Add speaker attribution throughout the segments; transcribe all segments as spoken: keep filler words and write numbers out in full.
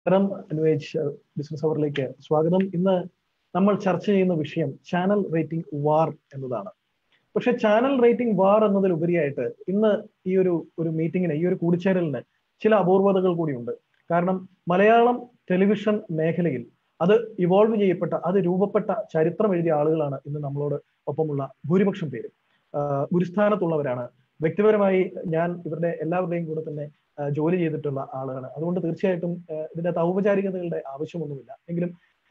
Speaker 1: നമസ്കാരം, അനുവേജ് ബിസിനസ് അവറിലേക്ക് സ്വാഗതം. ഇന്ന് നമ്മൾ ചർച്ച ചെയ്യുന്ന വിഷയം ചാനൽ റേറ്റിംഗ് വാർ എന്നതാണ്. പക്ഷെ ചാനൽ റേറ്റിംഗ് വാർ എന്നതിലുപരിയായിട്ട് ഇന്ന് ഈ ഒരു ഒരു മീറ്റിങ്ങിന്, ഈ ഒരു കൂടിച്ചേരലിന് ചില അപൂർവതകൾ കൂടിയുണ്ട്. കാരണം മലയാളം ടെലിവിഷൻ മേഖലയിൽ അത് ഇവോൾവ് ചെയ്യപ്പെട്ട, അത് രൂപപ്പെട്ട ചരിത്രം എഴുതിയ ആളുകളാണ് ഇന്ന് നമ്മളോട് ഒപ്പമുള്ള ഭൂരിപക്ഷം പേരും. ഗുരുസ്ഥാനത്തുള്ളവരാണ്. വ്യക്തിപരമായി ഞാൻ ഇവരുടെ എല്ലാവരുടെയും കൂടെ തന്നെ ജോലി ചെയ്തിട്ടുള്ള ആളാണ്. അതുകൊണ്ട് തീർച്ചയായിട്ടും ഇതിന്റെ ഔപചാരികതകളുടെ ആവശ്യമൊന്നുമില്ല. എങ്കിലും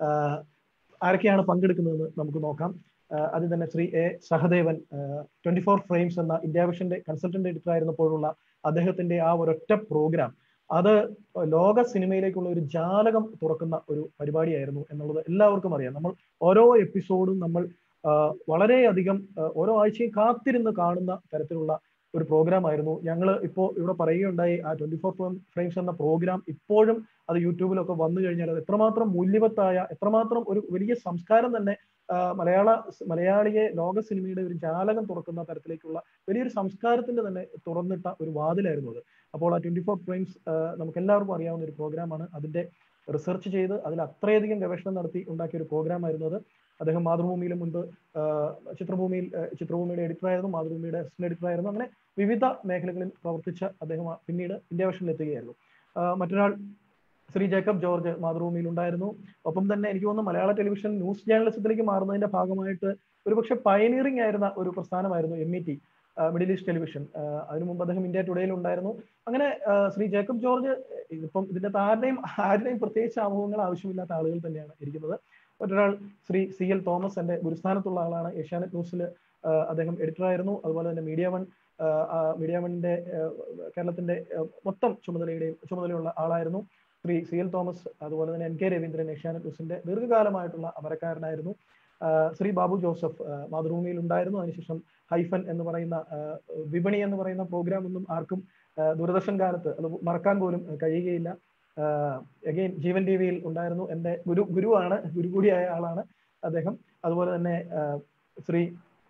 Speaker 1: ആരൊക്കെയാണ് പങ്കെടുക്കുന്നതെന്ന് നമുക്ക് നോക്കാം. അതിൽ തന്നെ Shri A Sahadevan, twenty four frames എന്ന ഇന്ത്യ വിഷന്റെ കൺസൾട്ടന്റ് എഡിറ്റർ ആയിരുന്നപ്പോഴുള്ള അദ്ദേഹത്തിന്റെ ആ ഒരൊറ്റ പ്രോഗ്രാം, അത് ലോക സിനിമയിലേക്കുള്ള ഒരു ജാലകം തുറക്കുന്ന ഒരു പരിപാടിയായിരുന്നു എന്നുള്ളത് എല്ലാവർക്കും അറിയാം. നമ്മൾ ഓരോ എപ്പിസോഡും നമ്മൾ വളരെയധികം ഓരോ ആഴ്ചയും കാത്തിരുന്ന് കാണുന്ന തരത്തിലുള്ള ഒരു പ്രോഗ്രാം ആയിരുന്നു. ഞങ്ങൾ ഇപ്പോൾ ഇവിടെ പറയുകയുണ്ടായി, ആ ട്വന്റി ഫോർ ഫ്രെയിംസ് എന്ന പ്രോഗ്രാം ഇപ്പോഴും അത് യൂട്യൂബിലൊക്കെ വന്നു കഴിഞ്ഞാൽ അത് എത്രമാത്രം മൂല്യവത്തായ, എത്രമാത്രം ഒരു വലിയ സംസ്കാരം തന്നെ മലയാള മലയാളിയെ ലോക സിനിമയുടെ ഒരു ജാലകം തുറക്കുന്ന തരത്തിലേക്കുള്ള വലിയൊരു സംസ്കാരത്തിന്റെ തന്നെ തുറന്നിട്ട ഒരു വാതിലായിരുന്നു അത്. അപ്പോൾ ആ ട്വന്റി ഫോർ ഫ്രെയിംസ് നമുക്ക് എല്ലാവർക്കും അറിയാവുന്ന ഒരു പ്രോഗ്രാമാണ്. അതിന്റെ റിസർച്ച് ചെയ്ത് അതിൽ അത്രയധികം ഗവേഷണം നടത്തി ഉണ്ടാക്കിയ ഒരു പ്രോഗ്രാം ആയിരുന്നു അത്. അദ്ദേഹം മാതൃഭൂമിയിലും മുൻപ് ചിത്രഭൂമിയിൽ ചിത്രഭൂമിയുടെ എഡിറ്റർ ആയിരുന്നു, മാതൃഭൂമിയുടെ അസിസ്റ്റന്റ് എഡിറ്റർ ആയിരുന്നു. അങ്ങനെ വിവിധ മേഖലകളിൽ പ്രവർത്തിച്ച അദ്ദേഹം പിന്നീട് ഇന്ത്യ വിഷനിൽ എത്തുകയായിരുന്നു. മറ്റൊരാൾ ശ്രീ ജേക്കബ് ജോർജ് മാതൃഭൂമിയിൽ ഉണ്ടായിരുന്നു. ഒപ്പം തന്നെ എനിക്ക് തോന്നുന്നു മലയാള ടെലിവിഷൻ ന്യൂസ് ജേർണലിസത്തിലേക്ക് മാറുന്നതിന്റെ ഭാഗമായിട്ട് ഒരുപക്ഷെ പയനീറിംഗ് ആയിരുന്ന ഒരു പ്രസ്ഥാനമായിരുന്നു M E T, middle east television. അതിനു മുമ്പ് അദ്ദേഹം ഇന്ത്യ ടുഡേയിൽ ഉണ്ടായിരുന്നു. അങ്ങനെ ശ്രീ ജേക്കബ് ജോർജ്, ഇപ്പം ഇതിന്റെ ആരുടെയും ആരുടെയും പ്രത്യേകിച്ച് ആമുഖങ്ങൾ ആവശ്യമില്ലാത്ത ആളുകൾ തന്നെയാണ് ഇരിക്കുന്നത്. മറ്റൊരാൾ ശ്രീ സി എൽ തോമസ്, എന്റെ ഗുരുസ്ഥാനത്തുള്ള ആളാണ്. ഏഷ്യാനെറ്റ് ന്യൂസിൽ അദ്ദേഹം എഡിറ്റർ ആയിരുന്നു. അതുപോലെ തന്നെ മീഡിയ വൺ മീഡിയ വണ്ണിന്റെ കേരളത്തിന്റെ മൊത്തം ചുമതലയുടെയും ചുമതലയുള്ള ആളായിരുന്നു ശ്രീ സി എൽ തോമസ്. അതുപോലെ തന്നെ എൻ കെ രവീന്ദ്രൻ ഏഷ്യാനെറ്റ് ന്യൂസിന്റെ ദീർഘകാലമായിട്ടുള്ള അമരക്കാരനായിരുന്നു. ശ്രീ ബാബു ജോസഫ് മാതൃഭൂമിയിൽ ഉണ്ടായിരുന്നു. അതിനുശേഷം ഹൈഫൻ എന്ന് പറയുന്ന വിപണി എന്ന് പറയുന്ന പ്രോഗ്രാം ഒന്നും ആർക്കും ദൂരദർശൻ കാലത്ത് അത് മറക്കാൻ പോലും കഴിയുകയില്ല. അഗെയിൻ ജീവൻ ടി വിയിൽ ഉണ്ടായിരുന്നു. എൻ്റെ ഗുരു ഗുരുവാണ് ഗുരു കൂടിയായ ആളാണ് അദ്ദേഹം. അതുപോലെ തന്നെ ശ്രീ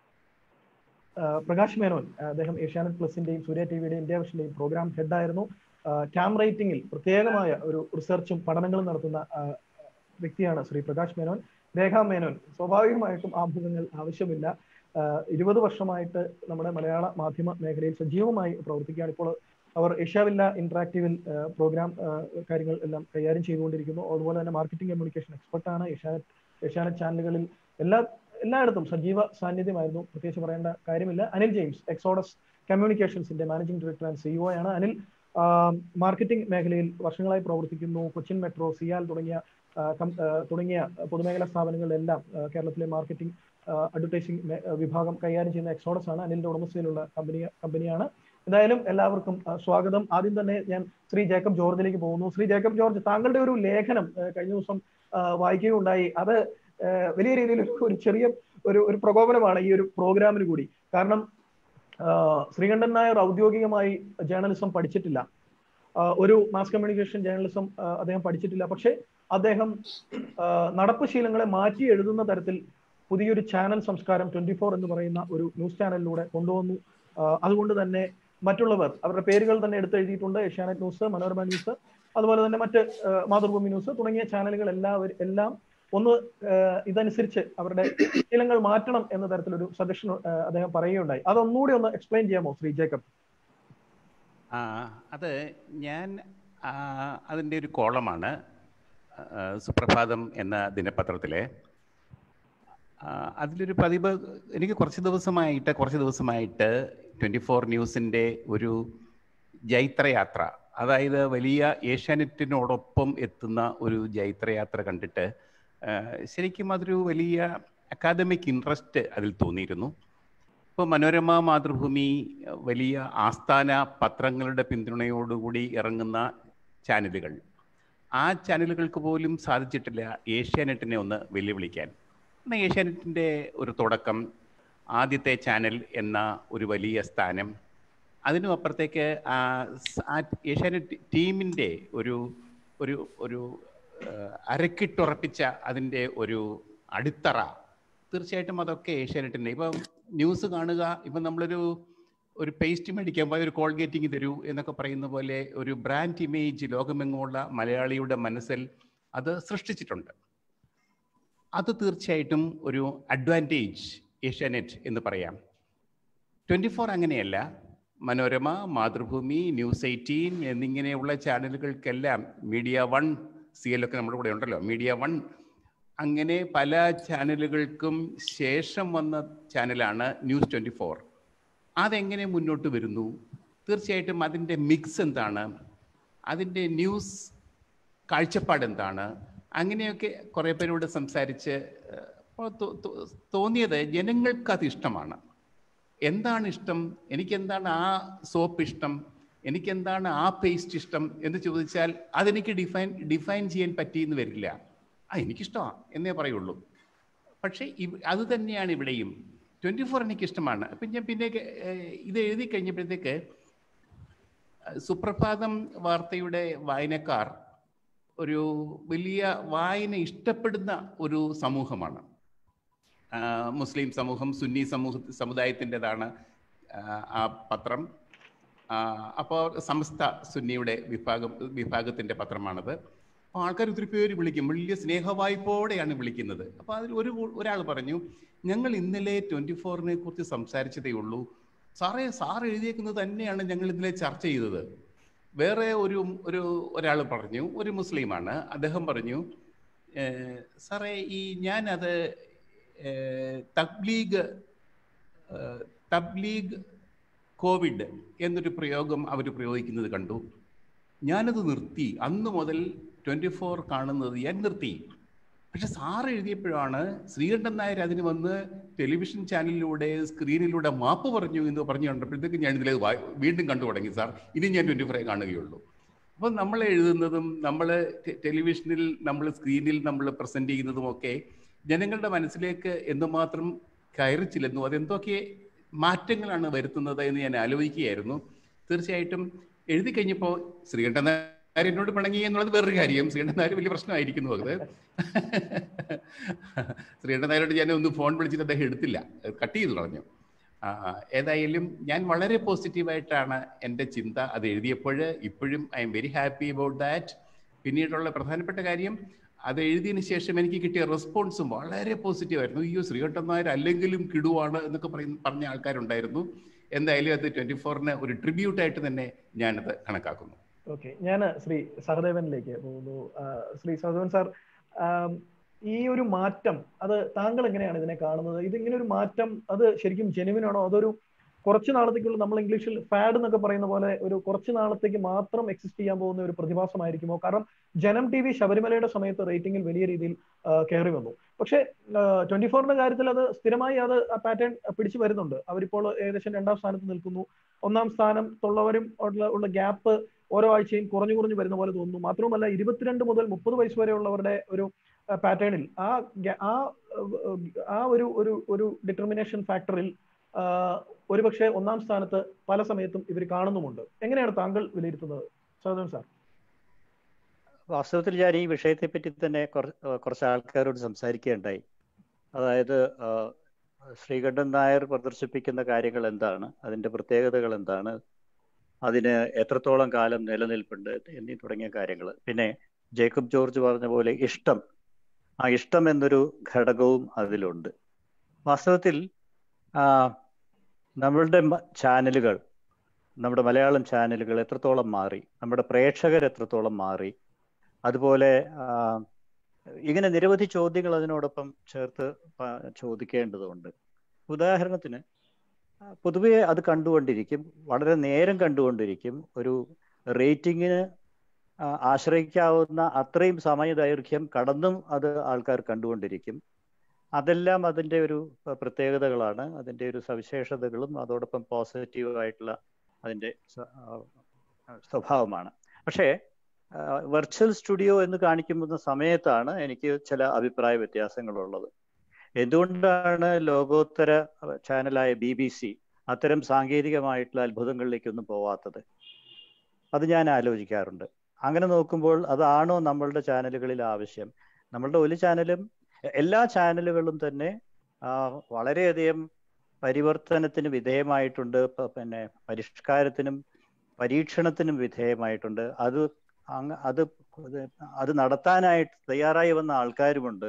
Speaker 1: പ്രകാശ് മേനോൻ, അദ്ദേഹം ഏഷ്യാനെറ്റ് പ്ലസിന്റെയും സൂര്യ ടി വിയുടെയും ഇന്ത്യ വിഷന്റെയും പ്രോഗ്രാം ഹെഡായിരുന്നു. ക്യാം റേറ്റിംഗിൽ പ്രത്യേകമായ ഒരു റിസർച്ചും പഠനങ്ങളും നടത്തുന്ന വ്യക്തിയാണ് ശ്രീ പ്രകാശ് മേനോൻ. രേഖ മേനോൻ, സ്വാഭാവികമായിട്ടും ആമുഖങ്ങൾ ആവശ്യമില്ല. ഇരുപത് വർഷമായിട്ട് നമ്മുടെ മലയാള മാധ്യമ മേഖലയിൽ സജീവമായി പ്രവർത്തിക്കുകയാണ്. ഇപ്പോൾ അവർ ഏഷ്യാവില്ല ഇന്ററാക്റ്റീവിൽ പ്രോഗ്രാം കാര്യങ്ങൾ എല്ലാം കൈകാര്യം ചെയ്തുകൊണ്ടിരിക്കുന്നു. അതുപോലെ തന്നെ മാർക്കറ്റിംഗ് കമ്മ്യൂണിക്കേഷൻ എക്സ്പെർട്ടാണ്. ഏഷ്യാനെറ്റ് ഏഷ്യാനെറ്റ് ചാനലുകളിൽ എല്ലാ എല്ലായിടത്തും സജീവ സാന്നിധ്യമായിരുന്നു. പ്രത്യേകിച്ച് പറയേണ്ട കാര്യമില്ല. അനിൽ ജെയിംസ്, എക്സോഡസ് കമ്മ്യൂണിക്കേഷൻസിന്റെ മാനേജിംഗ് ഡയറക്ടർ ആൻഡ് സിഇഒ ആണ്. അനിൽ മാർക്കറ്റിംഗ് മേഖലയിൽ വർഷങ്ങളായി പ്രവർത്തിക്കുന്നു. കൊച്ചിൻ മെട്രോ, സിയാൽ തുടങ്ങിയ തുടങ്ങിയ പൊതുമേഖലാ സ്ഥാപനങ്ങളിലെല്ലാം കേരളത്തിലെ മാർക്കറ്റിംഗ് അഡ്വർടൈസിംഗ് വിഭാഗം കൈകാര്യം ചെയ്യുന്ന എക്സോഡസ് ആണ്. അനിലിന്റെ ഉടമസ്ഥയിലുള്ള കമ്പനി കമ്പനിയാണ്. എന്തായാലും എല്ലാവർക്കും സ്വാഗതം. ആദ്യം തന്നെ ഞാൻ ശ്രീ ജേക്കബ് ജോർജിലേക്ക് പോകുന്നു. ശ്രീ ജേക്കബ് ജോർജ്, താങ്കളുടെ ഒരു ലേഖനം കഴിഞ്ഞ ദിവസം വായിക്കുകയുണ്ടായി. അത് വലിയ രീതിയിൽ ഒരു ചെറിയ ഒരു ഒരു പ്രകോപനമാണ് ഈ ഒരു പ്രോഗ്രാമിന് കൂടി. കാരണം ശ്രീകണ്ഠൻ നായർ ഔദ്യോഗികമായി ജേർണലിസം പഠിച്ചിട്ടില്ല, ഒരു മാസ് കമ്മ്യൂണിക്കേഷൻ ജേർണലിസം അദ്ദേഹം പഠിച്ചിട്ടില്ല. പക്ഷെ അദ്ദേഹം നടപ്പ് ശീലങ്ങളെ മാറ്റി എഴുതുന്ന തരത്തിൽ പുതിയൊരു ചാനൽ സംസ്കാരം ട്വന്റി ഫോർ എന്ന് പറയുന്ന ഒരു ന്യൂസ് ചാനലിലൂടെ കൊണ്ടുവന്നു. അതുകൊണ്ട് തന്നെ മറ്റുള്ളവർ അവരുടെ പേരുകൾ തന്നെ എടുത്തെഴുതിയിട്ടുണ്ട്. ഏഷ്യാനെറ്റ് ന്യൂസ്, മനോരമ ന്യൂസ്, അതുപോലെ തന്നെ മറ്റ് മാതൃഭൂമി ന്യൂസ് തുടങ്ങിയ ചാനലുകൾ എല്ലാവരും എല്ലാം ഒന്ന് ഇതനുസരിച്ച് അവരുടെ ശീലങ്ങൾ മാറ്റണം എന്ന തരത്തിലൊരു സജഷൻ അദ്ദേഹം പറയുകയുണ്ടായി. അതൊന്നുകൂടി ഒന്ന് എക്സ്പ്ലെയിൻ ചെയ്യാമോ ശ്രീ ജേക്കബ്?
Speaker 2: ആ അത് ഞാൻ അതിൻ്റെ ഒരു കോളമാണ് സുപ്രഭാതം എന്ന ദിനപത്രത്തിലെ. അതിലൊരു പതിവ് എനിക്ക് കുറച്ച് ദിവസമായിട്ട് കുറച്ച് ദിവസമായിട്ട് ട്വൻറ്റി ഫോർ ന്യൂസിൻ്റെ ഒരു ജൈത്രയാത്ര, അതായത് വലിയ ഏഷ്യാനെറ്റിനോടൊപ്പം എത്തുന്ന ഒരു ജൈത്രയാത്ര കണ്ടിട്ട് ശരിക്കും അതൊരു വലിയ അക്കാദമിക് ഇൻട്രസ്റ്റ് അതിൽ തോന്നിയിരുന്നു. ഇപ്പോൾ മനോരമ, മാതൃഭൂമി വലിയ ആസ്ഥാന പത്രങ്ങളുടെ പിന്തുണയോടുകൂടി ഇറങ്ങുന്ന ചാനലുകൾ, ആ ചാനലുകൾക്ക് പോലും സാധിച്ചിട്ടില്ല ഏഷ്യാനെറ്റിനെ ഒന്ന് വെല്ലുവിളിക്കാൻ. എന്നാൽ ഏഷ്യാനെറ്റിൻ്റെ ഒരു തുടക്കം, ആദ്യത്തെ ചാനൽ എന്ന ഒരു വലിയ സ്ഥാനം, അതിനും അപ്പുറത്തേക്ക് ഏഷ്യാനെറ്റ് ടീമിൻ്റെ ഒരു ഒരു ഒരു അരക്കിട്ടുറപ്പിച്ച അതിൻ്റെ ഒരു അടിത്തറ, തീർച്ചയായിട്ടും അതൊക്കെ ഏഷ്യാനെറ്റിൻ്റെ. ഇപ്പം ന്യൂസ് കാണുക, ഇപ്പം നമ്മളൊരു ഒരു പേസ്റ്റ് മേടിക്കാൻ പോയ ഒരു കോൾഗേറ്റിങ് തരൂ എന്നൊക്കെ പറയുന്ന പോലെ ഒരു ബ്രാൻഡ് ഇമേജ് ലോകമെങ്ങുമുള്ള മലയാളിയുടെ മനസ്സിൽ അത് സൃഷ്ടിച്ചിട്ടുണ്ട്. അത് തീർച്ചയായിട്ടും ഒരു അഡ്വാൻറ്റേജ് ഏഷ്യാനെറ്റ് എന്ന് പറയാം. ട്വൻറ്റി ഫോർ അങ്ങനെയല്ല. മനോരമ, മാതൃഭൂമി, ന്യൂസ് എയ്റ്റീൻ എന്നിങ്ങനെയുള്ള ചാനലുകൾക്കെല്ലാം, മീഡിയ വൺ, സി എൽ ഒക്കെ നമ്മുടെ കൂടെ ഉണ്ടല്ലോ, മീഡിയ വൺ, അങ്ങനെ പല ചാനലുകൾക്കും ശേഷം വന്ന ചാനലാണ് ന്യൂസ് ട്വൻറ്റി ഫോർ. അതെങ്ങനെ മുന്നോട്ട് വരുന്നു? തീർച്ചയായിട്ടും അതിൻ്റെ മിക്സ് എന്താണ്, അതിൻ്റെ ന്യൂസ് കാഴ്ചപ്പാട് എന്താണ്, അങ്ങനെയൊക്കെ കുറേ പേരോട് സംസാരിച്ച് തോന്നിയത് ജനങ്ങൾക്കത് ഇഷ്ടമാണ്. എന്താണ് ഇഷ്ടം, എനിക്കെന്താണ് ആ സോപ്പ് ഇഷ്ടം, എനിക്കെന്താണ് ആ പേസ്റ്റ് ഇഷ്ടം എന്ന് ചോദിച്ചാൽ അതെനിക്ക് ഡിഫൈൻ ഡിഫൈൻ ചെയ്യാൻ പറ്റിയെന്ന് വരില്ല. ആ എനിക്കിഷ്ടമാണ് എന്നേ പറയുള്ളൂ. പക്ഷേ അത് തന്നെയാണ് ഇവിടെയും. ട്വൻറ്റി ഫോർ എനിക്കിഷ്ടമാണ്. അപ്പം ഞാൻ പിന്നെ ഇത് എഴുതി കഴിഞ്ഞപ്പോഴത്തേക്ക് സുപ്രഭാതം വാർത്തയുടെ വായനക്കാർ ഒരു വലിയ വായന ഇഷ്ടപ്പെടുന്ന ഒരു സമൂഹമാണ്. മുസ്ലിം സമൂഹം, സുന്നി സമൂഹ സമുദായത്തിൻ്റെതാണ് ആ പത്രം. അപ്പോൾ സമസ്ത സുന്നിയുടെ വിഭാഗം വിഭാഗത്തിൻ്റെ പത്രമാണത്. അപ്പോൾ ആൾക്കാർ ഒത്തിരി പേര് വിളിക്കും, വലിയ സ്നേഹവായ്പോടെയാണ് വിളിക്കുന്നത്. അപ്പോൾ അതിൽ ഒരു ഒരാൾ പറഞ്ഞു, ഞങ്ങൾ ഇന്നലെ ട്വൻറ്റി ഫോറിനെ കുറിച്ച് സംസാരിച്ചതേ ഉള്ളൂ സാറേ, സാർ എഴുതിയേക്കുന്നത് തന്നെയാണ് ഞങ്ങൾ ഇന്നലെ ചർച്ച ചെയ്തത്. വേറെ ഒരു ഒരു ഒരാൾ പറഞ്ഞു, ഒരു മുസ്ലിമാണ്, അദ്ദേഹം പറഞ്ഞു, സാറേ ഈ ഞാനത് തബ്ലീഗ് തബ്ലീഗ് കോവിഡ് എന്നൊരു പ്രയോഗം അവർ പ്രയോഗിക്കുന്നത് കണ്ടു, ഞാനത് നിർത്തി, അന്ന് മുതൽ ട്വൻറ്റി ഫോർ കാണുന്നത് ഞാൻ നിർത്തി. പക്ഷെ സാറ് എഴുതിയപ്പോഴാണ് ശ്രീകണ്ഠൻ നായർ അതിന് വന്ന് ടെലിവിഷൻ ചാനലിലൂടെ സ്ക്രീനിലൂടെ മാപ്പ് പറഞ്ഞു എന്ന് പറഞ്ഞു കണ്ടപ്പോഴത്തേക്ക് ഞാൻ ഇതിലെ വീണ്ടും കണ്ടു തുടങ്ങി സാർ, ഇനി ഞാൻ ട്വൻറ്റി ഫോറേ കാണുകയുള്ളൂ. അപ്പം നമ്മൾ എഴുതുന്നതും നമ്മൾ ടെലിവിഷനിൽ നമ്മൾ സ്ക്രീനിൽ നമ്മൾ പ്രസൻറ്റ് ചെയ്യുന്നതുമൊക്കെ ജനങ്ങളുടെ മനസ്സിലേക്ക് എന്തുമാത്രം കയറി ചെല്ലുന്നു, അതെന്തൊക്കെ മാറ്റങ്ങളാണ് വരുത്തുന്നത് എന്ന് ഞാൻ ആലോചിക്കുകയായിരുന്നു. തീർച്ചയായിട്ടും എഴുതി കഴിഞ്ഞപ്പോൾ ശ്രീകണ്ഠൻ നായർ എന്നോട് പിണങ്ങി എന്നുള്ളത് വേറൊരു കാര്യം. ശ്രീകണ്ഠൻ നായർ വലിയ പ്രശ്നമായിരിക്കുന്നു. അത് ശ്രീകണ്ഠൻ നായരോട് ഞാൻ ഒന്ന് ഫോൺ വിളിച്ചിട്ട് അദ്ദേഹം എടുത്തില്ല, കട്ട് ചെയ്തു കളഞ്ഞു. ഏതായാലും ഞാൻ വളരെ പോസിറ്റീവായിട്ടാണ് എൻ്റെ ചിന്ത അത് എഴുതിയപ്പോൾ. ഇപ്പോഴും I am very happy about that. പിന്നീടുള്ള പ്രധാനപ്പെട്ട കാര്യം, അത് എഴുതിയതിന് ശേഷം എനിക്ക് കിട്ടിയ റെസ്പോൺസും വളരെ പോസിറ്റീവായിരുന്നു. അയ്യോ ശ്രീകണ്ഠൻ നായർ അല്ലെങ്കിലും കിടുവാണ് എന്നൊക്കെ പറയും പറഞ്ഞ ആൾക്കാരുണ്ടായിരുന്നു. എന്തായാലും അത് ട്വൻറ്റി ഫോറിന് ഒരു ട്രിബ്യൂട്ടായിട്ട് തന്നെ ഞാനത് കണക്കാക്കുന്നു.
Speaker 1: ഓക്കെ, ഞാൻ ശ്രീ സഹദേവനിലേക്ക് പോകുന്നു. ശ്രീ സഹദേവൻ സാർ, ഈ ഒരു മാറ്റം അത് താങ്കൾ എങ്ങനെയാണ് ഇതിനെ കാണുന്നത്? ഇതിങ്ങനെ ഒരു മാറ്റം അത് ശരിക്കും ജെനുവിൻ ആണോ, അതൊരു കുറച്ച് നാളത്തേക്കുള്ള, നമ്മൾ ഇംഗ്ലീഷിൽ ഫാഡ് എന്നൊക്കെ പറയുന്ന പോലെ ഒരു കുറച്ച് നാളത്തേക്ക് മാത്രം എക്സിസ്റ്റ് ചെയ്യാൻ പോകുന്ന ഒരു പ്രതിഭാസമായിരിക്കുമോ? കാരണം ജനം ടി വി ശബരിമലയുടെ സമയത്ത് റേറ്റിംഗിൽ വലിയ രീതിയിൽ കയറി വന്നു. പക്ഷേ ട്വന്റി ഫോറിന്റെ കാര്യത്തിൽ അത് സ്ഥിരമായി അത് പാറ്റേൺ പിടിച്ചു വരുന്നുണ്ട്. അവരിപ്പോൾ ഏകദേശം രണ്ടാം സ്ഥാനത്ത് നിൽക്കുന്നു. ഒന്നാം സ്ഥാനത്തുള്ളവരും ഉള്ള ഗ്യാപ്പ് ഓരോ ആഴ്ചയും കുറഞ്ഞു കുറഞ്ഞു വരുന്ന പോലെ തോന്നുന്നു. മാത്രവുമല്ല ഇരുപത്തിരണ്ട് മുതൽ മുപ്പത് വയസ്സ് വരെയുള്ളവരുടെ ഒരു പാറ്റേണിൽ ആ ആ ആ ഒരു ഒരു ഒരു ഡിറ്റർമിനേഷൻ ഫാക്ടറിൽ ഒരുപക്ഷെ ഒന്നാം സ്ഥാനത്ത് പല സമയത്തും ഇവർ കാണുന്നുമുണ്ട്. എങ്ങനെയാണ് താങ്കൾ വിലയിരുത്തുന്നത് സഹദേവൻ സാർ?
Speaker 3: വാസ്തവത്തിൽ ഞാൻ ഈ വിഷയത്തെ പറ്റി തന്നെ കുറച്ച് ആൾക്കാരോട് സംസാരിക്കുകയുണ്ടായി. അതായത് ശ്രീകണ്ഠൻ നായർ പ്രദർശിപ്പിക്കുന്ന കാര്യങ്ങൾ എന്താണ്, അതിൻ്റെ പ്രത്യേകതകൾ എന്താണ്, അതിന് എത്രത്തോളം കാലം നിലനിൽപ്പുണ്ട് എന്നീ തുടങ്ങിയ കാര്യങ്ങൾ. പിന്നെ ജേക്കബ് ജോർജ് പറഞ്ഞ പോലെ ഇഷ്ടം, ആ ഇഷ്ടം എന്നൊരു ഘടകവും അതിലുണ്ട്. വാസ്തവത്തിൽ നമ്മളുടെ ചാനലുകൾ, നമ്മുടെ മലയാളം ചാനലുകൾ എത്രത്തോളം മാറി, നമ്മുടെ പ്രേക്ഷകർ എത്രത്തോളം മാറി, അതുപോലെ ഇങ്ങനെ നിരവധി ചോദ്യങ്ങൾ അതിനോടൊപ്പം ചേർത്ത് ചോദിക്കേണ്ടതുണ്ട്. ഉദാഹരണത്തിന് പൊതുവെ അത് കണ്ടുകൊണ്ടിരിക്കും, വളരെ നേരം കണ്ടുകൊണ്ടിരിക്കും, ഒരു റേറ്റിങ്ങിന് ആശ്രയിക്കാവുന്ന അത്രയും സമയദൈർഘ്യം കടന്നും അത് ആൾക്കാർ കണ്ടുകൊണ്ടിരിക്കും. അതെല്ലാം അതിൻ്റെ ഒരു പ്രത്യേകതകളാണ്, അതിൻ്റെ ഒരു സവിശേഷതകളും അതോടൊപ്പം പോസിറ്റീവായിട്ടുള്ള അതിൻ്റെ സ്വഭാവമാണ്. പക്ഷേ വെർച്വൽ സ്റ്റുഡിയോ എന്ന് കാണിക്കുന്ന സമയത്താണ് എനിക്ക് ചില അഭിപ്രായ വ്യത്യാസങ്ങളുള്ളത്. എന്തുകൊണ്ടാണ് ലോകോത്തര ചാനലായ ബി ബി സി അത്തരം സാങ്കേതികമായിട്ടുള്ള അത്ഭുതങ്ങളിലേക്കൊന്നും പോവാത്തത്? അത് ഞാൻ ആലോചിക്കാറുണ്ട്. അങ്ങനെ നോക്കുമ്പോൾ അതാണോ നമ്മളുടെ ചാനലുകളിൽ ആവശ്യം? നമ്മളുടെ ഒരു ചാനലും എല്ലാ ചാനലുകളും തന്നെ വളരെയധികം പരിവർത്തനത്തിന് വിധേയമായിട്ടുണ്ട്, പിന്നെ പരിഷ്കാരത്തിനും പരീക്ഷണത്തിനും വിധേയമായിട്ടുണ്ട്. അത് അങ്ങ് അത് അത് നടത്താനായിട്ട് തയ്യാറായി വന്ന ആൾക്കാരുമുണ്ട്.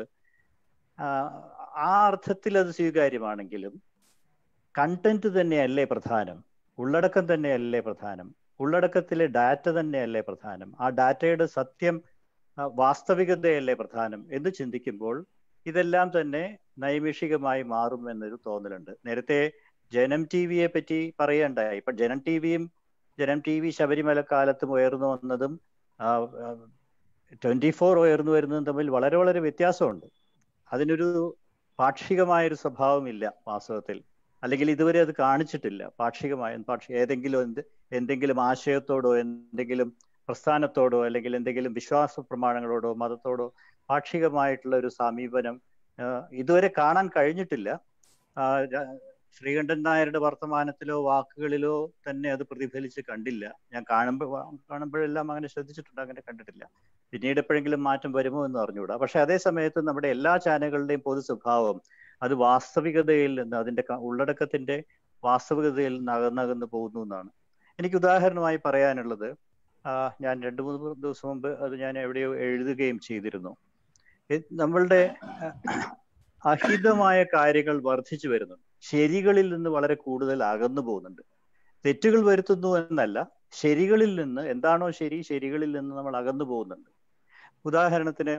Speaker 3: ആ അർത്ഥത്തിൽ അത് സ്വീകാര്യമാണെങ്കിലും കണ്ടന്റ് തന്നെയല്ലേ പ്രധാനം, ഉള്ളടക്കം തന്നെയല്ലേ പ്രധാനം, ഉള്ളടക്കത്തിലെ ഡാറ്റ തന്നെയല്ലേ പ്രധാനം, ആ ഡാറ്റയുടെ സത്യം വാസ്തവികതയല്ലേ പ്രധാനം എന്ന് ചിന്തിക്കുമ്പോൾ ഇതെല്ലാം തന്നെ നൈമിഷികമായി മാറും എന്നൊരു തോന്നലുണ്ട്. നേരത്തെ ജനം ടി വിയെ പറ്റി പറയണ്ടായി. ഇപ്പൊ ജനം ടി വിയും ജനം ടി വി ശബരിമല കാലത്തും ഉയർന്നു വന്നതും ട്വന്റി ഫോർ ഉയർന്നു വരുന്നതും തമ്മിൽ വളരെ വളരെ വ്യത്യാസമുണ്ട്. അതിനൊരു പാക്ഷികമായൊരു സ്വഭാവമില്ല വാസ്തവത്തിൽ, അല്ലെങ്കിൽ ഇതുവരെ അത് കാണിച്ചിട്ടില്ല. പാക്ഷികമായ പാക്ഷി ഏതെങ്കിലും എന്ത് എന്തെങ്കിലും ആശയത്തോടോ എന്തെങ്കിലും പ്രസ്ഥാനത്തോടോ അല്ലെങ്കിൽ എന്തെങ്കിലും വിശ്വാസ പ്രമാണങ്ങളോടോ മതത്തോടോ പാക്ഷികമായിട്ടുള്ള ഒരു സമീപനം ഇതുവരെ കാണാൻ കഴിഞ്ഞിട്ടില്ല. ശ്രീകണ്ഠൻ നായരുടെ വർത്തമാനത്തിലോ വാക്കുകളിലോ തന്നെ അത് പ്രതിഫലിച്ച് കണ്ടില്ല. ഞാൻ കാണുമ്പോൾ കാണുമ്പോഴെല്ലാം അങ്ങനെ ശ്രദ്ധിച്ചിട്ടുണ്ട്, അങ്ങനെ കണ്ടിട്ടില്ല. പിന്നീട് എപ്പോഴെങ്കിലും മാറ്റം വരുമോ എന്ന് അറിഞ്ഞുകൂടാ. പക്ഷെ അതേ സമയത്ത് നമ്മുടെ എല്ലാ ചാനലുകളുടെയും പൊതു സ്വഭാവം അത് വാസ്തവികതയിൽ നിന്ന്, അതിന്റെ ഉള്ളടക്കത്തിന്റെ വാസ്തവികതയിൽ നിന്ന് അകന്നകന്ന് പോകുന്നു എന്നാണ്. എനിക്ക് ഉദാഹരണമായി പറയാനുള്ളത്, ഞാൻ രണ്ടു മൂന്ന് ദിവസം മുമ്പ് അത് ഞാൻ എവിടെയോ എഴുതുകയും ചെയ്തിരുന്നു. നമ്മളുടെ അഹിതമായ കാര്യങ്ങൾ വർദ്ധിച്ചു വരുന്നുണ്ട്, ശരികളിൽ നിന്ന് വളരെ കൂടുതൽ അകന്നു പോകുന്നുണ്ട്. തെറ്റുകൾ വരുത്തുന്നു എന്നല്ല, ശരികളിൽ നിന്ന് എന്താണോ ശരി, ശരികളിൽ നിന്ന് നമ്മൾ അകന്നു പോകുന്നുണ്ട്. ഉദാഹരണത്തിന്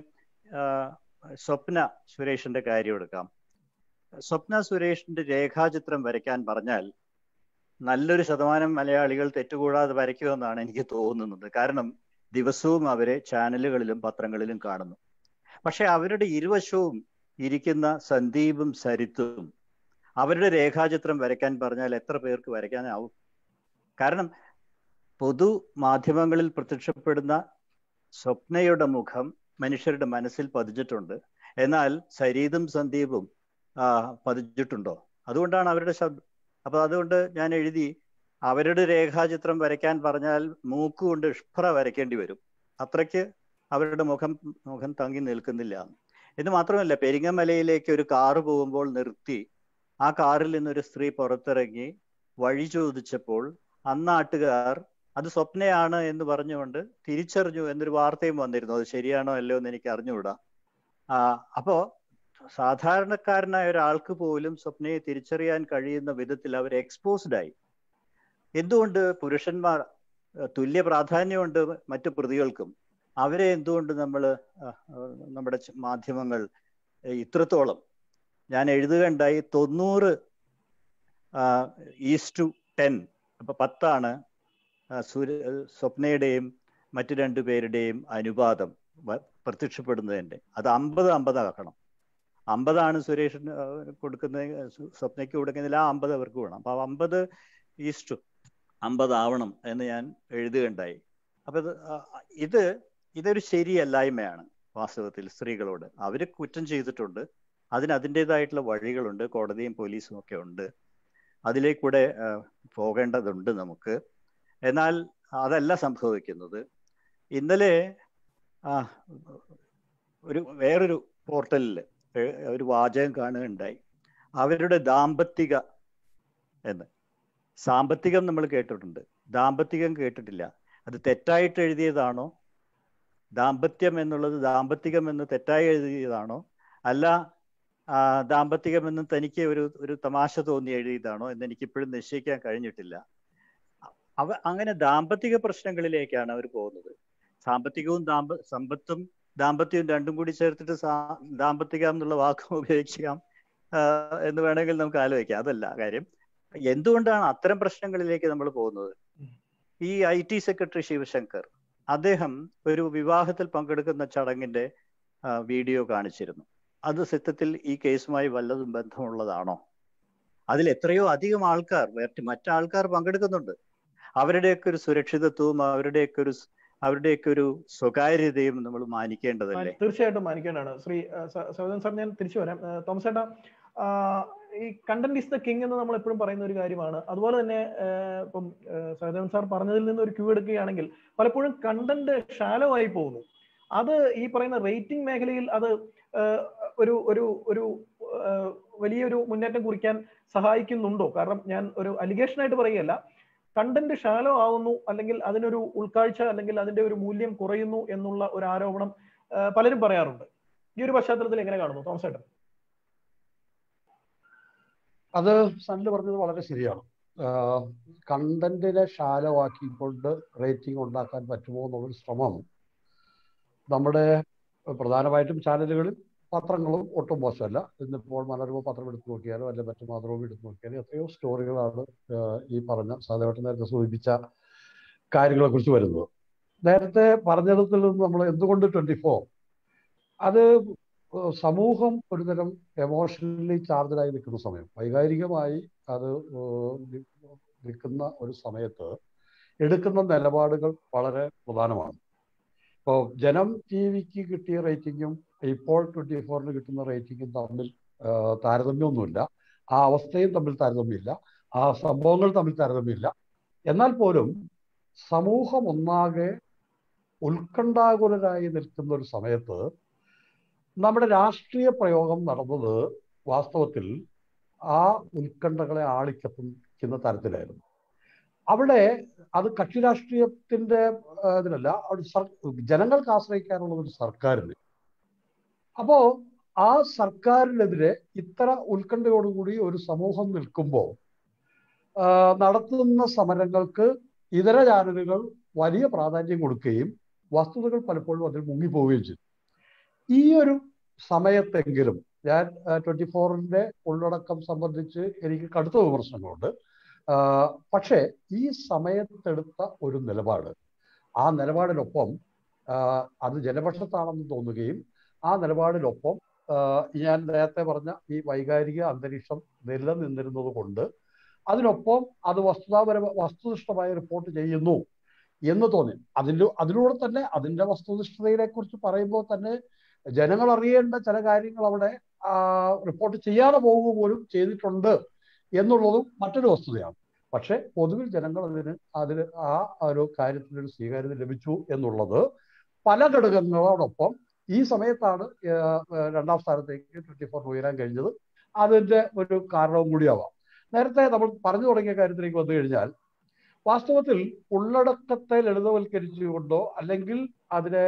Speaker 3: സ്വപ്ന സുരേഷിന്റെ കാര്യം എടുക്കാം. സ്വപ്ന സുരേഷിന്റെ രേഖാചിത്രം വരയ്ക്കാൻ പറഞ്ഞാൽ നല്ലൊരു ശതമാനം മലയാളികൾ തെറ്റുകൂടാതെ വരയ്ക്കുമെന്നാണ് എനിക്ക് തോന്നുന്നത്. കാരണം ദിവസവും അവരെ ചാനലുകളിലും പത്രങ്ങളിലും കാണുന്നു. പക്ഷെ അവരുടെ ഇരുവശവും ഇരിക്കുന്ന സന്ദീപും സരിത്തും അവരുടെ രേഖാചിത്രം വരയ്ക്കാൻ പറഞ്ഞാൽ എത്ര പേർക്ക് വരയ്ക്കാനാവും? കാരണം പൊതു മാധ്യമങ്ങളിൽ പ്രത്യക്ഷപ്പെടുന്ന സ്വപ്നയുടെ മുഖം മനുഷ്യരുടെ മനസ്സിൽ പതിച്ചിട്ടുണ്ട്. എന്നാൽ സരീതും സന്ദീപും ആ പതിച്ചിട്ടുണ്ടോ? അതുകൊണ്ടാണ് അവരുടെ ശബ്ദം. അപ്പൊ അതുകൊണ്ട് ഞാൻ എഴുതി, അവരുടെ രേഖാചിത്രം വരയ്ക്കാൻ പറഞ്ഞാൽ മൂക്കുകൊണ്ട് ഇഷ്പ്ര വരയ്ക്കേണ്ടി വരും, അത്രയ്ക്ക് അവരുടെ മുഖം മുഖം തങ്ങി നിൽക്കുന്നില്ല. എന്ന് മാത്രമല്ല, പെരിങ്ങമലയിലേക്ക് ഒരു കാറ് പോകുമ്പോൾ നിർത്തി ആ കാറിൽ നിന്നൊരു സ്ത്രീ പുറത്തിറങ്ങി വഴി ചോദിച്ചപ്പോൾ അന്നാട്ടുകാർ അത് സ്വപ്നയാണ് എന്ന് പറഞ്ഞുകൊണ്ട് തിരിച്ചറിഞ്ഞു എന്നൊരു വാർത്തയും വന്നിരുന്നു. അത് ശരിയാണോ അല്ലയോ എന്ന് എനിക്ക് അറിഞ്ഞുകൂടാ. ആ അപ്പോ സാധാരണക്കാരനായ ഒരാൾക്ക് പോലും സ്വപ്നയെ തിരിച്ചറിയാൻ കഴിയുന്ന വിധത്തിൽ അവർ എക്സ്പോസ്ഡ് ആയി. എന്തുകൊണ്ട് പുരുഷന്മാർ തുല്യ പ്രാധാന്യമുണ്ട് മറ്റു പ്രതികൾക്കും, അവരെ എന്തുകൊണ്ട് നമ്മൾ നമ്മുടെ മാധ്യമങ്ങൾ ഇത്രത്തോളം, ഞാൻ എഴുതുകയുണ്ടായി, തൊണ്ണൂറ് ഈസ് ടു ടെൻ, അപ്പൊ പത്താണ് സൂര്യ സ്വപ്നയുടെയും മറ്റു രണ്ടു പേരുടെയും അനുപാതം പ്രത്യക്ഷപ്പെടുന്നതിൻ്റെ. അത് അമ്പത് അമ്പതാക്കണം. അമ്പതാണ് സുരേഷിന് കൊടുക്കുന്നത്, സ്വപ്നയ്ക്ക് കൊടുക്കുന്നില്ല, ആ അമ്പത് അവർക്ക് വേണം. അപ്പൊ അമ്പത് ഈസ്റ്റു അമ്പതാവണം എന്ന് ഞാൻ എഴുതുകയുണ്ടായി. അപ്പൊ ഇത് ഇതൊരു ശരിയല്ലായ്മയാണ് വാസ്തവത്തിൽ സ്ത്രീകളോട്. അവര് കുറ്റം ചെയ്തിട്ടുണ്ട്, അതിന് അതിൻ്റെതായിട്ടുള്ള വഴികളുണ്ട്, കോടതിയും പോലീസും ഒക്കെ ഉണ്ട്, അതിലേക്കൂടെ പോകേണ്ടതുണ്ട് നമുക്ക്. എന്നാൽ അതല്ല സംഭവിക്കുന്നത്. ഇന്നലെ ആ ഒരു വേറൊരു പോർട്ടലിൽ ഒരു വാചകം കാണുകയുണ്ടായി, അവരുടെ ദാമ്പത്തിക എന്ന്. സാമ്പത്തികം നമ്മൾ കേട്ടിട്ടുണ്ട്, ദാമ്പത്തികം കേട്ടിട്ടില്ല. അത് തെറ്റായിട്ട് എഴുതിയതാണോ? ദാമ്പത്യം എന്നുള്ളത് ദാമ്പത്തികം എന്ന് തെറ്റായി എഴുതിയതാണോ, അല്ല ദാമ്പത്തികം എന്ന് തനിക്ക് ഒരു ഒരു തമാശ തോന്നി എഴുതിയതാണോ എന്ന് എനിക്കിപ്പോഴും നിശ്ചയിക്കാൻ കഴിഞ്ഞിട്ടില്ല. അവ അങ്ങനെ ദാമ്പത്തിക പ്രശ്നങ്ങളിലേക്കാണ് അവർ പോകുന്നത്. സാമ്പത്തികവും ദാമ്പ സമ്പത്തും ദാമ്പത്യവും രണ്ടും കൂടി ചേർത്തിട്ട് സാ ദാമ്പത്തികം എന്നുള്ള വാക്കും ഉപയോഗിക്കാം എന്ന് വേണമെങ്കിൽ നമുക്ക് ആലോചിക്കാം. അതല്ല കാര്യം. എന്തുകൊണ്ടാണ് അത്തരം പ്രശ്നങ്ങളിലേക്ക് നമ്മൾ പോകുന്നത്? ഈ ഐ ടി സെക്രട്ടറി ശിവശങ്കർ, അദ്ദേഹം ഒരു വിവാഹത്തിൽ പങ്കെടുക്കുന്ന ചടങ്ങിന്റെ വീഡിയോ കാണിച്ചിരുന്നു. അത് സത്യത്തിൽ ഈ കേസുമായി വല്ലതും ബന്ധമുള്ളതാണോ? അതിൽ എത്രയോ അധികം ആൾക്കാർ, മറ്റാൾക്കാർ പങ്കെടുക്കുന്നുണ്ട്. അവരുടെയൊക്കെ ഒരു സുരക്ഷിതത്വവും അവരുടെയൊക്കെ ഒരു അവരുടെയൊക്കെ ഒരു സ്വകാര്യതയും നമ്മൾ മാനിക്കേണ്ടതല്ലേ?
Speaker 1: തീർച്ചയായിട്ടും മാനിക്കേണ്ടതാണ്. ശ്രീ സഹോദരൻ സാർ, ഞാൻ തിരിച്ചു വരാം. തോമസ് ചേട്ടാ, ഈ കണ്ടന്റ് ഈസ് ദ കിങ് എന്ന് നമ്മൾ എപ്പോഴും പറയുന്ന ഒരു കാര്യമാണ്. അതുപോലെ തന്നെ ഇപ്പം സഹോദരൻ സാർ പറഞ്ഞതിൽ നിന്ന് ഒരു ക്യൂ എടുക്കുകയാണെങ്കിൽ പലപ്പോഴും കണ്ടന്റ് ഷാലോ ആയി പോകുന്നു. അത് ഈ പറയുന്ന റേറ്റിംഗ് മേഖലയിൽ അത് ഒരു ഒരു ഒരു വലിയൊരു മുന്നേറ്റം കുറിക്കാൻ സഹായിക്കുന്നുണ്ടോ? കാരണം ഞാൻ ഒരു അലിഗേഷൻ ആയിട്ട് പറയുകയല്ല, കണ്ടന്റ് ഷാലോ ആവുന്നു അല്ലെങ്കിൽ അതിനൊരു ഉൾക്കാഴ്ച അല്ലെങ്കിൽ അതിന്റെ ഒരു മൂല്യം കുറയുന്നു എന്നുള്ള ഒരു ആരോപണം പലരും പറയാറുണ്ട്. ഈ ഒരു പശ്ചാത്തലത്തിൽ എങ്ങനെ കാണുന്നു തോമസ് ഏട്ടൻ?
Speaker 4: അത് സനിൽ പറഞ്ഞത് വളരെ ശരിയാണ്. കണ്ടന്റിനെ ഷാലോ ആക്കിക്കൊണ്ട് റേറ്റിംഗ് ഉണ്ടാക്കാൻ പറ്റുമോ എന്നുള്ളൊരു ശ്രമം നമ്മുടെ പ്രധാനമായിട്ടും ചാനലുകളിൽ, പത്രങ്ങളും ഒട്ടും മോശമല്ല. ഇന്നിപ്പോൾ മനോരമ പത്രം എടുത്തു നോക്കിയാലോ അല്ലെങ്കിൽ മറ്റു മാതൃഭൂമി എടുത്തു നോക്കിയാലും എത്രയോ സ്റ്റോറികളാണ് ഈ പറഞ്ഞ സാധാരണ നേരത്തെ സൂചിപ്പിച്ച കാര്യങ്ങളെ കുറിച്ച് വരുന്നത്. നേരത്തെ പറഞ്ഞിടത്തിൽ നിന്ന് നമ്മൾ എന്തുകൊണ്ട് ട്വന്റി ഫോർ അത് സമൂഹം ഒരുതരം എമോഷണലി ചാർജഡായി നിൽക്കുന്ന സമയം, വൈകാരികമായി അത് നിൽക്കുന്ന ഒരു സമയത്ത് എടുക്കുന്ന നിലപാടുകൾ വളരെ പ്രധാനമാണ്. ഇപ്പോൾ ജനം ടി വിക്ക് കിട്ടിയ റേറ്റിങ്ങും ഇപ്പോൾ ട്വന്റി ഫോറിന് കിട്ടുന്ന റേറ്റിങ്ങും തമ്മിൽ താരതമ്യമൊന്നുമില്ല. ആ അവസ്ഥയും തമ്മിൽ താരതമ്യമില്ല, ആ സംഭവങ്ങൾ തമ്മിൽ താരതമ്യമില്ല. എന്നാൽ പോലും സമൂഹം ഒന്നാകെ ഉത്കണ്ഠാകുലരായി നിൽക്കുന്ന ഒരു സമയത്ത് നമ്മുടെ രാഷ്ട്രീയ പ്രയോഗം നടന്നത് വാസ്തവത്തിൽ ആ ഉത്കണ്ഠകളെ ആളിക്കത്തിക്കുന്ന തരത്തിലായിരുന്നു. അവിടെ അത് കക്ഷി രാഷ്ട്രീയത്തിന്റെ ഇതിലല്ല, അവിടെ ജനങ്ങൾക്ക് ആശ്രയിക്കാനുള്ളത് ഒരു സർക്കാരിന്. അപ്പോ ആ സർക്കാരിനെതിരെ ഇത്ര ഉത്കണ്ഠയോടുകൂടി ഒരു സമൂഹം നിൽക്കുമ്പോൾ നടത്തുന്ന സമരങ്ങൾക്ക് ഇതര ചാനലുകൾ വലിയ പ്രാധാന്യം കൊടുക്കുകയും വസ്തുതകൾ പലപ്പോഴും അതിൽ മുങ്ങിപ്പോവുകയും ചെയ്തു. ഈ ഒരു സമയത്തെങ്കിലും ഞാൻ ട്വന്റി ഫോറിന്റെ ഉള്ളടക്കം സംബന്ധിച്ച് എനിക്ക് കടുത്ത വിമർശനങ്ങളുണ്ട്. പക്ഷേ ഈ സമയത്തെടുത്ത ഒരു നിലപാട്, ആ നിലപാടിനൊപ്പം അത് ജനപക്ഷത്താണെന്ന് തോന്നുകയും ആ നിലപാടിനൊപ്പം ഞാൻ നേരത്തെ പറഞ്ഞ ഈ വൈകാരിക അന്തരീക്ഷം നിലനിന്നിരുന്നത് കൊണ്ട് അതിനൊപ്പം അത് വസ്തുതാപര വസ്തുനിഷ്ഠമായി റിപ്പോർട്ട് ചെയ്യുന്നു എന്ന് തോന്നി. അതിൻ്റെ അതിലൂടെ തന്നെ അതിൻ്റെ വസ്തുനിഷ്ഠതയെ കുറിച്ച് പറയുമ്പോൾ തന്നെ ജനങ്ങൾ അറിയേണ്ട ചില കാര്യങ്ങൾ അവിടെ റിപ്പോർട്ട് ചെയ്യാതെ പോവുക പോലും ചെയ്തിട്ടുണ്ട് എന്നുള്ളതും മറ്റൊരു വസ്തുതയാണ്. പക്ഷെ പൊതുവിൽ ജനങ്ങൾ അതിന് അതിന് ആ ഒരു കാര്യത്തിനൊരു സ്വീകാര്യത ലഭിച്ചു എന്നുള്ളത് പല ഘടകങ്ങളോടൊപ്പം ഈ സമയത്താണ് രണ്ടാം സ്ഥാനത്തേക്ക് ട്വന്റി ഫോർ ഉയരാൻ കഴിഞ്ഞത്. അതിൻ്റെ ഒരു കാരണവും കൂടിയാവാം. നേരത്തെ നമ്മൾ പറഞ്ഞു തുടങ്ങിയ കാര്യത്തിലേക്ക് വന്നു കഴിഞ്ഞാൽ വാസ്തവത്തിൽ ഉള്ളടക്കത്തെ ലളിതവൽക്കരിച്ചുകൊണ്ടോ അല്ലെങ്കിൽ അതിനെ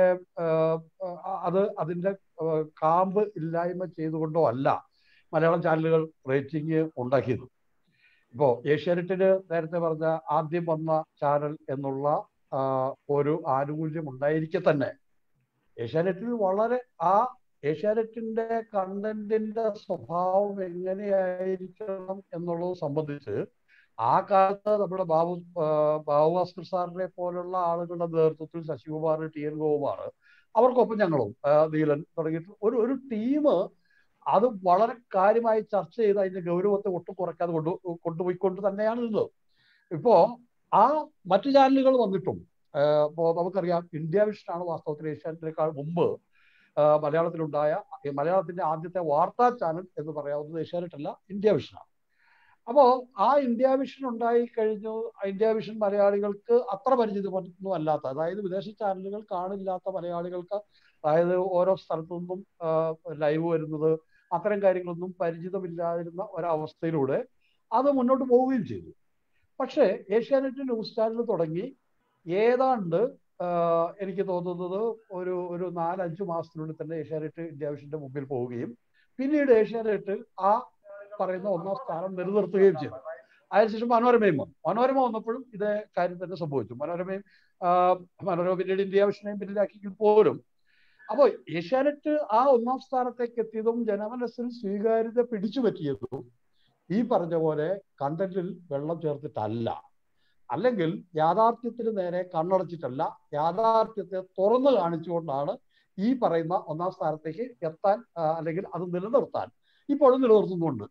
Speaker 4: അത് അതിൻ്റെ കാമ്പ് ഇല്ലായ്മ ചെയ്തുകൊണ്ടോ അല്ല മലയാളം ചാനലുകൾ റേറ്റിംഗ് ഉണ്ടാക്കിയത്. ഇപ്പോൾ ഏഷ്യാനെറ്റിന് നേരത്തെ പറഞ്ഞ ആദ്യം വന്ന ചാനൽ എന്നുള്ള ഒരു ആനുകൂല്യം ഉണ്ടായിരിക്കെ തന്നെ ഏഷ്യാനെറ്റിൽ വളരെ ആ ഏഷ്യാനെറ്റിന്റെ കണ്ടന്റിന്റെ സ്വഭാവം എങ്ങനെയായിരിക്കണം എന്നുള്ളത് സംബന്ധിച്ച് ആ കാലത്ത് നമ്മുടെ ബാബു ബാബു ഭാസ്കർ സാറിനെ പോലുള്ള ആളുകളുടെ നേതൃത്വത്തിൽ ശശികുമാർ, ടി എൻ ഗോകുമാർ, അവർക്കൊപ്പം ഞങ്ങളും നീലൻ തുടങ്ങിയിട്ട് ഒരു ഒരു ടീം അത് വളരെ കാര്യമായി ചർച്ച ചെയ്ത് അതിന്റെ ഗൗരവത്തെ ഒട്ടും കുറയ്ക്കാതെ കൊണ്ടു കൊണ്ടുപോയിക്കൊണ്ട് തന്നെയാണ് നിന്നത്. ഇപ്പോ ആ മറ്റു ചാനലുകൾ വന്നിട്ടും ഇപ്പോൾ നമുക്കറിയാം ഇന്ത്യ വിഷനാണ് വാസ്തവത്തിൽ ഏഷ്യാനെറ്റിനേക്കാൾ മുമ്പ് മലയാളത്തിലുണ്ടായ മലയാളത്തിന്റെ ആദ്യത്തെ വാർത്താ ചാനൽ എന്ന് പറയാവുന്നത് ഏഷ്യാനെറ്റ് അല്ല, ഇന്ത്യ വിഷനാണ്. അപ്പോൾ ആ ഇന്ത്യ വിഷൻ ഉണ്ടായി കഴിഞ്ഞു. ഇന്ത്യ വിഷൻ മലയാളികൾക്ക് അത്ര പരിചിതമൊന്നും അല്ലാത്ത, അതായത് വിദേശ ചാനലുകൾ കാണില്ലാത്ത മലയാളികൾക്ക്, അതായത് ഓരോ സ്ഥലത്തു നിന്നും ലൈവ് വരുന്നത് അത്തരം കാര്യങ്ങളൊന്നും പരിചിതമില്ലാതിരുന്ന ഒരവസ്ഥയിലൂടെ അത് മുന്നോട്ട് പോവുകയും ചെയ്തു. പക്ഷേ ഏഷ്യാനെറ്റ് ന്യൂസ് ചാനൽ തുടങ്ങി ഏതാണ്ട് എനിക്ക് തോന്നുന്നത് ഒരു ഒരു നാലഞ്ച് മാസത്തിനുള്ളിൽ തന്നെ ഏഷ്യാനെറ്റ് ഇന്ത്യ വിഷന്റെ മുമ്പിൽ പോവുകയും പിന്നീട് ഏഷ്യാനെറ്റ് ആ പറയുന്ന ഒന്നാം സ്ഥാനം നിലനിർത്തുകയും ചെയ്തു. അതിനുശേഷം മനോരമയും വന്നു. മനോരമ വന്നപ്പോഴും ഇതേ കാര്യം തന്നെ സംഭവിച്ചു. മനോരമയും മനോരമ പിന്നീട് ഇന്ത്യ വിഷനെയും പിന്നിലാക്കി പോലും. അപ്പോൾ ഏഷ്യാനെറ്റ് ആ ഒന്നാം സ്ഥാനത്തേക്ക് എത്തിയതും ജനമനസ്സിൽ സ്വീകാര്യത പിടിച്ചു പറ്റിയതും ഈ പറഞ്ഞ പോലെ കണ്ടന്റിൽ വെള്ളം ചേർത്തിട്ടല്ല, അല്ലെങ്കിൽ യാഥാർത്ഥ്യത്തിന് നേരെ കണ്ണടച്ചിട്ടല്ല, യാഥാർത്ഥ്യത്തെ തുറന്നു കാണിച്ചുകൊണ്ടാണ് ഈ പറയുന്ന ഒന്നാം സ്ഥാനത്തേക്ക് എത്താൻ അല്ലെങ്കിൽ അത് നിലനിർത്താൻ ഇപ്പോഴും നിലനിർത്തുന്നുണ്ട്.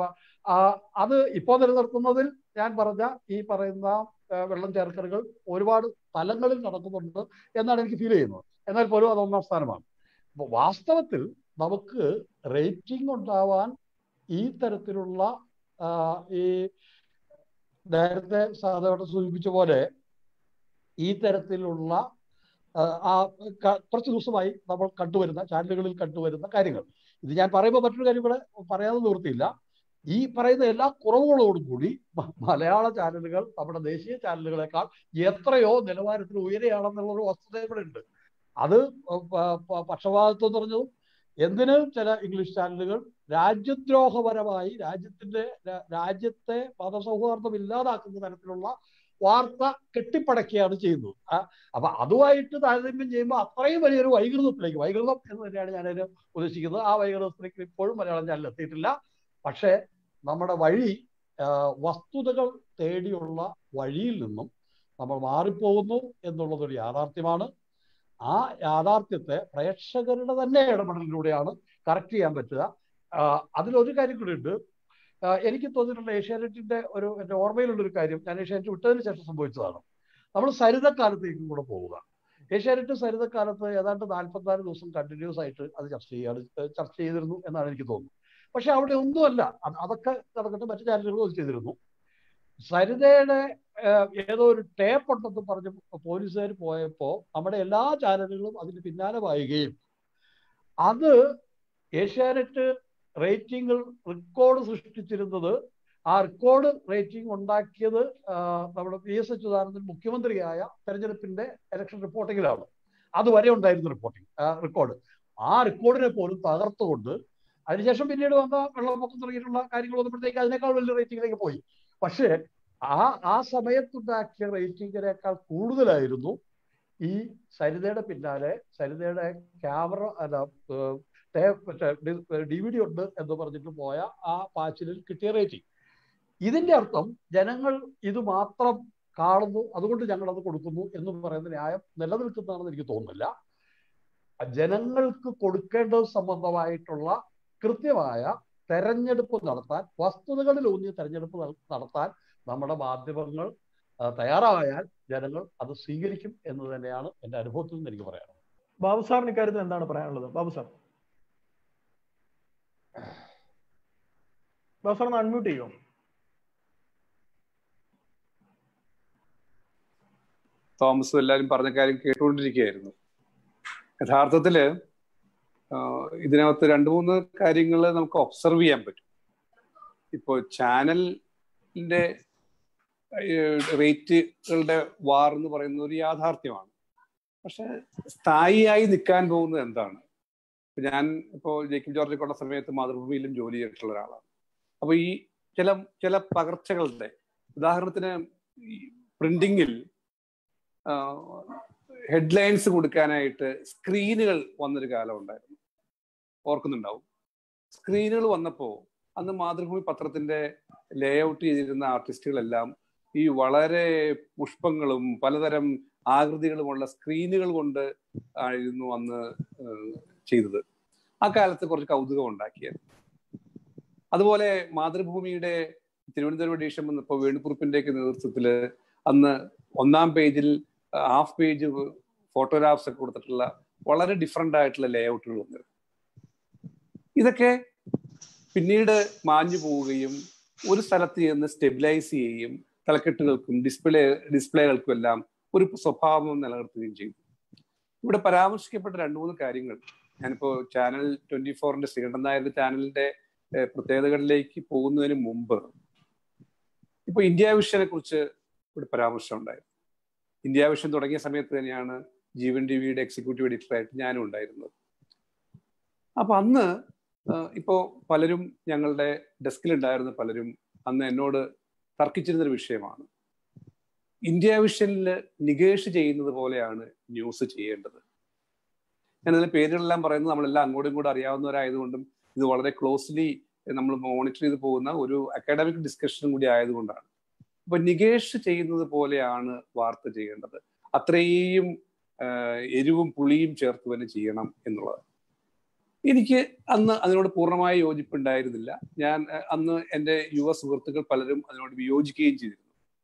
Speaker 4: അത് ഇപ്പോൾ നിലനിർത്തുന്നതിൽ ഞാൻ പറഞ്ഞ ഈ പറയുന്ന വെള്ളം ചേർക്കലുകൾ ഒരുപാട് തലങ്ങളിൽ നടക്കുന്നുണ്ട് എന്നാണ് എനിക്ക് ഫീൽ ചെയ്യുന്നത്. എന്നാൽ പോലും അത് ഒന്നാം സ്ഥാനമാണ്. അപ്പോൾ വാസ്തവത്തിൽ നമുക്ക് റേറ്റിംഗ് ഉണ്ടാവാൻ ഈ തരത്തിലുള്ള ഈ നേരത്തെ സാധാരണ സൂചിപ്പിച്ച പോലെ ഈ തരത്തിലുള്ള ആ കുറച്ച് ദിവസമായി നമ്മൾ കണ്ടുവരുന്ന ചാനലുകളിൽ കണ്ടുവരുന്ന കാര്യങ്ങൾ. ഇത് ഞാൻ പറയുമ്പോൾ മറ്റൊരു കാര്യം കൂടെ പറയാതെ നിവൃത്തിയില്ല. ഈ പറയുന്ന എല്ലാ കുറവുകളോടും കൂടി മലയാള ചാനലുകൾ നമ്മുടെ ദേശീയ ചാനലുകളെക്കാൾ എത്രയോ നിലവാരത്തിൽ ഉയരെയാണെന്നുള്ളൊരു വസ്തുത ഇവിടെ ഉണ്ട്. അത് പക്ഷപാതിത്വം എന്ന് പറഞ്ഞതും എന്തിന് ചില ഇംഗ്ലീഷ് ചാനലുകൾ രാജ്യദ്രോഹപരമായി രാജ്യത്തിന്റെ രാജ്യത്തെ മതസൗഹാർദ്ദം ഇല്ലാതാക്കുന്ന തരത്തിലുള്ള വാർത്ത കെട്ടിപ്പടക്കുകയാണ് ചെയ്യുന്നത്. അപ്പൊ അതുമായിട്ട് താരതമ്യം ചെയ്യുമ്പോൾ അത്രയും വലിയൊരു വൈകൃതത്തിലേക്ക്, വൈകൃതം എന്ന് തന്നെയാണ് ഞാനതിന് ഉദ്ദേശിക്കുന്നത്, ആ വൈകൃതത്തിലേക്ക് ഇപ്പോഴും മലയാളം ചാനൽ എത്തിയിട്ടില്ല. പക്ഷേ നമ്മുടെ വഴി വസ്തുതകൾ തേടിയുള്ള വഴിയിൽ നിന്നും നമ്മൾ മാറിപ്പോകുന്നു എന്നുള്ളതൊരു യാഥാർത്ഥ്യമാണ്. ആ യാഥാർത്ഥ്യത്തെ പ്രേക്ഷകരുടെ തന്നെ ഇടപെടലിലൂടെയാണ് കറക്റ്റ് ചെയ്യാൻ പറ്റുക. അതിലൊരു കാര്യം കൂടി ഉണ്ട്. എനിക്ക് തോന്നിയിട്ടുള്ള ഏഷ്യാനെറ്റിന്റെ ഒരു എൻ്റെ ഓർമ്മയിലുള്ളൊരു കാര്യം, ഞാൻ ഏഷ്യാനെറ്റ് വിട്ടതിന് ശേഷം സംഭവിച്ചതാണ്. നമ്മൾ സരിതക്കാലത്തേക്കും കൂടെ പോവുക. ഏഷ്യാനെറ്റ് സരിതക്കാലത്ത് ഏതാണ്ട് നാൽപ്പത്തിനാല് ദിവസം കണ്ടിന്യൂസ് ആയിട്ട് അത് ചർച്ച ചെയ്യാണ് ചർച്ച ചെയ്തിരുന്നു എന്നാണ് എനിക്ക് തോന്നുന്നത്. പക്ഷെ അവിടെ ഒന്നുമല്ല, അതൊക്കെ നടന്നിട്ട് മറ്റു ചാനലുകളും അത് ചെയ്തിരുന്നു. സരിതയുടെ ഏതോ ഒരു ടേപ്പ് ഉണ്ടെന്ന് പറഞ്ഞ് പോലീസുകാർ പോയപ്പോൾ നമ്മുടെ എല്ലാ ചാനലുകളും അതിന് പിന്നാലെ പായുകയും അത് ഏഷ്യാനെറ്റ് റേറ്റിംഗിൽ റെക്കോർഡ് സൃഷ്ടിച്ചിരുന്നത്, ആ റെക്കോർഡ് റേറ്റിംഗ് ഉണ്ടാക്കിയത് നമ്മുടെ പി എസ് അച്യുതാനന്ദൻ മുഖ്യമന്ത്രിയായ തെരഞ്ഞെടുപ്പിന്റെ ഇലക്ഷൻ റിപ്പോർട്ടിങ്ങിലാണ്. അതുവരെ ഉണ്ടായിരുന്ന റിപ്പോർട്ടിംഗ് റെക്കോർഡ്, ആ റെക്കോർഡിനെ പോലും തകർത്തുകൊണ്ട് അതിനുശേഷം പിന്നീട് വന്ന വെള്ളപ്പൊക്കം തുടങ്ങിയിട്ടുള്ള കാര്യങ്ങൾ വന്നപ്പോഴത്തേക്ക് അതിനേക്കാൾ വലിയ റേറ്റിംഗിലേക്ക് പോയി. പക്ഷേ ആ ആ സമയത്തുണ്ടാക്കിയ റേറ്റിംഗിനേക്കാൾ കൂടുതലായിരുന്നു ഈ സരിതയുടെ പിന്നാലെ സരിതയുടെ ക്യാമറ അല്ല ഡി വി ഡി ഉണ്ട് എന്ന് പറഞ്ഞിട്ട് പോയ ആ പാച്ചിലിൽ കിട്ടിയ റേറ്റിംഗ്. ഇതിന്റെ അർത്ഥം ജനങ്ങൾ ഇത് മാത്രം കാണുന്നു, അതുകൊണ്ട് ഞങ്ങൾ അത് കൊടുക്കുന്നു എന്ന് പറയുന്ന ന്യായം നിലനിൽക്കുന്നതാണെന്ന് എനിക്ക് തോന്നുന്നില്ല. ജനങ്ങൾക്ക് കൊടുക്കേണ്ടത് സംബന്ധമായിട്ടുള്ള കൃത്യമായ തെരഞ്ഞെടുപ്പ് നടത്താൻ, വസ്തുതകളിൽ ഊന്നിയ തെരഞ്ഞെടുപ്പ് നടത്താൻ നമ്മുടെ മാധ്യമങ്ങൾ തയ്യാറായാൽ ജനങ്ങൾ അത് സ്വീകരിക്കും എന്ന് തന്നെയാണ് എൻ്റെ അനുഭവത്തിൽ നിന്ന് എനിക്ക് പറയാനുള്ളത്.
Speaker 1: ബാബു സാറിന് ഇക്കാര്യത്തിൽ എന്താണ് പറയാനുള്ളത്? ബാബു സാർ ബാബു സാർ ഒന്ന് അൺമ്യൂട്ട് ചെയ്യുമോ?
Speaker 5: തോമസും എല്ലാവരും പറഞ്ഞ കാര്യം കേട്ടുകൊണ്ടിരിക്കുകയായിരുന്നു. യഥാർത്ഥത്തില് ഇതിനകത്ത് രണ്ട് മൂന്ന് കാര്യങ്ങൾ നമുക്ക് ഒബ്സർവ് ചെയ്യാൻ പറ്റും. ഇപ്പോൾ ചാനലിന്റെ റേറ്റുകളുടെ വാർ എന്ന് പറയുന്നത് ഒരു യാഥാർത്ഥ്യമാണ്. പക്ഷെ സ്ഥായിയായി നിൽക്കാൻ പോകുന്നത് എന്താണ്? ഞാൻ ഇപ്പോൾ ജേക്കബ് ജോർജൊക്കെയുള്ള സമയത്ത് മാതൃഭൂമിയിലും ജോലി ചെയ്തിട്ടുള്ള ഒരാളാണ്. അപ്പൊ ഈ ചില ചില പകർച്ചകളുടെ ഉദാഹരണത്തിന് പ്രിന്റിങ്ങിൽ ഹെഡ്ലൈൻസ് കൊടുക്കാനായിട്ട് സ്ക്രീനുകൾ വന്നൊരു കാലം ഉണ്ടായിരുന്നു, ഓർക്കുന്നുണ്ടാവും. സ്ക്രീനുകൾ വന്നപ്പോൾ അന്ന് മാതൃഭൂമി പത്രത്തിന്റെ ലേ ഔട്ട് ചെയ്തിരുന്ന ആർട്ടിസ്റ്റുകളെല്ലാം ഈ വളരെ പുഷ്പങ്ങളും പലതരം ആകൃതികളുമുള്ള സ്ക്രീനുകൾ കൊണ്ട് ആയിരുന്നു അന്ന് ചെയ്തത്. ആ കാലത്ത് കുറച്ച് കൗതുകം ഉണ്ടാക്കിയത്. അതുപോലെ മാതൃഭൂമിയുടെ തിരുവനന്തപുരം എഡിഷൻ വന്നപ്പോൾ വേണുക്കുറുപ്പിന്റെയൊക്കെ നേതൃത്വത്തില് അന്ന് ഒന്നാം പേജിൽ ഹാഫ് പേജ് ഫോട്ടോഗ്രാഫ്സ് ഒക്കെ കൊടുത്തിട്ടുള്ള വളരെ ഡിഫറെന്റ് ആയിട്ടുള്ള ലേ ഔട്ടുകൾ വന്നത്. ഇതൊക്കെ പിന്നീട് മാഞ്ഞു പോവുകയും ഒരു സ്ഥലത്ത് ചെന്ന് സ്റ്റെബിലൈസ് ചെയ്യുകയും തലക്കെട്ടുകൾക്കും ഡിസ്പ്ലേ ഡിസ്പ്ലേകൾക്കും എല്ലാം ഒരു സ്വഭാവം നിലനിർത്തുകയും ചെയ്തു. ഇവിടെ പരാമർശിക്കപ്പെട്ട രണ്ടു മൂന്ന് കാര്യങ്ങൾ ഞാനിപ്പോ ചാനൽ ട്വന്റി ഫോറിന്റെ ശ്രീകണ്ഠൻ നായരുടെ ചാനലിന്റെ പ്രത്യേകതകളിലേക്ക് പോകുന്നതിന് മുമ്പ് ഇപ്പൊ ഇന്ത്യ വിഷനെ കുറിച്ച് ഇവിടെ പരാമർശം ഉണ്ടായിരുന്നു. ഇന്ത്യ വിഷൻ തുടങ്ങിയ സമയത്ത് തന്നെയാണ് ജീവൻ ടി വിയുടെ എക്സിക്യൂട്ടീവ് എഡിറ്ററായിട്ട് ഞാനും ഉണ്ടായിരുന്നത്. അപ്പൊ അന്ന് ഇപ്പോ പലരും ഞങ്ങളുടെ ഡെസ്കിലുണ്ടായിരുന്ന പലരും അന്ന് എന്നോട് തർക്കിച്ചിരുന്നൊരു വിഷയമാണ്, ഇന്ത്യ വിഷനിൽ നികേഷ് ചെയ്യുന്നത് പോലെയാണ് ന്യൂസ് ചെയ്യേണ്ടത്. ഞാനതിന്റെ പേരുകളെല്ലാം പറയുന്നത് നമ്മളെല്ലാം അങ്ങോട്ടും ഇങ്ങോട്ടും അറിയാവുന്നവരായതുകൊണ്ടും ഇത് വളരെ ക്ലോസ്ലി നമ്മൾ മോണിറ്റർ ചെയ്ത് പോകുന്ന ഒരു അക്കാഡമിക് ഡിസ്കഷനും കൂടി ആയതുകൊണ്ടാണ്. അപ്പൊ നികേഷ് ചെയ്യുന്നത് പോലെയാണ് വാർത്ത ചെയ്യേണ്ടത്, അത്രയും എരിവും പുളിയും ചേർത്ത് തന്നെ ചെയ്യണം എന്നുള്ളത്. എനിക്ക് അന്ന് അതിനോട് പൂർണ്ണമായി യോജിപ്പുണ്ടായിരുന്നില്ല. ഞാൻ അന്ന് എൻ്റെ യുവ സുഹൃത്തുക്കൾ പലരും അതിനോട് വിയോജിക്കുകയും ചെയ്തിരുന്നു.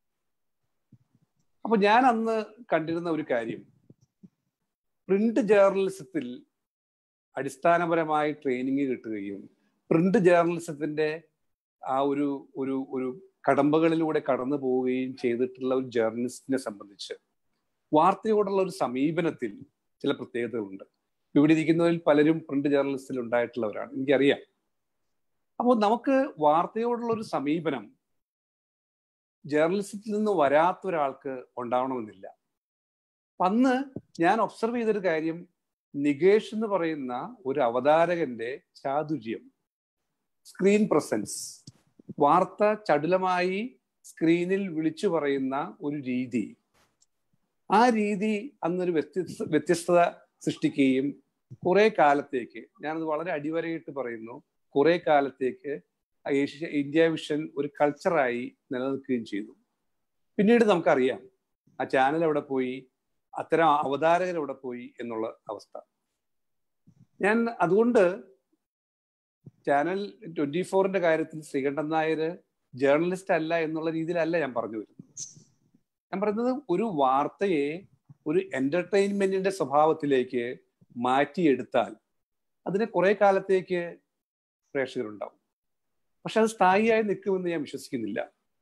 Speaker 5: അപ്പൊ ഞാൻ അന്ന് കണ്ടിരുന്ന ഒരു കാര്യം, പ്രിന്റ് ജേർണലിസത്തിൽ അടിസ്ഥാനപരമായി ട്രെയിനിങ് കിട്ടുകയും പ്രിന്റ് ജേർണലിസത്തിന്റെ ആ ഒരു ഒരു ഒരു കടമ്പകളിലൂടെ കടന്നു പോവുകയും ചെയ്തിട്ടുള്ള ഒരു ജേർണലിസ്റ്റിനെ സംബന്ധിച്ച് വാർത്തയോടുള്ള ഒരു സമീപനത്തിൽ ചില പ്രത്യേകതകളുണ്ട്. ഇവിടെ ഇരിക്കുന്നവരിൽ പലരും പ്രിന്റ് ജേർണലിസ്റ്റിൽ ഉണ്ടായിട്ടുള്ളവരാണ്, എനിക്കറിയാം. അപ്പോൾ നമുക്ക് വാർത്തയോടുള്ള ഒരു സമീപനം ജേർണലിസത്തിൽ നിന്ന് വരാത്ത ഒരാൾക്ക് ഉണ്ടാവണമെന്നില്ല. അന്ന് ഞാൻ ഒബ്സർവ് ചെയ്തൊരു കാര്യം, നികേഷ് എന്ന് പറയുന്ന ഒരു അവതാരകന്റെ ചാതുര്യം, സ്ക്രീൻ പ്രസൻസ്, വാർത്ത ചടുലമായി സ്ക്രീനിൽ വിളിച്ചു പറയുന്ന ഒരു രീതി, ആ രീതി അന്നൊരു വ്യത്യസ്ത വ്യത്യസ്തത സൃഷ്ടിക്കുകയും കുറെ കാലത്തേക്ക്, ഞാനത് വളരെ അടിവരയിട്ട് പറയുന്നു, കുറെ കാലത്തേക്ക് ഏഷ്യ ഇന്ത്യ വിഷൻ ഒരു കൾച്ചറായി നിലനിൽക്കുകയും ചെയ്തു. പിന്നീട് നമുക്കറിയാം ആ ചാനൽ എവിടെ പോയി, അത്തരം അവതാരകർ എവിടെ പോയി എന്നുള്ള അവസ്ഥ. ഞാൻ അതുകൊണ്ട് ചാനൽ ട്വന്റി ഫോറിന്റെ കാര്യത്തിൽ ശ്രീകണ്ഠൻ നായർ ജേർണലിസ്റ്റ് അല്ല എന്നുള്ള രീതിയിലല്ല ഞാൻ പറഞ്ഞു വരുന്നത്. ഞാൻ പറയുന്നത് ഒരു വാർത്തയെ ഒരു എന്റർടൈൻമെന്റിന്റെ സ്വഭാവത്തിലേക്ക് മാറ്റിയെടുത്താൽ അതിന് കുറെ കാലത്തേക്ക് പ്രേക്ഷകരുണ്ടാവും. പക്ഷെ അത് സ്ഥായിയായി നിൽക്കുമെന്ന് ഞാൻ വിശ്വസിക്കുന്നില്ല.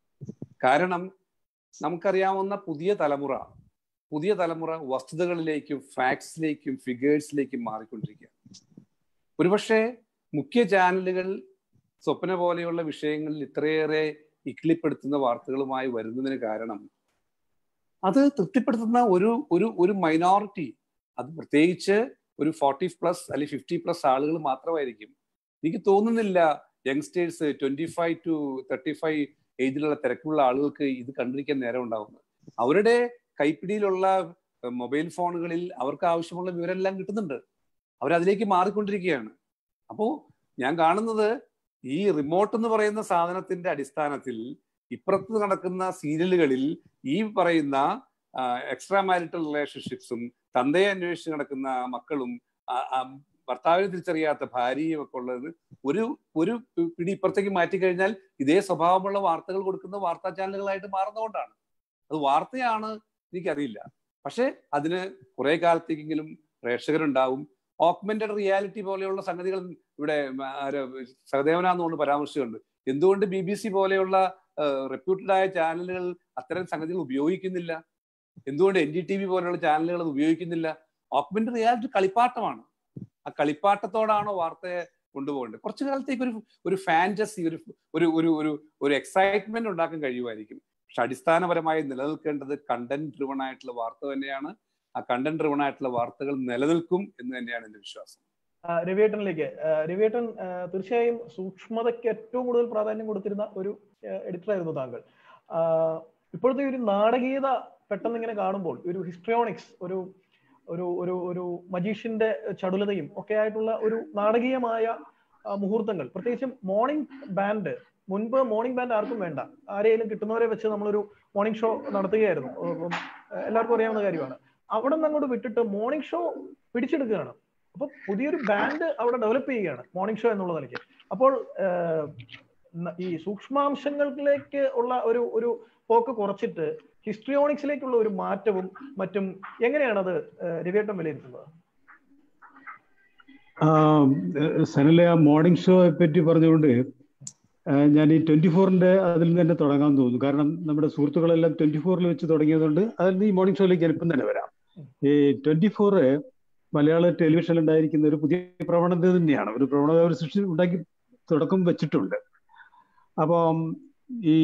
Speaker 5: കാരണം നമുക്കറിയാവുന്ന പുതിയ തലമുറ പുതിയ തലമുറ വസ്തുതകളിലേക്കും ഫാക്ട്സിലേക്കും ഫിഗേഴ്സിലേക്കും മാറിക്കൊണ്ടിരിക്കുകയാണ്. ഒരുപക്ഷെ മുഖ്യ ചാനലുകൾ സ്വപ്ന പോലെയുള്ള വിഷയങ്ങളിൽ ഇത്രയേറെ ഇക്ലിപ്പെടുത്തുന്ന വാർത്തകളുമായി വരുന്നതിന് കാരണം അത് തൃപ്തിപ്പെടുത്തുന്ന ഒരു ഒരു ഒരു മൈനോറിറ്റി, അത് പ്രത്യേകിച്ച് ഒരു ഫോർട്ടി പ്ലസ് അല്ലെങ്കിൽ ഫിഫ്റ്റി പ്ലസ് ആളുകൾ മാത്രമായിരിക്കും. എനിക്ക് തോന്നുന്നില്ല youngsters twenty five to thirty five ഏജിലുള്ള തിരക്കുള്ള ആളുകൾക്ക് ഇത് കണ്ടിരിക്കാൻ നേരം ഉണ്ടാവുന്നത്. അവരുടെ കൈപ്പിടിയിലുള്ള മൊബൈൽ ഫോണുകളിൽ അവർക്ക് ആവശ്യമുള്ള വിവരമെല്ലാം കിട്ടുന്നുണ്ട്. അവരതിലേക്ക് മാറിക്കൊണ്ടിരിക്കുകയാണ്. അപ്പോൾ ഞാൻ കാണുന്നത് ഈ റിമോട്ട് എന്ന് പറയുന്ന സാധനത്തിന്റെ അടിസ്ഥാനത്തിൽ ഇപ്പുറത്ത് നടക്കുന്ന സീരിയലുകളിൽ ഈ പറയുന്ന എക്സ്ട്രാ മാരിറ്റൽ റിലേഷൻഷിപ്സും തന്തയെ അന്വേഷിച്ച് നടക്കുന്ന മക്കളും ഭർത്താവിനെ തിരിച്ചറിയാത്ത ഭാര്യയും ഒക്കെ ഉള്ളത് ഒരു ഒരു പിടി ഇപ്പുറത്തേക്ക് മാറ്റിക്കഴിഞ്ഞാൽ ഇതേ സ്വഭാവമുള്ള വാർത്തകൾ കൊടുക്കുന്ന വാർത്താ ചാനലുകളായിട്ട് മാറുന്നതുകൊണ്ടാണ്. അത് വാർത്തയാണ് എനിക്കറിയില്ല, പക്ഷെ അതിന് കുറെ കാലത്തേക്കെങ്കിലും പ്രേക്ഷകരുണ്ടാവും. ഓഗ്മെന്റഡ് റിയാലിറ്റി പോലെയുള്ള സംഗതികൾ ഇവിടെ സഹദേവനാന്നുകൊണ്ട് പരാമർശിച്ചുണ്ട്. എന്തുകൊണ്ട് ബി ബി സി പോലെയുള്ള റെപ്യൂട്ടഡ് ആയ ചാനലുകൾ അത്തരം സംഗതികൾ ഉപയോഗിക്കുന്നില്ല? എന്തുകൊണ്ട് എൻ ഡി ടി വി പോലെയുള്ള ചാനലുകൾ അത് ഉപയോഗിക്കുന്നില്ല? ഓഗ്മെന്റഡ് റിയാലിറ്റി കളിപ്പാട്ടമാണ്. ആ കളിപ്പാട്ടത്തോടാണോ വാർത്തയെ കൊണ്ടുപോകേണ്ടത്? കുറച്ചു കാലത്തേക്ക് ഒരു ഒരു ഫാന്റസി, ഒരു ഒരു ഒരു ഒരു ഒരു എക്സൈറ്റ്മെന്റ് ഉണ്ടാക്കാൻ കഴിയുമായിരിക്കും. പക്ഷെ അടിസ്ഥാനപരമായി നിലനിൽക്കേണ്ടത് കണ്ടന്റ് ഡ്രിവൺ ആയിട്ടുള്ള വാർത്ത തന്നെയാണ്. ആ കണ്ടന്റ് ഡ്രിവൺ ആയിട്ടുള്ള വാർത്തകൾ നിലനിൽക്കും എന്ന് തന്നെയാണ് എന്റെ വിശ്വാസം.
Speaker 1: രവിയേട്ടനിലേക്ക് രവിയേട്ടൻ തീർച്ചയായും സൂക്ഷ്മതയ്ക്ക് ഏറ്റവും കൂടുതൽ പ്രാധാന്യം കൊടുത്തിരുന്ന ഒരു എഡിറ്റർ ആയിരുന്നു താങ്കൾ. ഇപ്പോഴത്തെ ഒരു നാടകീയത പെട്ടെന്ന് ഇങ്ങനെ കാണുമ്പോൾ ഒരു ഹിസ്ട്രിയോണിക്സ്, ഒരു ഒരു ഒരു ഒരു മജീഷ്യന്റെ ചടുലതയും ഒക്കെ ആയിട്ടുള്ള ഒരു നാടകീയമായ മുഹൂർത്തങ്ങൾ, പ്രത്യേകിച്ചും മോർണിംഗ് ബാൻഡ്, മുൻപ് മോർണിംഗ് ബാൻഡ് ആർക്കും വേണ്ട, ആരെയും കിട്ടുന്നവരെ വെച്ച് നമ്മളൊരു മോർണിംഗ് ഷോ നടത്തുകയായിരുന്നു. എല്ലാവർക്കും അറിയാവുന്ന കാര്യമാണ്. അവിടെ നിന്ന് അങ്ങോട്ട് വിട്ടിട്ട് മോർണിംഗ് ഷോ പിടിച്ചെടുക്കുകയാണ്. അപ്പൊ പുതിയൊരു ബാൻഡ് അവിടെ ഡെവലപ്പ് ചെയ്യുകയാണ് മോർണിംഗ് ഷോ എന്നുള്ള നിലയ്ക്ക്. അപ്പോൾ ഈ സൂക്ഷ്മാംശങ്ങളിലേക്ക് ഉള്ള ഒരു ഒരു പോക്ക് കുറച്ചിട്ട് ഹിസ്ട്രിയോണിക്സിലേക്കുള്ള ഒരു മാറ്റവും മറ്റും എങ്ങനെയാണത് രവിയേട്ടൻ വിലയിരുത്തുന്നത്?
Speaker 6: സനലെ, ആ മോർണിംഗ് ഷോയെ പറ്റി പറഞ്ഞുകൊണ്ട് ഞാൻ ഈ ട്വന്റി ഫോറിന്റെ അതിൽ നിന്ന് തന്നെ തുടങ്ങാൻ തോന്നുന്നു. കാരണം നമ്മുടെ സുഹൃത്തുക്കളെല്ലാം ട്വന്റി ഫോറിൽ വെച്ച് തുടങ്ങിയതുകൊണ്ട് അതിൽ നിന്ന് ഈ മോർണിംഗ് ഷോയിലേക്ക് എളുപ്പം തന്നെ വരാം. ഈ ട്വന്റി ഫോർ മലയാള ടെലിവിഷനിൽ ഉണ്ടായിരിക്കുന്ന ഒരു പുതിയ പ്രവണത തന്നെയാണ്. ഒരു പ്രവണത അവർ സൃഷ്ടി ഉണ്ടാക്കി തുടക്കം വെച്ചിട്ടുണ്ട്. അപ്പം ഈ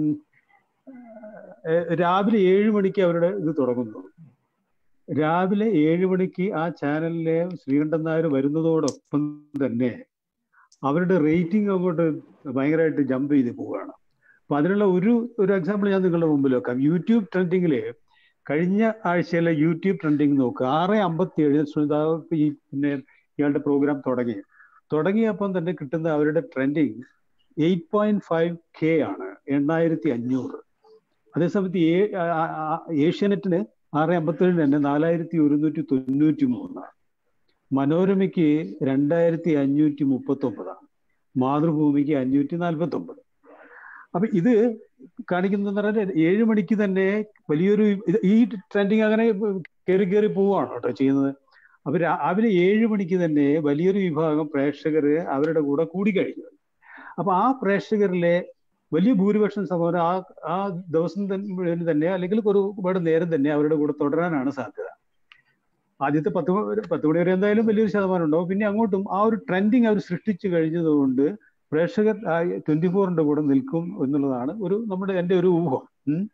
Speaker 6: രാവിലെ ഏഴ് മണിക്ക് അവരുടെ ഇത് തുടങ്ങുന്നു. രാവിലെ ഏഴ് മണിക്ക് ആ ചാനലിലെ ശ്രീകണ്ഠൻ നായർ വരുന്നതോടൊപ്പം തന്നെ അവരുടെ റേറ്റിംഗ് അങ്ങോട്ട് ഭയങ്കരമായിട്ട് ജമ്പ് ചെയ്ത് പോവുകയാണ്. അപ്പൊ അതിനുള്ള ഒരു ഒരു എക്സാമ്പിൾ ഞാൻ നിങ്ങളുടെ മുമ്പിൽ വെക്കാം. യൂട്യൂബ് ട്രെൻഡിങ്ങില് കഴിഞ്ഞ ആഴ്ചയിലെ യൂട്യൂബ് ട്രെൻഡിങ് നോക്കുക. ആറ് അമ്പത്തി ഏഴ് ഈ പിന്നെ ഇയാളുടെ പ്രോഗ്രാം തുടങ്ങി തുടങ്ങിയപ്പം തന്നെ കിട്ടുന്ന അവരുടെ trending eight point five K ആണ്, എണ്ണായിരത്തി അഞ്ഞൂറ്. അതേസമയത്ത് ഏ ഏഷ്യാനെറ്റിന് ആറ് അമ്പത്തേഴിന് തന്നെ നാലായിരത്തി ഒരുന്നൂറ്റി തൊണ്ണൂറ്റി മൂന്നാണ്. മനോരമയ്ക്ക് രണ്ടായിരത്തി അഞ്ഞൂറ്റി മുപ്പത്തി ഒമ്പതാണ്. മാതൃഭൂമിക്ക് അഞ്ഞൂറ്റി നാൽപ്പത്തി ഒമ്പത്. അപ്പൊ ഇത് കാണിക്കുന്നതെന്ന് പറഞ്ഞാൽ ഏഴ് മണിക്ക് തന്നെ വലിയൊരു ഈ ട്രെൻഡിങ് അങ്ങനെ കയറി കയറി പോവുകയാണ് കേട്ടോ ചെയ്യുന്നത്. അപ്പൊ രാവിലെ ഏഴ് മണിക്ക് തന്നെ വലിയൊരു വിഭാഗം പ്രേക്ഷകർ അവരുടെ കൂടെ കൂടിക്കഴിഞ്ഞു. അപ്പൊ ആ പ്രേക്ഷകരിലെ വലിയ ഭൂരിപക്ഷം സഹോദരൻ ആ ആ ദിവസം തന്നെ തന്നെ അല്ലെങ്കിൽ ഒരു ഒരുപാട് നേരം തന്നെ അവരുടെ കൂടെ തുടരാനാണ് സാധ്യത. ആദ്യത്തെ പത്ത് പത്ത് മണി വരെ എന്തായാലും വലിയൊരു ശതമാനം ഉണ്ടാവും. പിന്നെ അങ്ങോട്ടും ആ ഒരു ട്രെൻഡിങ് അവർ സൃഷ്ടിച്ചു കഴിഞ്ഞതുകൊണ്ട് പ്രേക്ഷകർ ആ ട്വന്റി ഫോറിന്റെ കൂടെ നിൽക്കും എന്നുള്ളതാണ് ഒരു നമ്മുടെ എൻ്റെ ഒരു ഊഹം.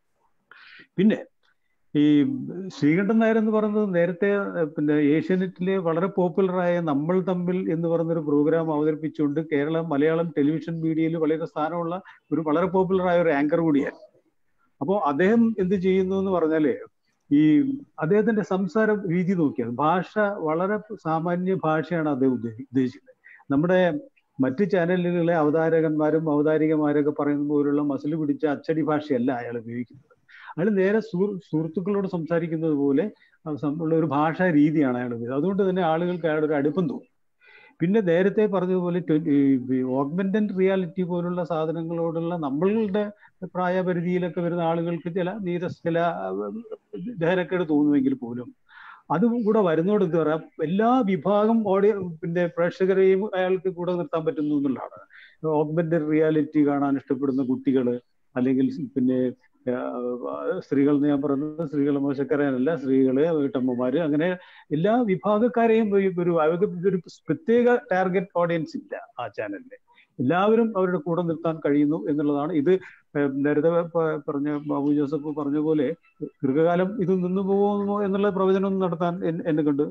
Speaker 6: പിന്നെ ഈ ശ്രീകണ്ഠൻ നായർ എന്ന് പറയുന്നത് നേരത്തെ പിന്നെ ഏഷ്യാനെറ്റിലെ വളരെ പോപ്പുലറായ നമ്മൾ തമ്മിൽ എന്ന് പറയുന്നൊരു പ്രോഗ്രാം അവതരിപ്പിച്ചുകൊണ്ട് കേരളം മലയാളം ടെലിവിഷൻ മീഡിയയിൽ വളരെ സ്ഥാനമുള്ള ഒരു വളരെ പോപ്പുലറായ ഒരു ആങ്കർ കൂടിയാണ്. അപ്പോൾ അദ്ദേഹം എന്ത് ചെയ്യുന്നു എന്ന് പറഞ്ഞാല് ഈ അദ്ദേഹത്തിന്റെ സംസാര രീതി നോക്കിയാൽ ഭാഷ വളരെ സാമാന്യ ഭാഷയാണ് അദ്ദേഹം ഉദ്ദേശിക്കുന്നത്. നമ്മുടെ മറ്റ് ചാനലുകളിലെ അവതാരകന്മാരും അവതാരികമാരൊക്കെ പറയുന്ന പോലുള്ള മസിൽ പിടിച്ച അച്ചടി ഭാഷയല്ല അയാൾ ഉപയോഗിക്കുന്നത്. അയാൾ നേരെ സുഹൃ സുഹൃത്തുക്കളോട് സംസാരിക്കുന്നത് പോലെ ഉള്ള ഒരു ഭാഷാ രീതിയാണ് അയാൾ ഉപയോഗിക്കുന്നത്. അതുകൊണ്ട് തന്നെ ആളുകൾക്ക് അയാളുടെ ഒരു അടുപ്പം തോന്നും. പിന്നെ നേരത്തെ പറഞ്ഞതുപോലെ ഓഗ്മെന്റഡ് റിയാലിറ്റി പോലുള്ള സാധനങ്ങളോടുള്ള നമ്മളുടെ പ്രായപരിധിയിലൊക്കെ വരുന്ന ആളുകൾക്ക് ചില നീരസ് ചില ദഹനക്കേട് തോന്നുമെങ്കിൽ പോലും അതും കൂടെ വരുന്നതോട് എന്താ പറയാ എല്ലാ വിഭാഗം ഓഡിയ പിന്നെ പ്രേക്ഷകരെയും അയാൾക്ക് കൂടെ നിർത്താൻ പറ്റുന്നു എന്നുള്ളതാണ്. ഓഗ്മെന്റഡ് റിയാലിറ്റി കാണാൻ ഇഷ്ടപ്പെടുന്ന കുട്ടികൾ, അല്ലെങ്കിൽ പിന്നെ സ്ത്രീകൾ എന്ന് ഞാൻ പറയുന്നത് സ്ത്രീകൾ മോശക്കാരനല്ല, സ്ത്രീകള്, വീട്ടമ്മമാര്, അങ്ങനെ എല്ലാ വിഭാഗക്കാരെയും ഒരു ഒരു പ്രത്യേക ടാർഗറ്റ് ഓഡിയൻസ് ഇല്ല ആ ചാനലില്. എല്ലാവരും അവരുടെ കൂടെ നിർത്താൻ കഴിയുന്നു എന്നുള്ളതാണ്. ഇത് നേരത്തെ പറഞ്ഞ ബാബു ജോസഫ് പറഞ്ഞ പോലെ ദീർഘകാലം ഇത് നിന്നു പോകുമോ എന്നുള്ള പ്രവചനം നടത്താൻ എന്നെ കൊണ്ട്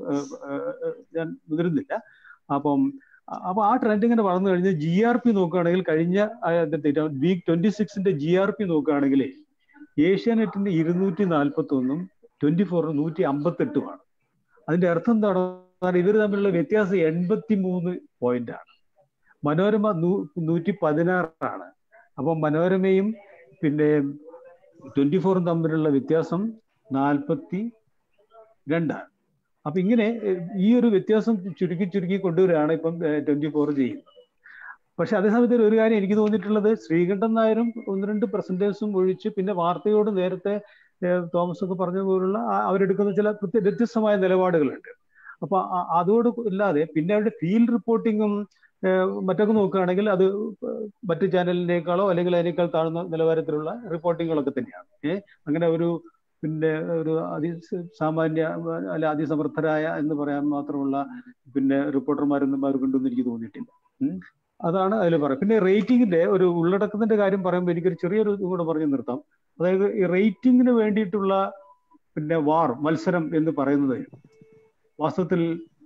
Speaker 6: ഞാൻ മുതിരുന്നില്ല. അപ്പം അപ്പൊ ആ ട്രെൻഡ് ഇങ്ങനെ വളർന്നു കഴിഞ്ഞ് ജി ആർ പി നോക്കുകയാണെങ്കിൽ കഴിഞ്ഞ വീക്ക് ട്വന്റി സിക്സിന്റെ ജി ആർ പി നോക്കുകയാണെങ്കിൽ ഏഷ്യാനെറ്റിന്റെ ഇരുന്നൂറ്റി നാൽപ്പത്തി ഒന്നും ട്വന്റി ഫോറിന് നൂറ്റി അമ്പത്തെട്ടുമാണ്. അതിന്റെ അർത്ഥം എന്താണ്? ഇവർ തമ്മിലുള്ള വ്യത്യാസം എൺപത്തി മൂന്ന് പോയിന്റ് ആണ്. മനോരമ നൂ നൂറ്റി പതിനാറാണ്. അപ്പം മനോരമയും പിന്നെ ട്വന്റി ഫോറും തമ്മിലുള്ള വ്യത്യാസം നാൽപ്പത്തി രണ്ടാണ്. അപ്പൊ ഇങ്ങനെ ഈ ഒരു വ്യത്യാസം ചുരുക്കി ചുരുക്കി കൊണ്ടുവരികയാണ് ഇപ്പം ട്വന്റി ഫോർ ചെയ്യുന്നത്. പക്ഷെ അതേസമയത്ത് ഒരു കാര്യം എനിക്ക് തോന്നിയിട്ടുള്ളത്, ശ്രീകണ്ഠൻ നായരും ഒന്ന് രണ്ട് പ്രസന്റേഴ്സും ഒഴിച്ച് പിന്നെ വാർത്തയോട് നേരത്തെ തോമസ് ഒക്കെ പറഞ്ഞ പോലുള്ള അവരെടുക്കുന്ന ചില പ്രത്യേക വ്യത്യസ്തമായ നിലപാടുകളുണ്ട്. അപ്പൊ അതോട് ഇല്ലാതെ പിന്നെ അവരുടെ ഫീൽഡ് റിപ്പോർട്ടിങ്ങും മറ്റൊക്കെ നോക്കുകയാണെങ്കിൽ അത് മറ്റു ചാനലിനേക്കാളോ അല്ലെങ്കിൽ അതിനേക്കാൾ താഴ്ന്ന നിലവാരത്തിലുള്ള റിപ്പോർട്ടിങ്ങുകളൊക്കെ തന്നെയാണ്. ഏഹ് അങ്ങനെ ഒരു പിന്നെ ഒരു അതി സാമാന്യ അല്ല അതിസമർത്ഥരായ എന്ന് പറയാൻ മാത്രമുള്ള പിന്നെ റിപ്പോർട്ടർമാരൊന്നും അവർക്കുണ്ടെന്ന് എനിക്ക് തോന്നിയിട്ടില്ല. അതാണ് അതിൽ പറയാം. പിന്നെ റേറ്റിംഗിന്റെ ഒരു ഉള്ളടക്കത്തിന്റെ കാര്യം പറയുമ്പോൾ എനിക്കൊരു ചെറിയൊരു ഇത് കൂടെ പറഞ്ഞു നിർത്താം. അതായത് ഈ റേറ്റിംഗിന് വേണ്ടിയിട്ടുള്ള പിന്നെ വാർ മത്സരം എന്ന് പറയുന്നത് വാസ്തവത്തിൽ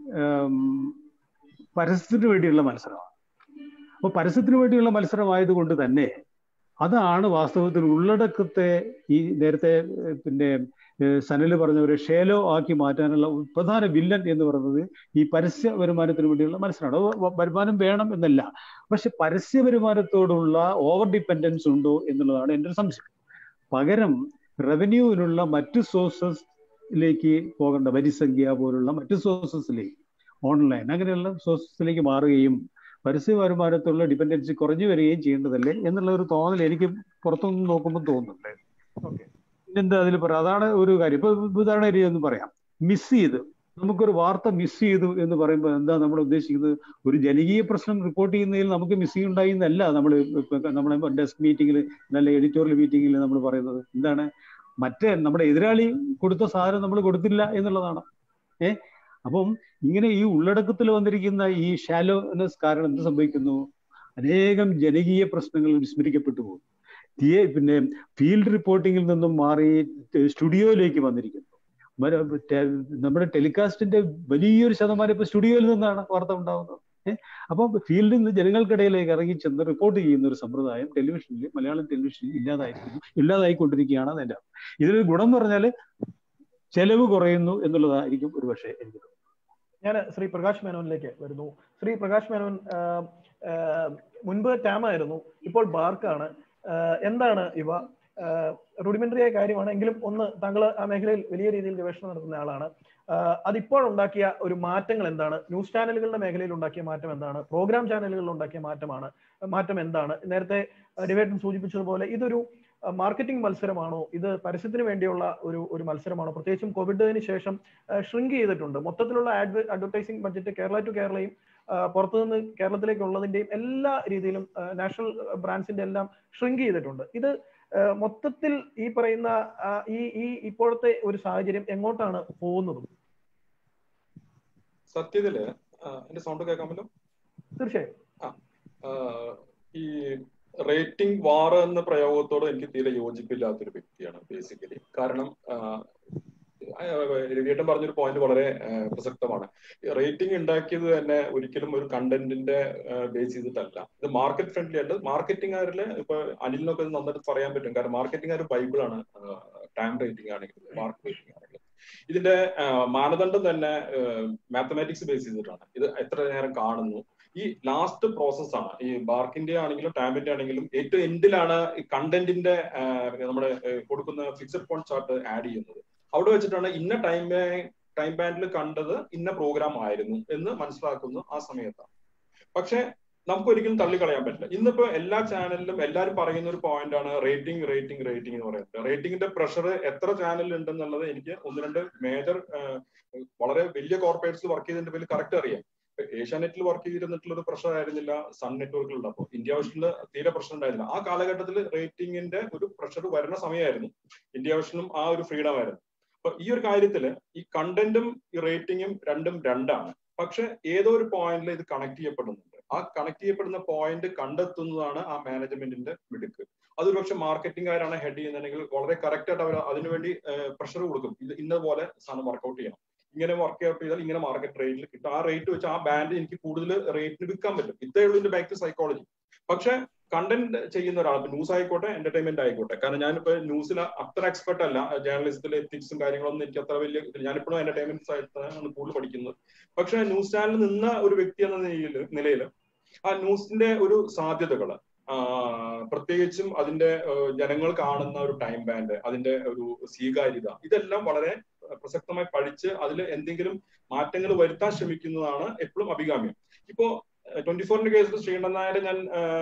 Speaker 6: പരസ്യത്തിന് വേണ്ടിയുള്ള മത്സരമാണ്. അപ്പൊ പരസ്യത്തിന് വേണ്ടിയുള്ള മത്സരമായതുകൊണ്ട് തന്നെ അതാണ് വാസ്തവത്തിൽ ഉള്ളടക്കത്തെ ഈ നേരത്തെ പിന്നെ സനല് പറഞ്ഞ ഒരു ഷേലോ ആക്കി മാറ്റാനുള്ള പ്രധാന വില്ലൻ എന്ന് പറയുന്നത് ഈ പരസ്യ വരുമാനത്തിന് വേണ്ടിയുള്ള മത്സരമാണ്. വരുമാനം വേണം എന്നല്ല, പക്ഷെ പരസ്യ വരുമാനത്തോടുള്ള ഓവർ ഡിപ്പെൻഡൻസ് ഉണ്ടോ എന്നുള്ളതാണ് എൻ്റെ ഒരു സംശയം. പകരം റവന്യൂവിനുള്ള മറ്റു സോഴ്സസിലേക്ക് പോകേണ്ട, വരിസംഖ്യ പോലുള്ള മറ്റു സോഴ്സസിലേക്ക്, ഓൺലൈൻ അങ്ങനെയുള്ള സോഴ്സസിലേക്ക് മാറുകയും പരസ്യ വരുമാനത്തിലുള്ള ഡിപ്പെൻഡൻസി കുറഞ്ഞു വരികയും ചെയ്യേണ്ടതല്ലേ എന്നുള്ള ഒരു തോന്നൽ എനിക്ക് പുറത്തുനിന്ന് നോക്കുമ്പോൾ തോന്നുന്നുണ്ട്. പിന്നെന്താ അതിൽ പറയാം, അതാണ് ഒരു കാര്യം. ഇപ്പൊ ഉദാഹരണ രീതി എന്ന് പറയാം, മിസ് ചെയ്ത് നമുക്കൊരു വാർത്ത മിസ് ചെയ്തു എന്ന് പറയുമ്പോൾ എന്താ നമ്മൾ ഉദ്ദേശിക്കുന്നത്? ഒരു ജനകീയ പ്രശ്നം റിപ്പോർട്ട് ചെയ്യുന്നതിൽ നമുക്ക് മിസ്സിംഗ് ഉണ്ടായി എന്നല്ല നമ്മൾ നമ്മുടെ ഡെസ്ക് മീറ്റിങ്ങിൽ നല്ല എഡിറ്റോറിയൽ മീറ്റിങ്ങിൽ നമ്മൾ പറയുന്നത്. എന്താണ്? മറ്റേ നമ്മുടെ എതിരാളി കൊടുത്ത സാധനം നമ്മൾ കൊടുത്തില്ല എന്നുള്ളതാണ്. ഏഹ് അപ്പം ഇങ്ങനെ ഈ ഉള്ളടക്കത്തിൽ വന്നിരിക്കുന്ന ഈ ഷാലോനെസ് കാരണം എന്ത് സംഭവിക്കുന്നു? അനേകം ജനകീയ പ്രശ്നങ്ങൾ വിസ്മരിക്കപ്പെട്ടു പോകും. തിയെ പിന്നെ ഫീൽഡ് റിപ്പോർട്ടിങ്ങിൽ നിന്നും മാറി സ്റ്റുഡിയോയിലേക്ക് വന്നിരിക്കുന്നു. നമ്മുടെ ടെലികാസ്റ്റിന്റെ വലിയൊരു ശതമാനം ഇപ്പൊ സ്റ്റുഡിയോയിൽ നിന്നാണ് വാർത്ത ഉണ്ടാകുന്നത്. ഏഹ് അപ്പം ഫീൽഡിൽ നിന്ന് ജനങ്ങൾക്കിടയിലേക്ക് ഇറങ്ങി ചെന്ന് റിപ്പോർട്ട് ചെയ്യുന്ന ഒരു സമ്പ്രദായം ടെലിവിഷനിൽ, മലയാളം ടെലിവിഷനിൽ ഇല്ലാതായിരിക്കുന്നു ഇല്ലാതായിക്കൊണ്ടിരിക്കുകയാണ്. അതിൻ്റെ ഇതിലൊരു ഗുണം എന്ന് പറഞ്ഞാൽ ചെലവ് കുറയുന്നു എന്നുള്ളതായിരിക്കും ഒരു പക്ഷേ എനിക്ക് തോന്നുന്നു.
Speaker 1: ഞാൻ ശ്രീ പ്രകാശ് മേനോനിലേക്ക് വരുന്നു. ശ്രീ പ്രകാശ് മേനോൻ, മുൻപ് ടാമായിരുന്നു, ഇപ്പോൾ ബാർക്കാണ്. എന്താണ് ഇവ? റുഡിമെന്ററി ആയ കാര്യമാണ് എങ്കിലും ഒന്ന് താങ്കൾ ആ മേഖലയിൽ വലിയ രീതിയിൽ ഗവേഷണം നടത്തുന്ന ആളാണ്. അതിപ്പോൾ ഉണ്ടാക്കിയ ഒരു മാറ്റങ്ങൾ എന്താണ്? ന്യൂസ് ചാനലുകളുടെ മേഖലയിൽ ഉണ്ടാക്കിയ മാറ്റം എന്താണ്? പ്രോഗ്രാം ചാനലുകളിൽ ഉണ്ടാക്കിയ മാറ്റമാണ് മാറ്റം എന്താണ്? നേരത്തെ ഡിബേറ്റിൽ സൂചിപ്പിച്ചതുപോലെ ഇതൊരു മാർക്കറ്റിംഗ് മത്സരമാണോ? ഇത് പരസ്യത്തിന് വേണ്ടിയുള്ള ഒരു ഒരു മത്സരമാണോ? പ്രത്യേകിച്ചും കോവിഡിന് ശേഷം ഷ്രിങ്ക് ചെയ്തിട്ടുണ്ട് മൊത്തത്തിലുള്ള ad advertising budget. Kerala to കേരളയും പുറത്തുനിന്ന് കേരളത്തിലേക്ക് ഉള്ളതിന്റെയും എല്ലാ രീതിയിലും നാഷണൽ ബ്രാൻഡ്സിന്റെ എല്ലാം ഷ്രിങ്ക് ചെയ്തിട്ടുണ്ട്. ഇത് മൊത്തത്തിൽ ഈ പറയുന്ന ഈ ഈ ഇപ്പോഴത്തെ ഒരു സാഹചര്യം എങ്ങോട്ടാണ് പോകുന്നത്?
Speaker 7: സത്യത്തില് എന്റെ സൗണ്ട് കേൾക്കാമല്ലോ?
Speaker 1: തീർച്ചയായും.
Speaker 7: ആ ഈ റേറ്റിംഗ് വാർ എന്ന പ്രയോഗത്തോട് എനിക്ക് തീരെ യോജിപ്പില്ലാത്തൊരു വ്യക്തിയാണ് ബേസിക്കലി. കാരണം രവിയേട്ടൻ പറഞ്ഞൊരു പോയിന്റ് വളരെ പ്രസക്തമാണ്. റേറ്റിംഗ് ഉണ്ടാക്കിയത് തന്നെ ഒരിക്കലും ഒരു കണ്ടന്റിന്റെ ബേസ് ചെയ്തിട്ടല്ല. ഇത് മാർക്കറ്റ് ഫ്രണ്ട്ലി ആയിട്ട് മാർക്കറ്റിംഗുകാരില് ഇപ്പൊ അനിലിനൊക്കെ നന്നായിട്ട് പറയാൻ പറ്റും. കാരണം മാർക്കറ്റിംഗുകാർ ബൈബിളാണ് ടൈം റേറ്റിംഗ് ആണെങ്കിലും മാർക്ക് റേറ്റിംഗ് ആണെങ്കിലും. ഇതിന്റെ മാനദണ്ഡം തന്നെ മാത്തമാറ്റിക്സ് ബേസ് ചെയ്തിട്ടാണ്. ഇത് എത്ര നേരം കാണുന്നു, ഈ ലാസ്റ്റ് പ്രോസസ് ആണ്. ഈ ബാർക്കിന്റെ ആണെങ്കിലും ടാമിന്റെ ആണെങ്കിലും ഏറ്റവും എൻഡിലാണ് ഈ കണ്ടന്റിന്റെ നമ്മുടെ കൊടുക്കുന്ന ഫിക്സഡ് പോയിന്റ് ചാർട്ട് ആഡ് ചെയ്യുന്നത്. അവിടെ വെച്ചിട്ടാണ് ഇന്ന ടൈം ടൈം ബാൻഡിൽ കണ്ടത് ഇന്ന പ്രോഗ്രാം ആയിരുന്നു എന്ന് മനസ്സിലാക്കുന്നു ആ സമയത്താണ്. പക്ഷെ നമുക്ക് ഒരിക്കലും തള്ളിക്കളയാൻ പറ്റില്ല. ഇന്നിപ്പോ എല്ലാ ചാനലിലും എല്ലാവരും പറയുന്ന ഒരു പോയിന്റ് ആണ് റേറ്റിംഗ് റേറ്റിംഗ് റേറ്റിംഗ് എന്ന് പറയുന്നത്. റേറ്റിംഗിന്റെ പ്രഷർ എത്ര ചാനലിൽ ഉണ്ടെന്നുള്ളത് എനിക്ക് ഒന്ന് രണ്ട് മേജർ വളരെ വലിയ കോർപ്പറേറ്റ്സിൽ വർക്ക് ചെയ്തതിന്റെ പേരിൽ കറക്റ്റ് അറിയാം. ഏഷ്യാനെറ്റിൽ വർക്ക് ചെയ്തിരുന്നിട്ടുള്ള ഒരു പ്രഷർ ആയിരുന്നില്ല സൺ നെറ്റ്വർക്കിലുള്ള. അപ്പോൾ ഇന്ത്യ വിഷനിൽ തീരെ പ്രശ്നം ഉണ്ടായിരുന്നില്ല. ആ കാലഘട്ടത്തിൽ റേറ്റിംഗിന്റെ ഒരു പ്രഷർ വരുന്ന സമയമായിരുന്നു. ഇന്ത്യ വിഷനും ആ ഒരു ഫ്രീഡം ആയിരുന്നു. അപ്പൊ ഈ ഒരു കാര്യത്തില് ഈ കണ്ടന്റും ഈ റേറ്റിംഗും രണ്ടും രണ്ടാണ്. പക്ഷെ ഏതോ ഒരു പോയിന്റിൽ ഇത് കണക്ട് ചെയ്യപ്പെടുന്നുണ്ട്. ആ കണക്ട് ചെയ്യപ്പെടുന്ന പോയിന്റ് കണ്ടെത്തുന്നതാണ് ആ മാനേജ്മെന്റിന്റെ മിടുക്ക്. അതൊരു പക്ഷെ മാർക്കറ്റിംഗുകാരാണ് ഹെഡ് ചെയ്യുന്നുണ്ടെങ്കിൽ വളരെ കറക്റ്റ് ആയിട്ട് അവർ അതിനുവേണ്ടി പ്രഷർ കൊടുക്കും. ഇത് ഇന്നപോലെ സാധനം വർക്ക്ഔട്ട് ചെയ്യണം, ഇങ്ങനെ വർക്ക് ഔട്ട് ചെയ്താൽ ഇങ്ങനെ മാർക്കറ്റ് റേറ്റിൽ കിട്ടും, ആ റേറ്റ് വെച്ച് ആ ബാൻഡ് എനിക്ക് കൂടുതൽ റേറ്റിന് വിൽക്കാൻ പറ്റും. ഇത്രയേ ഉള്ളൂ ഇതിന്റെ ബാക്ക് ടു സൈക്കോളജി. പക്ഷെ കണ്ടന്റ് ചെയ്യുന്ന ഒരാൾ, ന്യൂസ് ആയിക്കോട്ടെ എന്റർടൈൻമെന്റ് ആയിക്കോട്ടെ, കാരണം ഞാനിപ്പോ ന്യൂസിൽ അത്ര എക്സ്പെർട്ട് അല്ല, ജേർണലിസത്തിലെ എത്തിക്സും കാര്യങ്ങളൊന്നും എനിക്ക് അത്ര വലിയ, ഞാനിപ്പോഴും എന്റർടൈൻമെന്റ് സൈഡിലാണ് കൂടുതൽ പഠിക്കുന്നത്. പക്ഷെ ന്യൂസ് ചാനലിൽ നിന്ന ഒരു വ്യക്തി എന്ന നിലയിൽ ആ ന്യൂസിന്റെ ഒരു സാധ്യതകള്, പ്രത്യേകിച്ചും അതിന്റെ ജനങ്ങൾ കാണുന്ന ഒരു ടൈം ബാൻഡ്, അതിന്റെ ഒരു സ്വീകാര്യത, ഇതെല്ലാം വളരെ പ്രസക്തമായി പഠിച്ച് അതിൽ എന്തെങ്കിലും മാറ്റങ്ങൾ വരുത്താൻ ശ്രമിക്കുന്നതാണ് എപ്പോഴും അഭികാമ്യം. ഇപ്പോ ട്വന്റി ഫോറിന്റെ കേസിൽ ശ്രീകണ്ഠൻ നായരെ ഞാൻ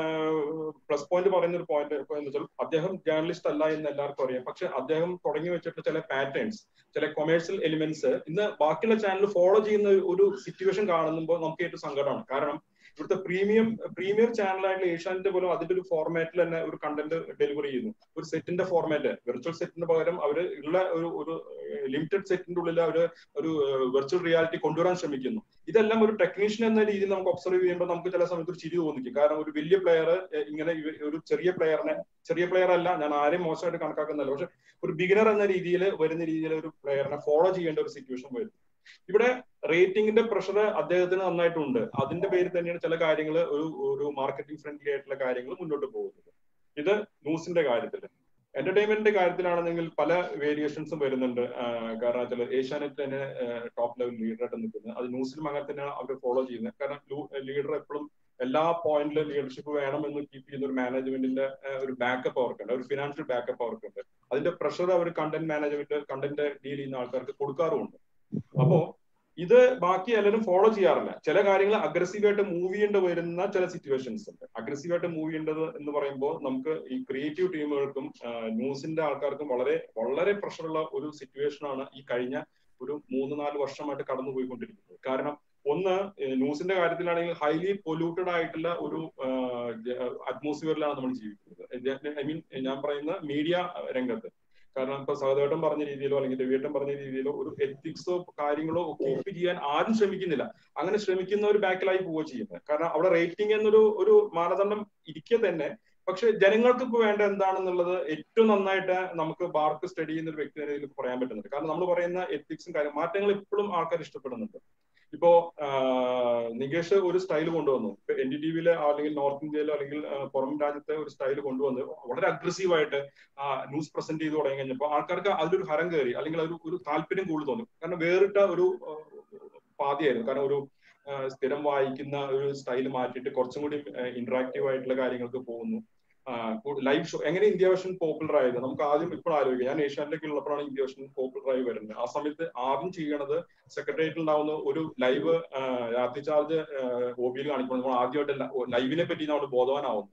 Speaker 7: പ്ലസ് പോയിന്റ് പറയുന്ന ഒരു പോയിന്റ് എന്ന് വെച്ചാൽ അദ്ദേഹം ജേർണലിസ്റ്റ് അല്ല എന്ന് എല്ലാവർക്കും അറിയാം. പക്ഷെ അദ്ദേഹം തുടങ്ങി വെച്ചിട്ട് ചില പാറ്റേൺസ്, ചില കൊമേഴ്സ്യൽ എലിമെന്റ്സ് ഇന്ന് ബാക്കിയുള്ള ചാനൽ ഫോളോ ചെയ്യുന്ന ഒരു സിറ്റുവേഷൻ കാണുമ്പോൾ നമുക്ക് ഏറ്റവും സങ്കടമാണ്. കാരണം ഇവിടുത്തെ പ്രീമിയം പ്രീമിയം ചാനലായിട്ടുള്ള ഏഷ്യാനെറ്റ് പോലും അതിന്റെ ഒരു ഫോർമാറ്റിൽ തന്നെ ഒരു കണ്ടന്റ് ഡെലിവറി ചെയ്യുന്നു. ഒരു സെറ്റിന്റെ ഫോർമാറ്റ്, വെർച്വൽ സെറ്റിന് പകരം അവർ ഉള്ള ഒരു ഒരു ലിമിറ്റഡ് സെറ്റിന്റെ ഉള്ളിൽ അവർ ഒരു വെർച്വൽ റിയാലിറ്റി കൊണ്ടുവരാൻ ശ്രമിക്കുന്നു. ഇതെല്ലാം ഒരു ടെക്നീഷ്യൻ എന്ന രീതിയിൽ നമുക്ക് ഒബ്സർവ് ചെയ്യുമ്പോൾ നമുക്ക് ചില സമയത്ത് ഒരു ചിരി തോന്നിക്കും. കാരണം ഒരു വലിയ പ്ലെയർ ഇങ്ങനെ ഒരു ചെറിയ പ്ലെയറിനെ, ചെറിയ പ്ലെയർ അല്ല, ഞാൻ ആരെയും മോശമായിട്ട് കണക്കാക്കുന്നില്ല, പക്ഷെ ഒരു ബിഗിനർ എന്ന രീതിയിൽ വരുന്ന രീതിയിൽ ഒരു പ്ലെയറിനെ ഫോളോ ചെയ്യേണ്ട ഒരു സിറ്റുവേഷൻ വരുന്നു. ഇവിടെ റേറ്റിംഗിന്റെ പ്രഷർ അദ്ദേഹത്തിന് നന്നായിട്ടുണ്ട്. അതിന്റെ പേരിൽ തന്നെയാണ് ചില കാര്യങ്ങൾ ഒരു ഒരു മാർക്കറ്റിംഗ് ഫ്രണ്ട്ലി ആയിട്ടുള്ള കാര്യങ്ങൾ മുന്നോട്ട് പോകുന്നത്. ഇത് ന്യൂസിന്റെ കാര്യത്തിൽ. എന്റർടൈൻമെന്റിന്റെ കാര്യത്തിലാണെന്നെങ്കിൽ പല വേരിയേഷൻസും വരുന്നുണ്ട്. കാരണം വെച്ചാൽ ഏഷ്യാനെറ്റ് തന്നെ ടോപ്പ് ലെവൽ ലീഡറായിട്ട് നിൽക്കുന്നത്, അത് ന്യൂസിലും അങ്ങനെ തന്നെയാണ് അവർ ഫോളോ ചെയ്യുന്നത്. കാരണം ലീഡർ എപ്പോഴും എല്ലാ പോയിന്റിലും ലീഡർഷിപ്പ് വേണമെന്ന് കീപ്പ് ചെയ്യുന്ന ഒരു മാനേജ്മെന്റിന്റെ ഒരു ബാക്കപ്പ് അവർക്കുണ്ട്, ഒരു ഫിനാൻഷ്യൽ ബാക്കപ്പ് അവർക്കുണ്ട്. അതിന്റെ പ്രഷർ അവർ കണ്ടന്റ് മാനേജ്മെന്റ്, കണ്ടന്റ് ഡീൽ ചെയ്യുന്ന ആൾക്കാർക്ക് കൊടുക്കാറുമുണ്ട്. അപ്പോ ഇത് ബാക്കി എല്ലാവരും ഫോളോ ചെയ്യാറില്ല. ചില കാര്യങ്ങൾ അഗ്രസീവായിട്ട് മൂവ് ചെയ്യേണ്ടി വരുന്ന ചില സിറ്റുവേഷൻസ് ഉണ്ട്. അഗ്രസീവായിട്ട് മൂവ് ചെയ്യേണ്ടത് എന്ന് പറയുമ്പോൾ നമുക്ക് ഈ ക്രിയേറ്റീവ് ടീമുകൾക്കും ന്യൂസിന്റെ ആൾക്കാർക്കും വളരെ വളരെ പ്രഷറുള്ള ഒരു സിറ്റുവേഷൻ ആണ് ഈ കഴിഞ്ഞ ഒരു മൂന്ന് നാല് വർഷമായിട്ട് കടന്നു പോയിക്കൊണ്ടിരിക്കുന്നത്. കാരണം ഒന്ന്, ന്യൂസിന്റെ കാര്യത്തിലാണെങ്കിൽ ഹൈലി പൊല്യൂട്ടഡ് ആയിട്ടുള്ള ഒരു അറ്റ്മോസ്ഫിയറിലാണ് നമ്മൾ ജീവിക്കുന്നത്. ഐ മീൻ ഞാൻ പറയുന്ന മീഡിയ രംഗത്ത്. കാരണം ഇപ്പൊ സഹദേവട്ടൻ പറഞ്ഞ രീതിയിലോ അല്ലെങ്കിൽ രവിയേട്ടൻ പറഞ്ഞ രീതിയിലോ ഒരു എത്തിക്സോ കാര്യങ്ങളോ കീപ്പ് ചെയ്യാൻ ആരും ശ്രമിക്കുന്നില്ല. അങ്ങനെ ശ്രമിക്കുന്ന ഒരു ബാക്കിലായി പോവുക ചെയ്യുന്നത്. കാരണം അവിടെ റേറ്റിംഗ് എന്നൊരു ഒരു മാനദണ്ഡം ഇരിക്കെ തന്നെ, പക്ഷെ ജനങ്ങൾക്ക് ഇപ്പൊ വേണ്ട എന്താണെന്നുള്ളത് ഏറ്റവും നന്നായിട്ട് നമുക്ക് ബാർക്ക് സ്റ്റഡി ചെയ്യുന്ന ഒരു വ്യക്തി നിലയിൽ പറയാൻ പറ്റുന്നുണ്ട്. കാരണം നമ്മൾ പറയുന്ന എത്തിക്സും കാര്യം മാറ്റങ്ങൾ ഇപ്പോഴും ആൾക്കാർ ഇഷ്ടപ്പെടുന്നുണ്ട്. ഇപ്പോ നികേഷ് ഒരു സ്റ്റൈൽ കൊണ്ടുവന്നു, ഇപ്പൊ എൻ ഡി ടി വിയിലെ അല്ലെങ്കിൽ നോർത്ത് ഇന്ത്യയിലോ അല്ലെങ്കിൽ പുറം രാജ്യത്തെ ഒരു സ്റ്റൈൽ കൊണ്ടുവന്ന് വളരെ അഗ്രസീവായിട്ട് ന്യൂസ് പ്രസന്റ് ചെയ്ത് തുടങ്ങി കഴിഞ്ഞപ്പോൾ ആൾക്കാർക്ക് അതിലൊരു ഹരം കയറി, അല്ലെങ്കിൽ ഒരു ഒരു താല്പര്യം കൂടുതൽ തോന്നി. കാരണം വേറിട്ട ഒരു പാതയായിരുന്നു. കാരണം ഒരു സ്ഥിരം വായിക്കുന്ന ഒരു സ്റ്റൈൽ മാറ്റിയിട്ട് കുറച്ചും കൂടി ഇന്ററാക്റ്റീവ് ആയിട്ടുള്ള കാര്യങ്ങൾക്ക് പോകുന്നു. ലൈവ് ഷോ എങ്ങനെ ഇന്ത്യ വിഷൻ പോപ്പുലർ ആയത് നമുക്ക് ആദ്യം ഇപ്പോൾ ആലോചിക്കാം. ഞാൻ ഏഷ്യാനിലേക്ക് ഉള്ളപ്പോഴാണ് ഇന്ത്യ വിഷൻ പോപ്പുലർ ആയി വരുന്നത്. ആ സമയത്ത് ആദ്യം ചെയ്യണത് സെക്രട്ടേറിയറ്റിൽ ഉണ്ടാവുന്ന ഒരു ലൈവ് രാത്രി ചാർജ് ഒ ബിയിൽ കാണിക്കുമ്പോൾ നമ്മൾ ആദ്യമായിട്ട് ലൈവിനെ പറ്റി നമ്മൾ ബോധവാനാവുന്നു.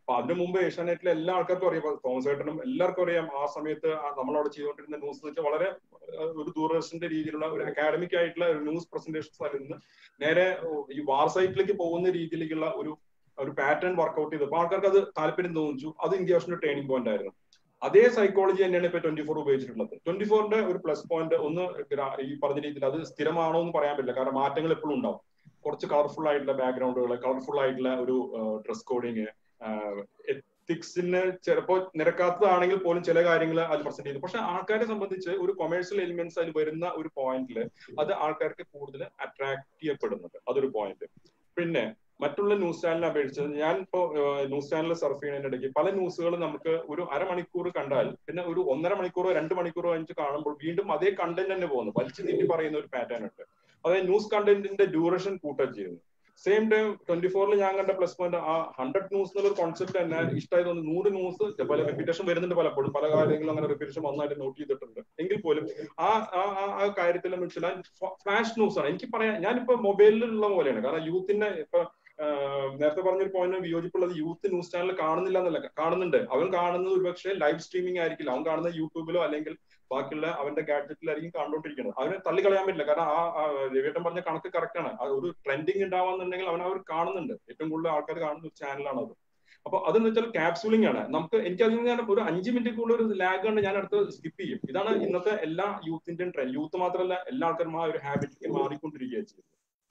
Speaker 7: അപ്പൊ അതിനു മുമ്പ് ഏഷ്യാനെറ്റിലെ എല്ലാ ആൾക്കാർക്കും അറിയാം, തോമസ് ഏട്ടനും എല്ലാവർക്കും അറിയാം ആ സമയത്ത് നമ്മളവിടെ ചെയ്തുകൊണ്ടിരുന്ന ന്യൂസ് എന്ന് വെച്ചാൽ വളരെ ഒരു ദൂരദർശന്റെ രീതിയിലുള്ള ഒരു അക്കാഡമിക് ആയിട്ടുള്ള ഒരു ന്യൂസ് പ്രസന്റേഷൻസ് ആയിരുന്നു. നേരെ ഈ വാർ സൈറ്റിലേക്ക് പോകുന്ന രീതിയിലേക്കുള്ള ഒരു ഒരു പാറ്റേൺ വർക്ക്ഔട്ട് ചെയ്തപ്പോൾ ആൾക്കാർക്ക് അത് താല്പര്യം തോന്നിച്ചു. അത് ഇന്ത്യ വിഷന്റെ ടേണിംഗ് പോയിന്റ് ആയിരുന്നു. അതേ സൈക്കോളജി തന്നെയാണ് ഇപ്പൊ ട്വന്റി ഫോർ ഉപയോഗിച്ചിട്ടുള്ളത്. ട്വന്റി ഫോറിന്റെ ഒരു പ്ലസ് പോയിന്റ് ഒന്ന് ഈ പറഞ്ഞ രീതിയിൽ അത് സ്ഥിരമാണോ എന്ന് പറയാൻ പറ്റില്ല, കാരണം മാറ്റങ്ങൾ എപ്പോഴും ഉണ്ടാവും. കുറച്ച് കളർഫുൾ ആയിട്ടുള്ള ബാക്ക്ഗ്രൗണ്ടുകൾ, കളർഫുൾ ആയിട്ടുള്ള ഒരു ഡ്രസ് കോഡിങ്, എത്തിക്സിന് ചിലപ്പോൾ നിരക്കാത്തതാണെങ്കിൽ പോലും ചില കാര്യങ്ങൾ അത് പ്രസന്റ് ചെയ്തു. പക്ഷെ ആൾക്കാരെ സംബന്ധിച്ച് ഒരു കൊമേഴ്സ്യൽ എലിമെന്റ്സ് അതിൽ വരുന്ന ഒരു പോയിന്റിൽ അത് ആൾക്കാർക്ക് കൂടുതൽ അട്രാക്ട് ചെയ്യപ്പെടുന്നുണ്ട്. അതൊരു പോയിന്റ്. പിന്നെ മറ്റുള്ള ന്യൂസ് ചാനലിനെ അപേക്ഷിച്ച് ഞാൻ ഇപ്പോൾ ന്യൂസ് ചാനൽ സർഫ് ചെയ്യുന്നതിന്റെ ഇടയ്ക്ക് പല ന്യൂസുകൾ നമുക്ക് ഒരു അരമണിക്കൂർ കണ്ടാൽ പിന്നെ ഒരു ഒന്നര മണിക്കൂറോ രണ്ട് മണിക്കൂറോ കഴിഞ്ഞ് കാണുമ്പോൾ വീണ്ടും അതേ കണ്ടന്റ് തന്നെ പോകുന്നു. വലിച്ചു നീട്ടി പറയുന്ന ഒരു പാറ്റേൺ ഉണ്ട്. അതായത് ന്യൂസ് കണ്ടന്റിന്റെ ഡ്യൂറേഷൻ കൂട്ടുക ചെയ്യുന്നു. സെയിം ടൈം ട്വന്റി ഫോറിൽ ഞാൻ കണ്ട പ്ലസ് പോയിന്റ് ആ ഹൺഡ്രഡ് ന്യൂസ് എന്നുള്ള കോൺസെപ്റ്റ് തന്നെ ഇഷ്ടമായി തോന്നുന്നു. നൂറ് ന്യൂസ് പല റിപ്പീറ്റേഷൻ വരുന്നുണ്ട്, പലപ്പോഴും പല കാര്യങ്ങളും അങ്ങനെ റിപ്പീറ്റേഷൻ വന്നായിട്ട് നോട്ട് ചെയ്തിട്ടുണ്ട്. എങ്കിൽ പോലും ആ ആ കാര്യത്തിൽ വെച്ചാൽ ഫ്ലാഷ് ന്യൂസ് ആണ്. എനിക്ക് പറയാം, ഞാനിപ്പോ മൊബൈലിലുള്ള പോലെയാണ്. കാരണം യൂത്തിന്റെ ഇപ്പൊ നേരത്തെ പറഞ്ഞൊരു പോയിന്റ് വിയോജിപ്പുള്ളത്, യൂത്ത് ന്യൂസ് ചാനൽ കാണുന്നില്ല എന്നല്ല, കാണുന്നുണ്ട്. അവൻ കാണുന്നത് ഒരുപക്ഷെ ലൈവ് സ്ട്രീമിംഗ് ആയിരിക്കില്ല, അവൻ കാണുന്നത് യൂട്യൂബിലോ അല്ലെങ്കിൽ ബാക്കിയുള്ള അവന്റെ ഗാഡ്ജറ്റിലായിരിക്കും കണ്ടുകൊണ്ടിരിക്കുന്നത്. അവനെ തള്ളിക്കളയാൻ പറ്റില്ല, കാരണം ആ രവിയേട്ടൻ പറഞ്ഞ കണക്ക് കറക്റ്റ് ആണ്. ഒരു ട്രെൻഡിങ് ഉണ്ടാവാന്നുണ്ടെങ്കിൽ അവൻ അവർ കാണുന്നുണ്ട്. ഏറ്റവും കൂടുതൽ ആൾക്കാർ കാണുന്ന ഒരു ചാനലാണ് അത്. അപ്പൊ അതെന്ന് വെച്ചാൽ ക്യാപ്സൂളിംഗ് ആണ്. നമുക്ക് എനിക്ക് അതിൽ ഞാൻ ഒരു അഞ്ച് മിനിറ്റ് കൂടുതൽ ഒരു ലാഗ് കണ്ട് ഞാൻ അടുത്ത് സ്കിപ്പ് ചെയ്യും. ഇതാണ് ഇന്നത്തെ എല്ലാ യൂത്തിന്റെയും ട്രെൻഡ്. യൂത്ത് മാത്രമല്ല, എല്ലാ ആൾക്കാരും ആ ഒരു ഹാബിറ്റിലേക്ക് മാറിക്കൊണ്ടിരിക്കുകയാണ് ചെയ്യുന്നത്.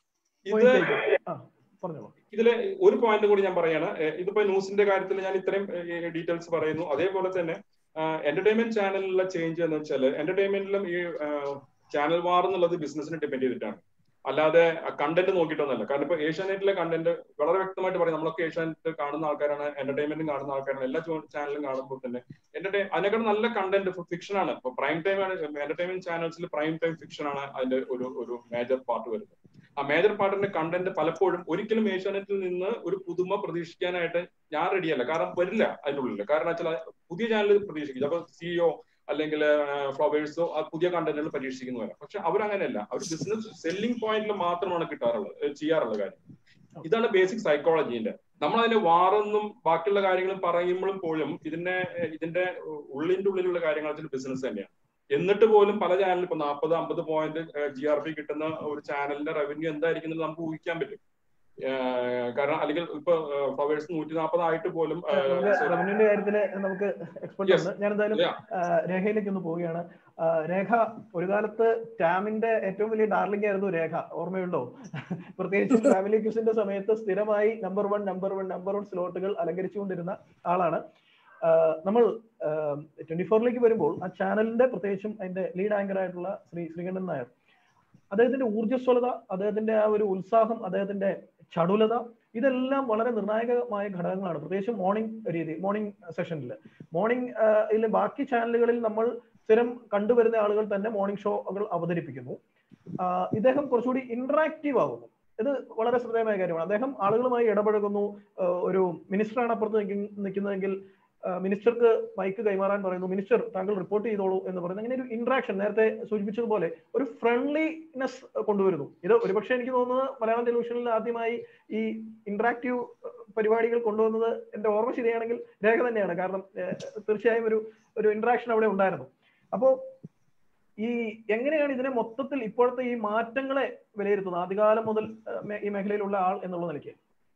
Speaker 7: ഇത് ഇതില് ഒരു പോയിന്റ് കൂടി ഞാൻ പറയാണ്. ഇതിപ്പോ ന്യൂസിന്റെ കാര്യത്തിൽ ഞാൻ ഇത്രയും ഡീറ്റെയിൽസ് പറയുന്നു. അതേപോലെ തന്നെ എന്റർടൈൻമെന്റ് ചാനലിലുള്ള ചേഞ്ച് എന്ന് വെച്ചാൽ എന്റർടൈൻമെന്റിലും ഈ ചാനൽ വാർ എന്നുള്ളത് ബിസിനസിനെ ഡിപെൻഡ് ചെയ്തിട്ടാണ്, അല്ലാതെ കണ്ടന്റ് നോക്കിയിട്ടൊന്നല്ല. കാരണം ഇപ്പൊ ഏഷ്യാനെറ്റിലെ കണ്ടന്റ് വളരെ വ്യക്തമായിട്ട് പറയും. നമ്മളൊക്കെ ഏഷ്യാനെറ്റ് കാണുന്ന ആൾക്കാരാണ്, എന്റർടൈൻമെന്റും കാണുന്ന ആൾക്കാരാണ്. എല്ലാ ചാനലും കാണുമ്പോൾ തന്നെ എന്റർടൈൻ അതിനേക്കാൾ നല്ല കണ്ടന്റ് ഫിക്ഷൻ ആണ്. ഇപ്പൊ പ്രൈം ടൈം ആണ് എന്റർടൈൻമെന്റ് ചാനൽസിൽ പ്രൈം ടൈം ഫിക്ഷൻ ആണ് അതിന്റെ ഒരു ഒരു മേജർ പാർട്ട് വരുന്നത്. ആ മേജർ പാർട്ടിന്റെ കണ്ടന്റ് പലപ്പോഴും ഒരിക്കലും ഏഷ്യാനെറ്റിൽ നിന്ന് ഒരു പുതുമ പ്രതീക്ഷിക്കാനായിട്ട് ഞാൻ റെഡിയല്ല. കാരണം വരില്ല അതിൻ്റെ ഉള്ളിൽ. കാരണം വെച്ചാൽ പുതിയ ചാനൽ പ്രതീക്ഷിക്കും. അപ്പൊ സിഇഒ അല്ലെങ്കിൽ ഫ്ലവേഴ്സോ ആ പുതിയ കണ്ടന്റുകൾ പരീക്ഷിക്കുന്നു വരാം. പക്ഷെ അവരങ്ങനെയല്ല, അവർ ബിസിനസ് സെല്ലിംഗ് പോയിന്റിൽ മാത്രമാണ് കിട്ടാറുള്ളത്, ചെയ്യാറുള്ള കാര്യം. ഇതാണ് ബേസിക് സൈക്കോളജിന്റെ. നമ്മൾ അതിന്റെ വാറെന്നും ബാക്കിയുള്ള കാര്യങ്ങളും പറയുമ്പോഴും പോലും ഇതിന്റെ ഇതിന്റെ ഉള്ളിന്റെ ഉള്ളിലുള്ള കാര്യങ്ങൾ ബിസിനസ് തന്നെയാണ്. എന്നിട്ട് പോലും പല ചാനലിൽ ഇപ്പൊ നാൽപ്പത് അമ്പത് പോയിന്റ് ജി ആർ പി കിട്ടുന്ന ഒരു ചാനലിന്റെ റവന്യൂ എന്തായിരിക്കും നമുക്ക് ഊഹിക്കാൻ പറ്റും. കാരണം അല്ലെങ്കിൽ ഇപ്പൊ ഫ്ലവേഴ്സ് നൂറ്റി നാൽപ്പത് ആയിട്ട് പോലും
Speaker 1: റവന്യൂന്റെ കാര്യത്തില് നമുക്ക് എക്സ്പെർട്ട് ഉണ്ട്. ഞാൻ എന്തായാലും രേഖയിലേക്ക് ഒന്ന് പോവുകയാണ്. രേഖ, ഒരു കാലത്ത് ടാമിന്റെ ഏറ്റവും വലിയ ഡാർലിംഗ് ആയിരുന്നു രേഖ, ഓർമ്മയുണ്ടോ? പ്രത്യേകിച്ചും ഫാമിലി ക്യൂസിന്റെ സമയത്ത് സ്ഥിരമായി number one number one number one സ്ലോട്ടുകൾ അലങ്കരിച്ചുകൊണ്ടിരുന്ന ആളാണ്. നമ്മൾ ട്വന്റി ഫോറിലേക്ക് വരുമ്പോൾ ആ ചാനലിന്റെ പ്രത്യേകിച്ചും അതിന്റെ ലീഡ് ആങ്കർ ആയിട്ടുള്ള ശ്രീ ശ്രീകണ്ഠൻ നായർ, അദ്ദേഹത്തിന്റെ ഊർജ്ജസ്വലത, അദ്ദേഹത്തിന്റെ ആ ഒരു ഉത്സാഹം, അദ്ദേഹത്തിന്റെ ചടുലത, ഇതെല്ലാം വളരെ നിർണായകമായ ഘടകങ്ങളാണ്. പ്രത്യേകിച്ചും മോർണിംഗ് രീതി, മോർണിംഗ് സെഷനിൽ. മോർണിംഗ് ഇതിലെ ബാക്കി ചാനലുകളിൽ നമ്മൾ സ്ഥിരം കണ്ടുവരുന്ന ആളുകൾ തന്നെ മോർണിംഗ് ഷോകൾ അവതരിപ്പിക്കുന്നു. ഇദ്ദേഹം കുറച്ചുകൂടി ഇന്ററാക്റ്റീവ് ആകുന്നു. ഇത് വളരെ ശ്രദ്ധേയമായ കാര്യമാണ്. അദ്ദേഹം ആളുകളുമായി ഇടപഴകുന്നു. ഒരു മിനിസ്റ്ററാണ് അപ്പുറത്ത് നിൽക്കുന്നതെങ്കിൽ മിനിസ്റ്റർക്ക് മൈക്ക് കൈമാറാൻ പറയുന്നു, മിനിസ്റ്റർ താങ്കൾ റിപ്പോർട്ട് ചെയ്തോളൂ എന്ന് പറയുന്നു. അങ്ങനെ ഒരു ഇന്ററാക്ഷൻ, നേരത്തെ സൂചിപ്പിച്ചതുപോലെ ഒരു ഫ്രണ്ട്ലിനെസ് കൊണ്ടുവരുന്നു. ഇത് ഒരുപക്ഷെ എനിക്ക് തോന്നുന്നത് മലയാളം ടെലിവിഷനിൽ ആദ്യമായി ഈ ഇന്ററാക്റ്റീവ് പരിപാടികൾ കൊണ്ടുവന്നത്, എന്റെ ഓർമ്മ ശരിയാണെങ്കിൽ രേഖ തന്നെയാണ്. കാരണം തീർച്ചയായും ഒരു ഒരു ഇന്ററാക്ഷൻ അവിടെ ഉണ്ടായിരുന്നു. അപ്പോ ഈ എങ്ങനെയാണ് ഇതിനെ മൊത്തത്തിൽ ഇപ്പോഴത്തെ ഈ മാറ്റങ്ങളെ വിലയിരുത്തുന്നത്, ആദ്യകാലം മുതൽ ഈ മേഖലയിലുള്ള ആൾ എന്നുള്ള നിലയ്ക്ക്?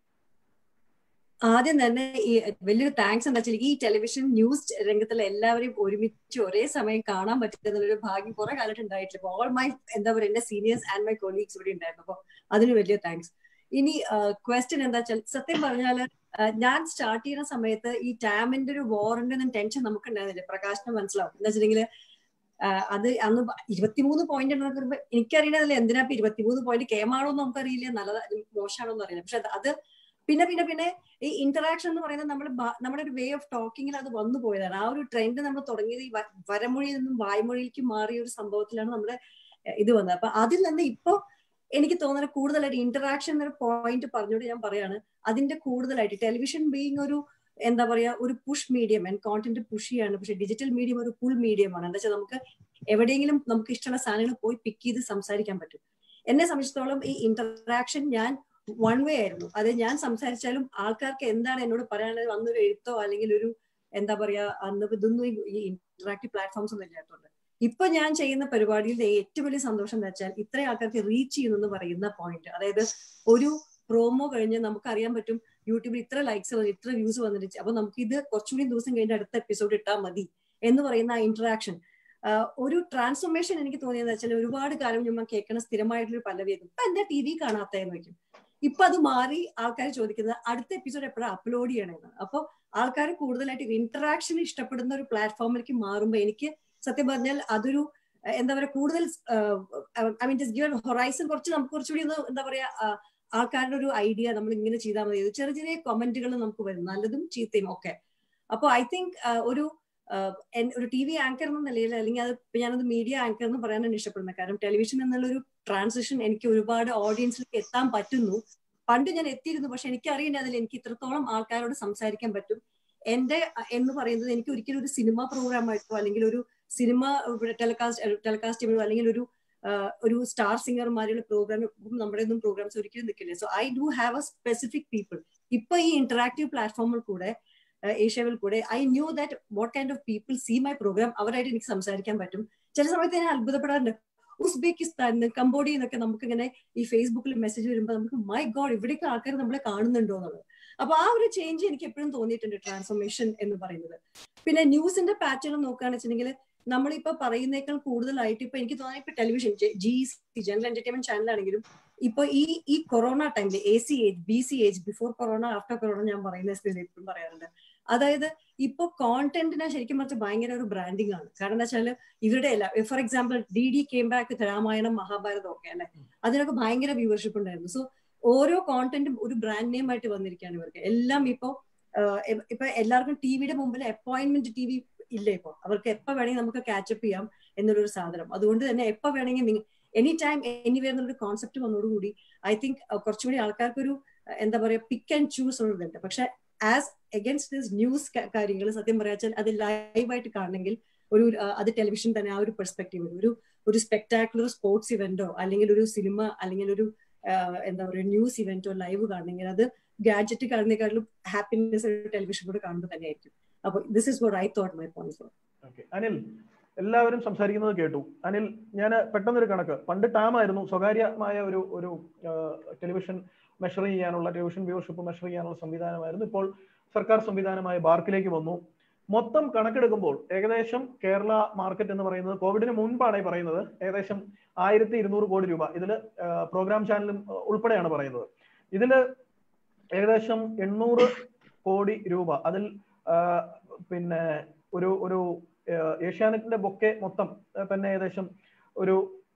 Speaker 8: ആദ്യം തന്നെ ഈ വലിയൊരു താങ്ക്സ് എന്താ വെച്ചാൽ ഈ ടെലിവിഷൻ ന്യൂസ് രംഗത്തുള്ള എല്ലാവരെയും ഒരുമിച്ച് ഒരേ സമയം കാണാൻ പറ്റുന്നൊരു ഭാഗ്യം കുറെ കാലത്ത് ഉണ്ടായിട്ടില്ല. ഓൾ മൈ എന്താ പറയുക എന്റെ സീനിയേഴ്സ് ആൻഡ് മൈ കൊളീഗ്സ് ഇവിടെ ഉണ്ടായിരുന്നു. അപ്പൊ അതിന് വലിയ താങ്ക്സ്. ഇനി ക്വസ്റ്റ്യൻ എന്താ വെച്ചാൽ, സത്യം പറഞ്ഞാല് ഞാൻ സ്റ്റാർട്ട് ചെയ്യുന്ന സമയത്ത് ഈ ടാമിന്റെ ഒരു വാറന്റ് ഒന്നും ടെൻഷൻ നമുക്ക് ഉണ്ടായിരുന്നില്ല. പ്രകാശനം മനസ്സിലാവും എന്താ വെച്ചിട്ടുണ്ടെങ്കിൽ അത് അന്ന് ഇരുപത്തിമൂന്ന് പോയിന്റ് ഉണ്ടെന്ന് എനിക്കറിയണതല്ലേ, എന്തിനാ ഇപ്പൊ ഇരുപത്തിമൂന്ന് പോയിന്റ് കേമാണോ എന്ന് നമുക്കറിയില്ല, നല്ലതാ മോശമാണോ എന്ന് അറിയില്ല. പക്ഷെ അത് പിന്നെ പിന്നെ പിന്നെ ഈ ഇന്ററാക്ഷൻ എന്ന് പറയുന്നത് നമ്മൾ നമ്മുടെ ഒരു വേ ഓഫ് ടോക്കിങ്ങിൽ അത് വന്നു പോയതാണ്. ആ ഒരു ട്രെൻഡ് നമ്മൾ തുടങ്ങിയത് ഈ വരമൊഴിയിൽ നിന്നും വായ്മൊഴിയിലേക്ക് മാറിയ ഒരു സംഭവത്തിലാണ് നമ്മുടെ ഇത് വന്നത്. അപ്പൊ അതിൽ നിന്ന് ഇപ്പൊ എനിക്ക് തോന്നുന്നത് കൂടുതലായിട്ട് ഇന്ററാക്ഷൻ എന്നൊരു പോയിന്റ് പറഞ്ഞുകൊണ്ട് ഞാൻ പറയാണ്, അതിന്റെ കൂടുതലായിട്ട് ടെലിവിഷൻ ബീയിങ് ഒരു എന്താ പറയാ ഒരു push medium and content push ചെയ്യാണ്. പക്ഷെ ഡിജിറ്റൽ മീഡിയം ഒരു പുൾ മീഡിയമാണ്. എന്താ വെച്ചാൽ നമുക്ക് എവിടെയെങ്കിലും നമുക്ക് ഇഷ്ടമുള്ള സാധനങ്ങൾ പോയി പിക്ക് ചെയ്ത് സംസാരിക്കാൻ പറ്റും. എന്നെ സംബന്ധിച്ചിടത്തോളം ഈ ഇന്ററാക്ഷൻ ഞാൻ വൺ വേ ആയിരുന്നു. അത് ഞാൻ സംസാരിച്ചാലും ആൾക്കാർക്ക് എന്താണ് എന്നോട് പറയാനുള്ളത് അന്നൊരു എഴുത്തോ അല്ലെങ്കിൽ ഒരു എന്താ പറയാ അന്ന് ഇതൊന്നും ഈ ഇന്ററാക്റ്റീവ് പ്ലാറ്റ്ഫോംസ് ഒന്നും ഇല്ലാത്തതുകൊണ്ട്. ഇപ്പൊ ഞാൻ ചെയ്യുന്ന പരിപാടിയുടെ ഏറ്റവും വലിയ സന്തോഷം എന്ന് വെച്ചാൽ ഇത്രയും ആൾക്കാർക്ക് റീച്ച് ചെയ്യുന്നു എന്ന് പറയുന്ന പോയിന്റ്. അതായത് ഒരു പ്രോമോ കഴിഞ്ഞ് നമുക്ക് അറിയാൻ പറ്റും യൂട്യൂബിൽ ഇത്ര ലൈക്സ് വന്നു, ഇത്ര വ്യൂസ് വന്നിട്ട്, അപ്പൊ നമുക്ക് ഇത് കുറച്ചുകൂടി ദിവസം കഴിഞ്ഞ് അടുത്ത എപ്പിസോഡ് ഇട്ടാൽ മതി എന്ന് പറയുന്ന ആ ഇന്ററാക്ഷൻ. ഒരു ട്രാൻസ്ഫോർമേഷൻ എനിക്ക് തോന്നിയെന്ന് വെച്ചാൽ ഒരുപാട് കാലം നമ്മൾ കേൾക്കുന്ന സ്ഥിരമായിട്ടുള്ള പല്ലവിയായിരുന്നു. ഇപ്പൊ എന്താ ടി വി കാണാത്തതെന്ന് വെക്കും. ഇപ്പൊ അത് മാറി ആൾക്കാർ ചോദിക്കുന്നത് അടുത്ത എപ്പിസോഡ് എപ്പോഴാണ് അപ്ലോഡ് ചെയ്യണമെന്ന്. അപ്പൊ ആൾക്കാർ കൂടുതലായിട്ട് ഇന്ററാക്ഷൻ ഇഷ്ടപ്പെടുന്ന ഒരു പ്ലാറ്റ്ഫോമിലേക്ക് മാറുമ്പോൾ എനിക്ക് സത്യം പറഞ്ഞാൽ അതൊരു എന്താ പറയാ കൂടുതൽ I mean just given horizon കുറച്ച് നമുക്ക് കുറച്ചുകൂടി ഒന്ന് എന്താ പറയാ ആൾക്കാരുടെ ഒരു ഐഡിയ നമ്മൾ ഇങ്ങനെ ചെയ്താൽ മതി. ചെറിയ ചെറിയ കമന്റുകൾ നമുക്ക് വരും, നല്ലതും ചീത്തയും ഒക്കെ. അപ്പൊ ഐ തിങ്ക് ഒരു ഒരു ടി വി ആങ്കർ എന്ന നിലയിൽ അല്ലെങ്കിൽ അത് ഞാനത് മീഡിയ ആങ്കർ എന്ന് പറയാനാണ് ഇഷ്ടപ്പെടുന്നത്. കാരണം ടെലിവിഷൻ എന്നുള്ളൊരു ട്രാൻസിഷൻ എനിക്ക് ഒരുപാട് ഓഡിയൻസിലേക്ക് എത്താൻ പറ്റുന്നു. പണ്ട് ഞാൻ എത്തിയിരുന്നു, പക്ഷെ എനിക്കറിയില്ല അതിൽ എനിക്ക് ഇത്രത്തോളം ആൾക്കാരോട് സംസാരിക്കാൻ പറ്റും. എന്റെ എന്ന് പറയുന്നത് എനിക്ക് ഒരിക്കലും ഒരു സിനിമ പ്രോഗ്രാം ആയിട്ടോ അല്ലെങ്കിൽ ഒരു സിനിമ ടെലികാസ്റ്റ് ടെലികാസ്റ്റ് ചെയ്യുമ്പോൾ അല്ലെങ്കിൽ ഒരു ഒരു സ്റ്റാർ സിംഗർമാരുടെ പ്രോഗ്രാം നമ്മുടെ ഒന്നും പ്രോഗ്രാംസ് ഒരിക്കലും നിൽക്കില്ല. So I do have a specific people. ഇപ്പൊ ഈ ഇന്ററാക്റ്റീവ് പ്ലാറ്റ്ഫോമിൽ കൂടെ ഏഷ്യാവിൽ കൂടെ I knew that what kind of people see my programme. അവരായിട്ട് എനിക്ക് സംസാരിക്കാൻ പറ്റും. ചില സമയത്ത് ഞാൻ അത്ഭുതപ്പെടാറുണ്ട്. ഉസ്ബെക്കിസ്ഥാൻ, കംബോഡിയ എന്നൊക്കെ നമുക്ക് ഇങ്ങനെ ഈ ഫേസ്ബുക്കിൽ മെസ്സേജ് വരുമ്പോൾ നമുക്ക് മൈ ഗോഡ് ഇവിടേക്ക് ആൾക്കാർ നമ്മളെ കാണുന്നുണ്ടോ എന്നുള്ളത്. അപ്പൊ ആ ഒരു ചേഞ്ച് എനിക്ക് എപ്പോഴും തോന്നിയിട്ടുണ്ട്, ട്രാൻസ്ഫോർമേഷൻ എന്ന് പറയുന്നത്. പിന്നെ ന്യൂസിന്റെ പാറ്റേൺ നോക്കുകയാണെന്ന് വെച്ചിട്ടുണ്ടെങ്കിൽ നമ്മളിപ്പോ പറയുന്നേക്കാൾ കൂടുതലായിട്ട് ഇപ്പൊ എനിക്ക് തോന്നുന്നത് ഇപ്പൊ television G C general entertainment ചാനലാണെങ്കിലും ഇപ്പൊ ഈ ഈ കൊറോണ ടൈമിൽ A C age B C age before corona after corona ഞാൻ പറയുന്ന സ്ഥിതി എപ്പോഴും പറയാറുണ്ട്. അതായത് ഇപ്പൊ കോണ്ടന്റിനെ ശരിക്കും പറഞ്ഞാൽ ഭയങ്കര ഒരു ബ്രാൻഡിങ് ആണ്. കാരണം എന്താ വെച്ചാൽ ഇവരുടെ എല്ലാ for example D D came back Ramayanam Mahabharatam ഒക്കെ അല്ലെ, അതിനൊക്കെ ഭയങ്കര വ്യൂവർഷിപ്പ് ഉണ്ടായിരുന്നു. സോ ഓരോ കോണ്ടന്റും ഒരു ബ്രാൻഡ് നെയിം ആയിട്ട് വന്നിരിക്കുകയാണ് ഇവർക്ക് എല്ലാം. ഇപ്പൊ ഇപ്പൊ എല്ലാവർക്കും ടിവിയുടെ മുമ്പിൽ അപ്പോയിന്റ്മെന്റ് ടി വി ഇല്ല. ഇപ്പൊ അവർക്ക് എപ്പോ വേണമെങ്കിൽ നമുക്ക് കാച്ചപ്പ് ചെയ്യാം എന്നുള്ളൊരു സാധനം. അതുകൊണ്ട് തന്നെ എപ്പോ വേണമെങ്കിൽ എനി ടൈം എനി വരുന്നൊരു കോൺസെപ്റ്റ് വന്നതോടുകൂടി ഐ തിങ്ക് കുറച്ചുകൂടി ആൾക്കാർക്കൊരു എന്താ പറയാ പിക്ക് ആൻഡ് ചൂസ് ഉള്ളതുണ്ട്. പക്ഷെ ആസ് അഗൈൻസ്റ്റ് ദിസ് ന്യൂസ് കാര്യങ്ങൾ സത്യം പറയാച്ചാൽ അത് ലൈവായിട്ട് കാണണമെങ്കിൽ ഒരു അത് ടെലിവിഷൻ തന്നെ ആ ഒരു പെർസ്പെക്റ്റീവ് ഒരു ഒരു സ്പെക്ടാക്കുലർ സ്പോർട്സ് ഇവന്റോ അല്ലെങ്കിൽ ഒരു സിനിമ അല്ലെങ്കിൽ ഒരു എന്താ പറയുക ന്യൂസ് ഇവന്റോ ലൈവ് കാണണമെങ്കിൽ അത് ഗാഡ്ജറ്റ് കാണുന്നതിനെക്കാളും ഹാപ്പിനെസ് ടെലിവിഷനിലൂടെ കാണുമ്പോൾ തന്നെയായിരിക്കും. അപ്പൊ this is what I thought my point.
Speaker 1: Okay Anil, എല്ലാവരും സംസാരിക്കുന്നത് കേട്ടു. അനിൽ, ഞാൻ പെട്ടെന്നൊരു കണക്ക്, പണ്ട് ടാം ആയിരുന്നു സ്വകാര്യമായ ഒരു ഒരു ടെലിവിഷൻ മെഷർ ചെയ്യാനുള്ള ടെലിവിഷൻ വ്യൂവർഷിപ്പ് മെഷർ ചെയ്യാനുള്ള സംവിധാനമായിരുന്നു. ഇപ്പോൾ സർക്കാർ സംവിധാനമായ ബാർക്കിലേക്ക് വന്നു. മൊത്തം കണക്കെടുക്കുമ്പോൾ ഏകദേശം കേരള മാർക്കറ്റ് എന്ന് പറയുന്നത് കോവിഡിന് മുൻപാണ് ഈ പറയുന്നത് ഏകദേശം ആയിരത്തി ഇരുന്നൂറ് കോടി രൂപ. ഇതിൽ പ്രോഗ്രാം ചാനലും ഉൾപ്പെടെയാണ് പറയുന്നത്. ഇതിൽ ഏകദേശം എണ്ണൂറ് കോടി രൂപ അതിൽ പിന്നെ ഒരു ഒരു ഏഷ്യാനെറ്റിന്റെ ബൊക്കെ മൊത്തം തന്നെ ഏകദേശം ഒരു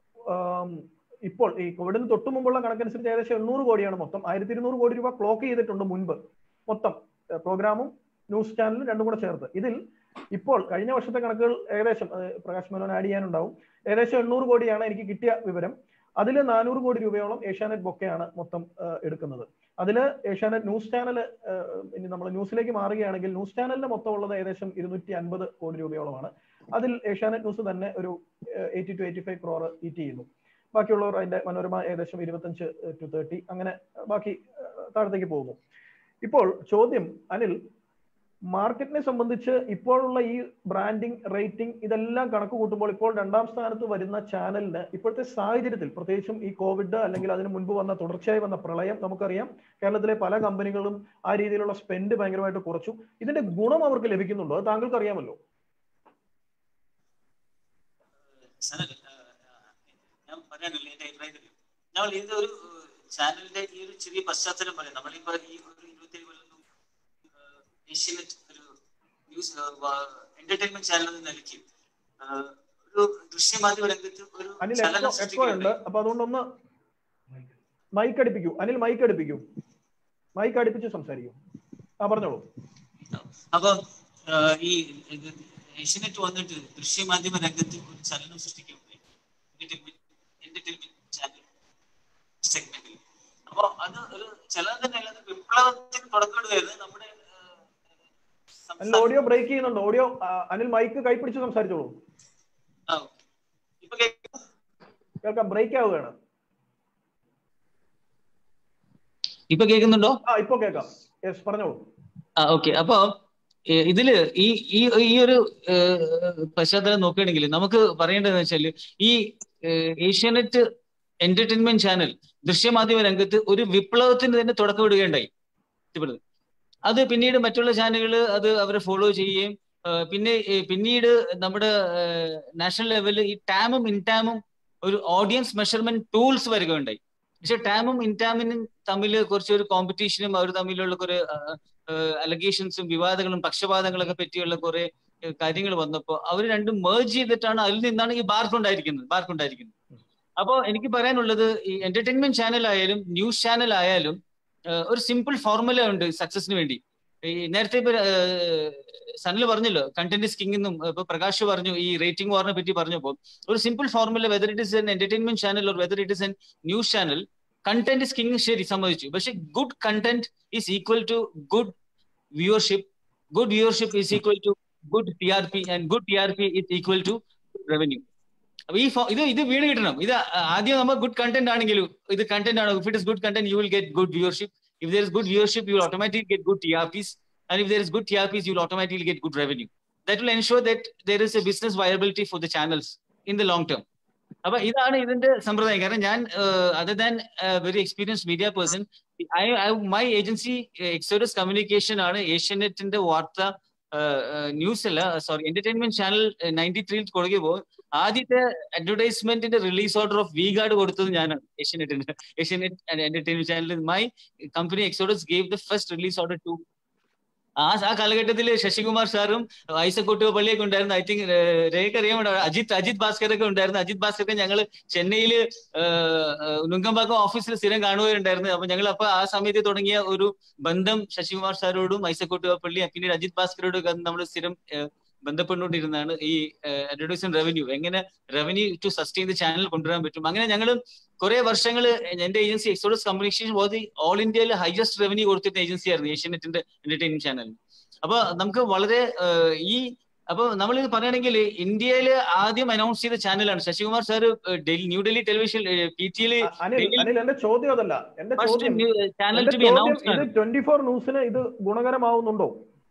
Speaker 1: ഇപ്പോൾ ഈ കോവിഡിന് തൊട്ടു മുമ്പുള്ള കണക്കനുസരിച്ച് ഏകദേശം എണ്ണൂറ് കോടിയാണ് മൊത്തം. ആയിരത്തി ഇരുന്നൂറ് കോടി രൂപ ക്ലോക്ക് ചെയ്തിട്ടുണ്ട് മുൻപ് മൊത്തം പ്രോഗ്രാമും ന്യൂസ് ചാനലും രണ്ടും കൂടെ ചേർത്ത്. ഇതിൽ ഇപ്പോൾ കഴിഞ്ഞ വർഷത്തെ കണക്കുകൾ ഏകദേശം പ്രകാശ് മേനോൻ ആഡ് ചെയ്യാനുണ്ടാവും. ഏകദേശം എണ്ണൂറ് കോടിയാണ് എനിക്ക് കിട്ടിയ വിവരം. അതിൽ നാനൂറ് കോടി രൂപയോളം ഏഷ്യാനെറ്റ് ബൊക്കെയാണ് മൊത്തം എടുക്കുന്നത്. അതിൽ ഏഷ്യാനെറ്റ് ന്യൂസ് ചാനൽ ഇനി നമ്മൾ ന്യൂസിലേക്ക് മാറുകയാണെങ്കിൽ ന്യൂസ് ചാനലിന് മൊത്തം ഉള്ളത് ഏകദേശം ഇരുന്നൂറ്റി അൻപത് കോടി രൂപയോളമാണ്. അതിൽ ഏഷ്യാനെറ്റ് ന്യൂസ് തന്നെ ഒരു eighty to eighty five crore eat ചെയ്യുന്നു. ബാക്കിയുള്ളവർ അതിന്റെ മനോരമ ഏകദേശം ഇരുപത്തഞ്ച് ടു തേർട്ടി അങ്ങനെ ബാക്കി താഴത്തേക്ക് പോകുന്നു. ഇപ്പോൾ ചോദ്യം അനിൽ, മാർക്കറ്റിനെ സംബന്ധിച്ച് ഇപ്പോഴുള്ള ഈ ബ്രാൻഡിങ് റേറ്റിംഗ് ഇതെല്ലാം കണക്ക് കൂട്ടുമ്പോൾ ഇപ്പോൾ രണ്ടാം സ്ഥാനത്ത് വരുന്ന ചാനലിന് ഇപ്പോഴത്തെ സാഹചര്യത്തിൽ പ്രത്യേകിച്ചും ഈ കോവിഡ് അല്ലെങ്കിൽ അതിന് മുൻപ് വന്ന തുടർച്ചയായി വന്ന പ്രളയം നമുക്കറിയാം കേരളത്തിലെ പല കമ്പനികളും ആ രീതിയിലുള്ള സ്പെൻഡ് ഭയങ്കരമായിട്ട് കുറച്ചു. ഇതിന്റെ ഗുണം അവർക്ക് ലഭിക്കുന്നുണ്ടോ? അത് താങ്കൾക്ക് അറിയാമല്ലോ.
Speaker 9: ഞാൻ പറയാനില്ല എന്റെ അഭിപ്രായത്തിൽ നമ്മൾ ഇതിന്റെ ഒരു ചാനലിന്റെ ഈ ഒരു ചെറിയ പശ്ചാത്തലം പറയാം. നമ്മളിപ്പോ ഈ ഒരു ഇരുപത്തിയേഴ് കൊല്ലം ഏഷ്യാനെറ്റ് ഒരു ന്യൂസ് എന്റർടൈൻമെന്റ് ചാനൽ എന്ന നിലയ്ക്ക് ഒരു ദൃശ്യമാധ്യമ രംഗത്ത് ഒരു
Speaker 1: ഉണ്ട്. അപ്പൊ അതുകൊണ്ടൊന്ന് മൈക്ക് അടുപ്പിക്കൂ അനിൽ, മൈക്ക് അടുപ്പിക്കൂ മൈക്ക് അടുപ്പിച്ച് സംസാരിക്കൂ. ആ പറഞ്ഞോളൂ.
Speaker 9: അപ്പൊ ഈ ഏഷ്യാനെറ്റ് വന്നിട്ട് ദൃശ്യമാധ്യമ രംഗത്ത് ഒരു ചലനം സൃഷ്ടിക്കുകയുണ്ടായി എന്റർടൈൻമെന്റ് ചാനൽ സെഗ്മെന്റിൽ. അപ്പൊ അത് ഒരു ചലനം തന്നെ അല്ലാതെ വിപ്ലവത്തിന് തുടക്കമിടുകയായിരുന്നു. നമ്മുടെ
Speaker 1: ഓഡിയോ ബ്രേക്ക് ചെയ്യുന്നുണ്ട്. ഓഡിയോ അനിൽ മൈക്ക് കൈപ്പിടിച്ച് സംസാരിച്ചോളൂ.
Speaker 9: കേൾക്കാം,
Speaker 1: ബ്രേക്ക് ആവുകയാണ്.
Speaker 9: ഇപ്പൊ കേൾക്കുന്നുണ്ടോ?
Speaker 1: ആ ഇപ്പൊ കേൾക്കാം. യെസ്, പറഞ്ഞോളൂ.
Speaker 9: ആ ഓക്കെ. അപ്പൊ ഇതില് ഈ ഈ ഈ ഒരു പശ്ചാത്തലം നോക്കുകയാണെങ്കിൽ നമുക്ക് പറയേണ്ടതെന്ന് വെച്ചാൽ ഈ ഏഷ്യാനെറ്റ് എന്റർടൈൻമെന്റ് ചാനൽ ദൃശ്യമാധ്യമ രംഗത്ത് ഒരു വിപ്ലവത്തിന് തന്നെ തുടക്കം ഇടുകയുണ്ടായി. അത് പിന്നീട് മറ്റുള്ള ചാനലുകൾ അത് അവരെ ഫോളോ ചെയ്യുകയും പിന്നെ പിന്നീട് നമ്മുടെ നാഷണൽ ലെവലിൽ ഈ ടാമും ഇൻടാമും ഒരു ഓഡിയൻസ് മെഷർമെന്റ് ടൂൾസ് വരികയുണ്ടായി. പക്ഷെ ടാമും ഇൻടാമിനും തമ്മിൽ കുറച്ചൊരു കോമ്പറ്റീഷനും അവർ തമ്മിലുള്ള കുറെ അലഗേഷൻസും വിവാദങ്ങളും പക്ഷപാതങ്ങളൊക്കെ പറ്റിയുള്ള കുറെ കാര്യങ്ങൾ വന്നപ്പോൾ അവർ രണ്ടും മേർജ് ചെയ്തിട്ടാണ്, അതിൽ നിന്നാണ് ഈ ബാർക്ക് ഉണ്ടായിരിക്കുന്നത് ബാർക്ക് ഉണ്ടായിരിക്കുന്നത് അപ്പോൾ എനിക്ക് പറയാനുള്ളത്, ഈ എന്റർടൈൻമെന്റ് ചാനൽ ആയാലും ന്യൂസ് ചാനൽ ആയാലും ഒരു സിമ്പിൾ ഫോർമുല ഉണ്ട് സക്സസിന് വേണ്ടി. ഈ നേരത്തെ ഇപ്പൊ സനൽ പറഞ്ഞല്ലോ കണ്ടന്റ് ഇസ് കിങ് എന്നും, ഇപ്പൊ പ്രകാശ് പറഞ്ഞു ഈ റേറ്റിംഗ് വാറിനെ പറ്റി പറഞ്ഞപ്പോൾ ഒരു simple formula, whether it is an entertainment channel or whether it is an news channel, content is king ശരി സമ്മതിച്ചു. പക്ഷെ good content is equal to good viewership, good viewership is equal to good T R P and good T R P is equal to revenue. അപ്പൊ ഈ ഇത് ഇത് വീണ് കിട്ടണം. ഇത് ആദ്യം നമ്മൾ ഗുഡ് കണ്ടന്റ് ആണെങ്കിലും ഇത് കണ്ടന്റ് ആണ്. If it is good content you will get good viewership. If there is good viewership, you will automatically get good T R Ps, and if there is good T R Ps, you will automatically get good revenue. That will ensure that there is a business viability for the channels in the long term. അപ്പൊ ഇതാണ് ഇതിന്റെ സമ്പ്രദായം. കാരണം ഞാൻ other than very experienced media person, I my agency Exodus communication ആണ് ഏഷ്യാനെറ്റിന്റെ വാർത്ത news അല്ല സോറി എന്റർടൈൻമെന്റ് ചാനൽ നയൻറ്റി ത്രീയിൽ കൊടുക്കുമ്പോൾ ആദ്യത്തെ അഡ്വർടൈസ്മെന്റിന്റെ release order of V Guard കൊടുത്തത് ഞാനാണ് ഏഷ്യാനെറ്റിന്റെ Asianet entertainment channel. My company Exodus gave the first release order to. ആ ആ കാലഘട്ടത്തിൽ ശശികുമാർ സാറും ഐസക് കൊട്ടുവപ്പള്ളിയൊക്കെ ഉണ്ടായിരുന്നു. ഐ തിങ്ക് രേഖ അറിയാൻ അജിത് അജിത് ഭാസ്കറൊക്കെ ഉണ്ടായിരുന്നു. അജിത് ഭാസ്കർക്ക് ഞങ്ങൾ ചെന്നൈയിൽ നുങ്കമ്പാക്കം ഓഫീസിൽ സ്ഥിരം കാണുകയുണ്ടായിരുന്നു. അപ്പൊ ഞങ്ങൾ അപ്പൊ ആ സമയത്ത് തുടങ്ങിയ ഒരു ബന്ധം ശശികുമാർ സാറോടും ഐസക് കൊട്ടുവപ്പള്ളി പിന്നീട് അജിത് ഭാസ്കറോടും നമ്മൾ സ്ഥിരം ബന്ധപ്പെട്ടുകൊണ്ടിരുന്നതാണ് ഈ അഡ്വർടൈസ്മെന്റ് റവന്യൂ, എങ്ങനെ revenue to sustain the channel കൊണ്ടുവരാൻ പറ്റും. അങ്ങനെ ഞങ്ങൾ കുറെ വർഷങ്ങൾ എന്റെ agency Exodus communication was all ഇന്ത്യയിൽ ഹൈയസ്റ്റ് റവന്യൂ കൊടുത്തിരുന്ന ഏജൻസി ആയിരുന്നു ഏഷ്യാനെറ്റിന്റെ എന്റർടൈൻമെന്റ് ചാനൽ. അപ്പൊ നമുക്ക് വളരെ ഈ അപ്പൊ നമ്മൾ ഇത് പറയുകയാണെങ്കിൽ ഇന്ത്യയിൽ ആദ്യം അനൗൺസ് ചെയ്ത ചാനലാണ് Sasikumar sir New Delhi television P ടിയിൽ
Speaker 1: എന്റെ ചോദ്യം അതല്ല. എന്റെ ചോദ്യം ട്വന്റി ഫോർ ന്യൂസിന് ഇത് ഗുണകരമാവുന്നുണ്ടോ?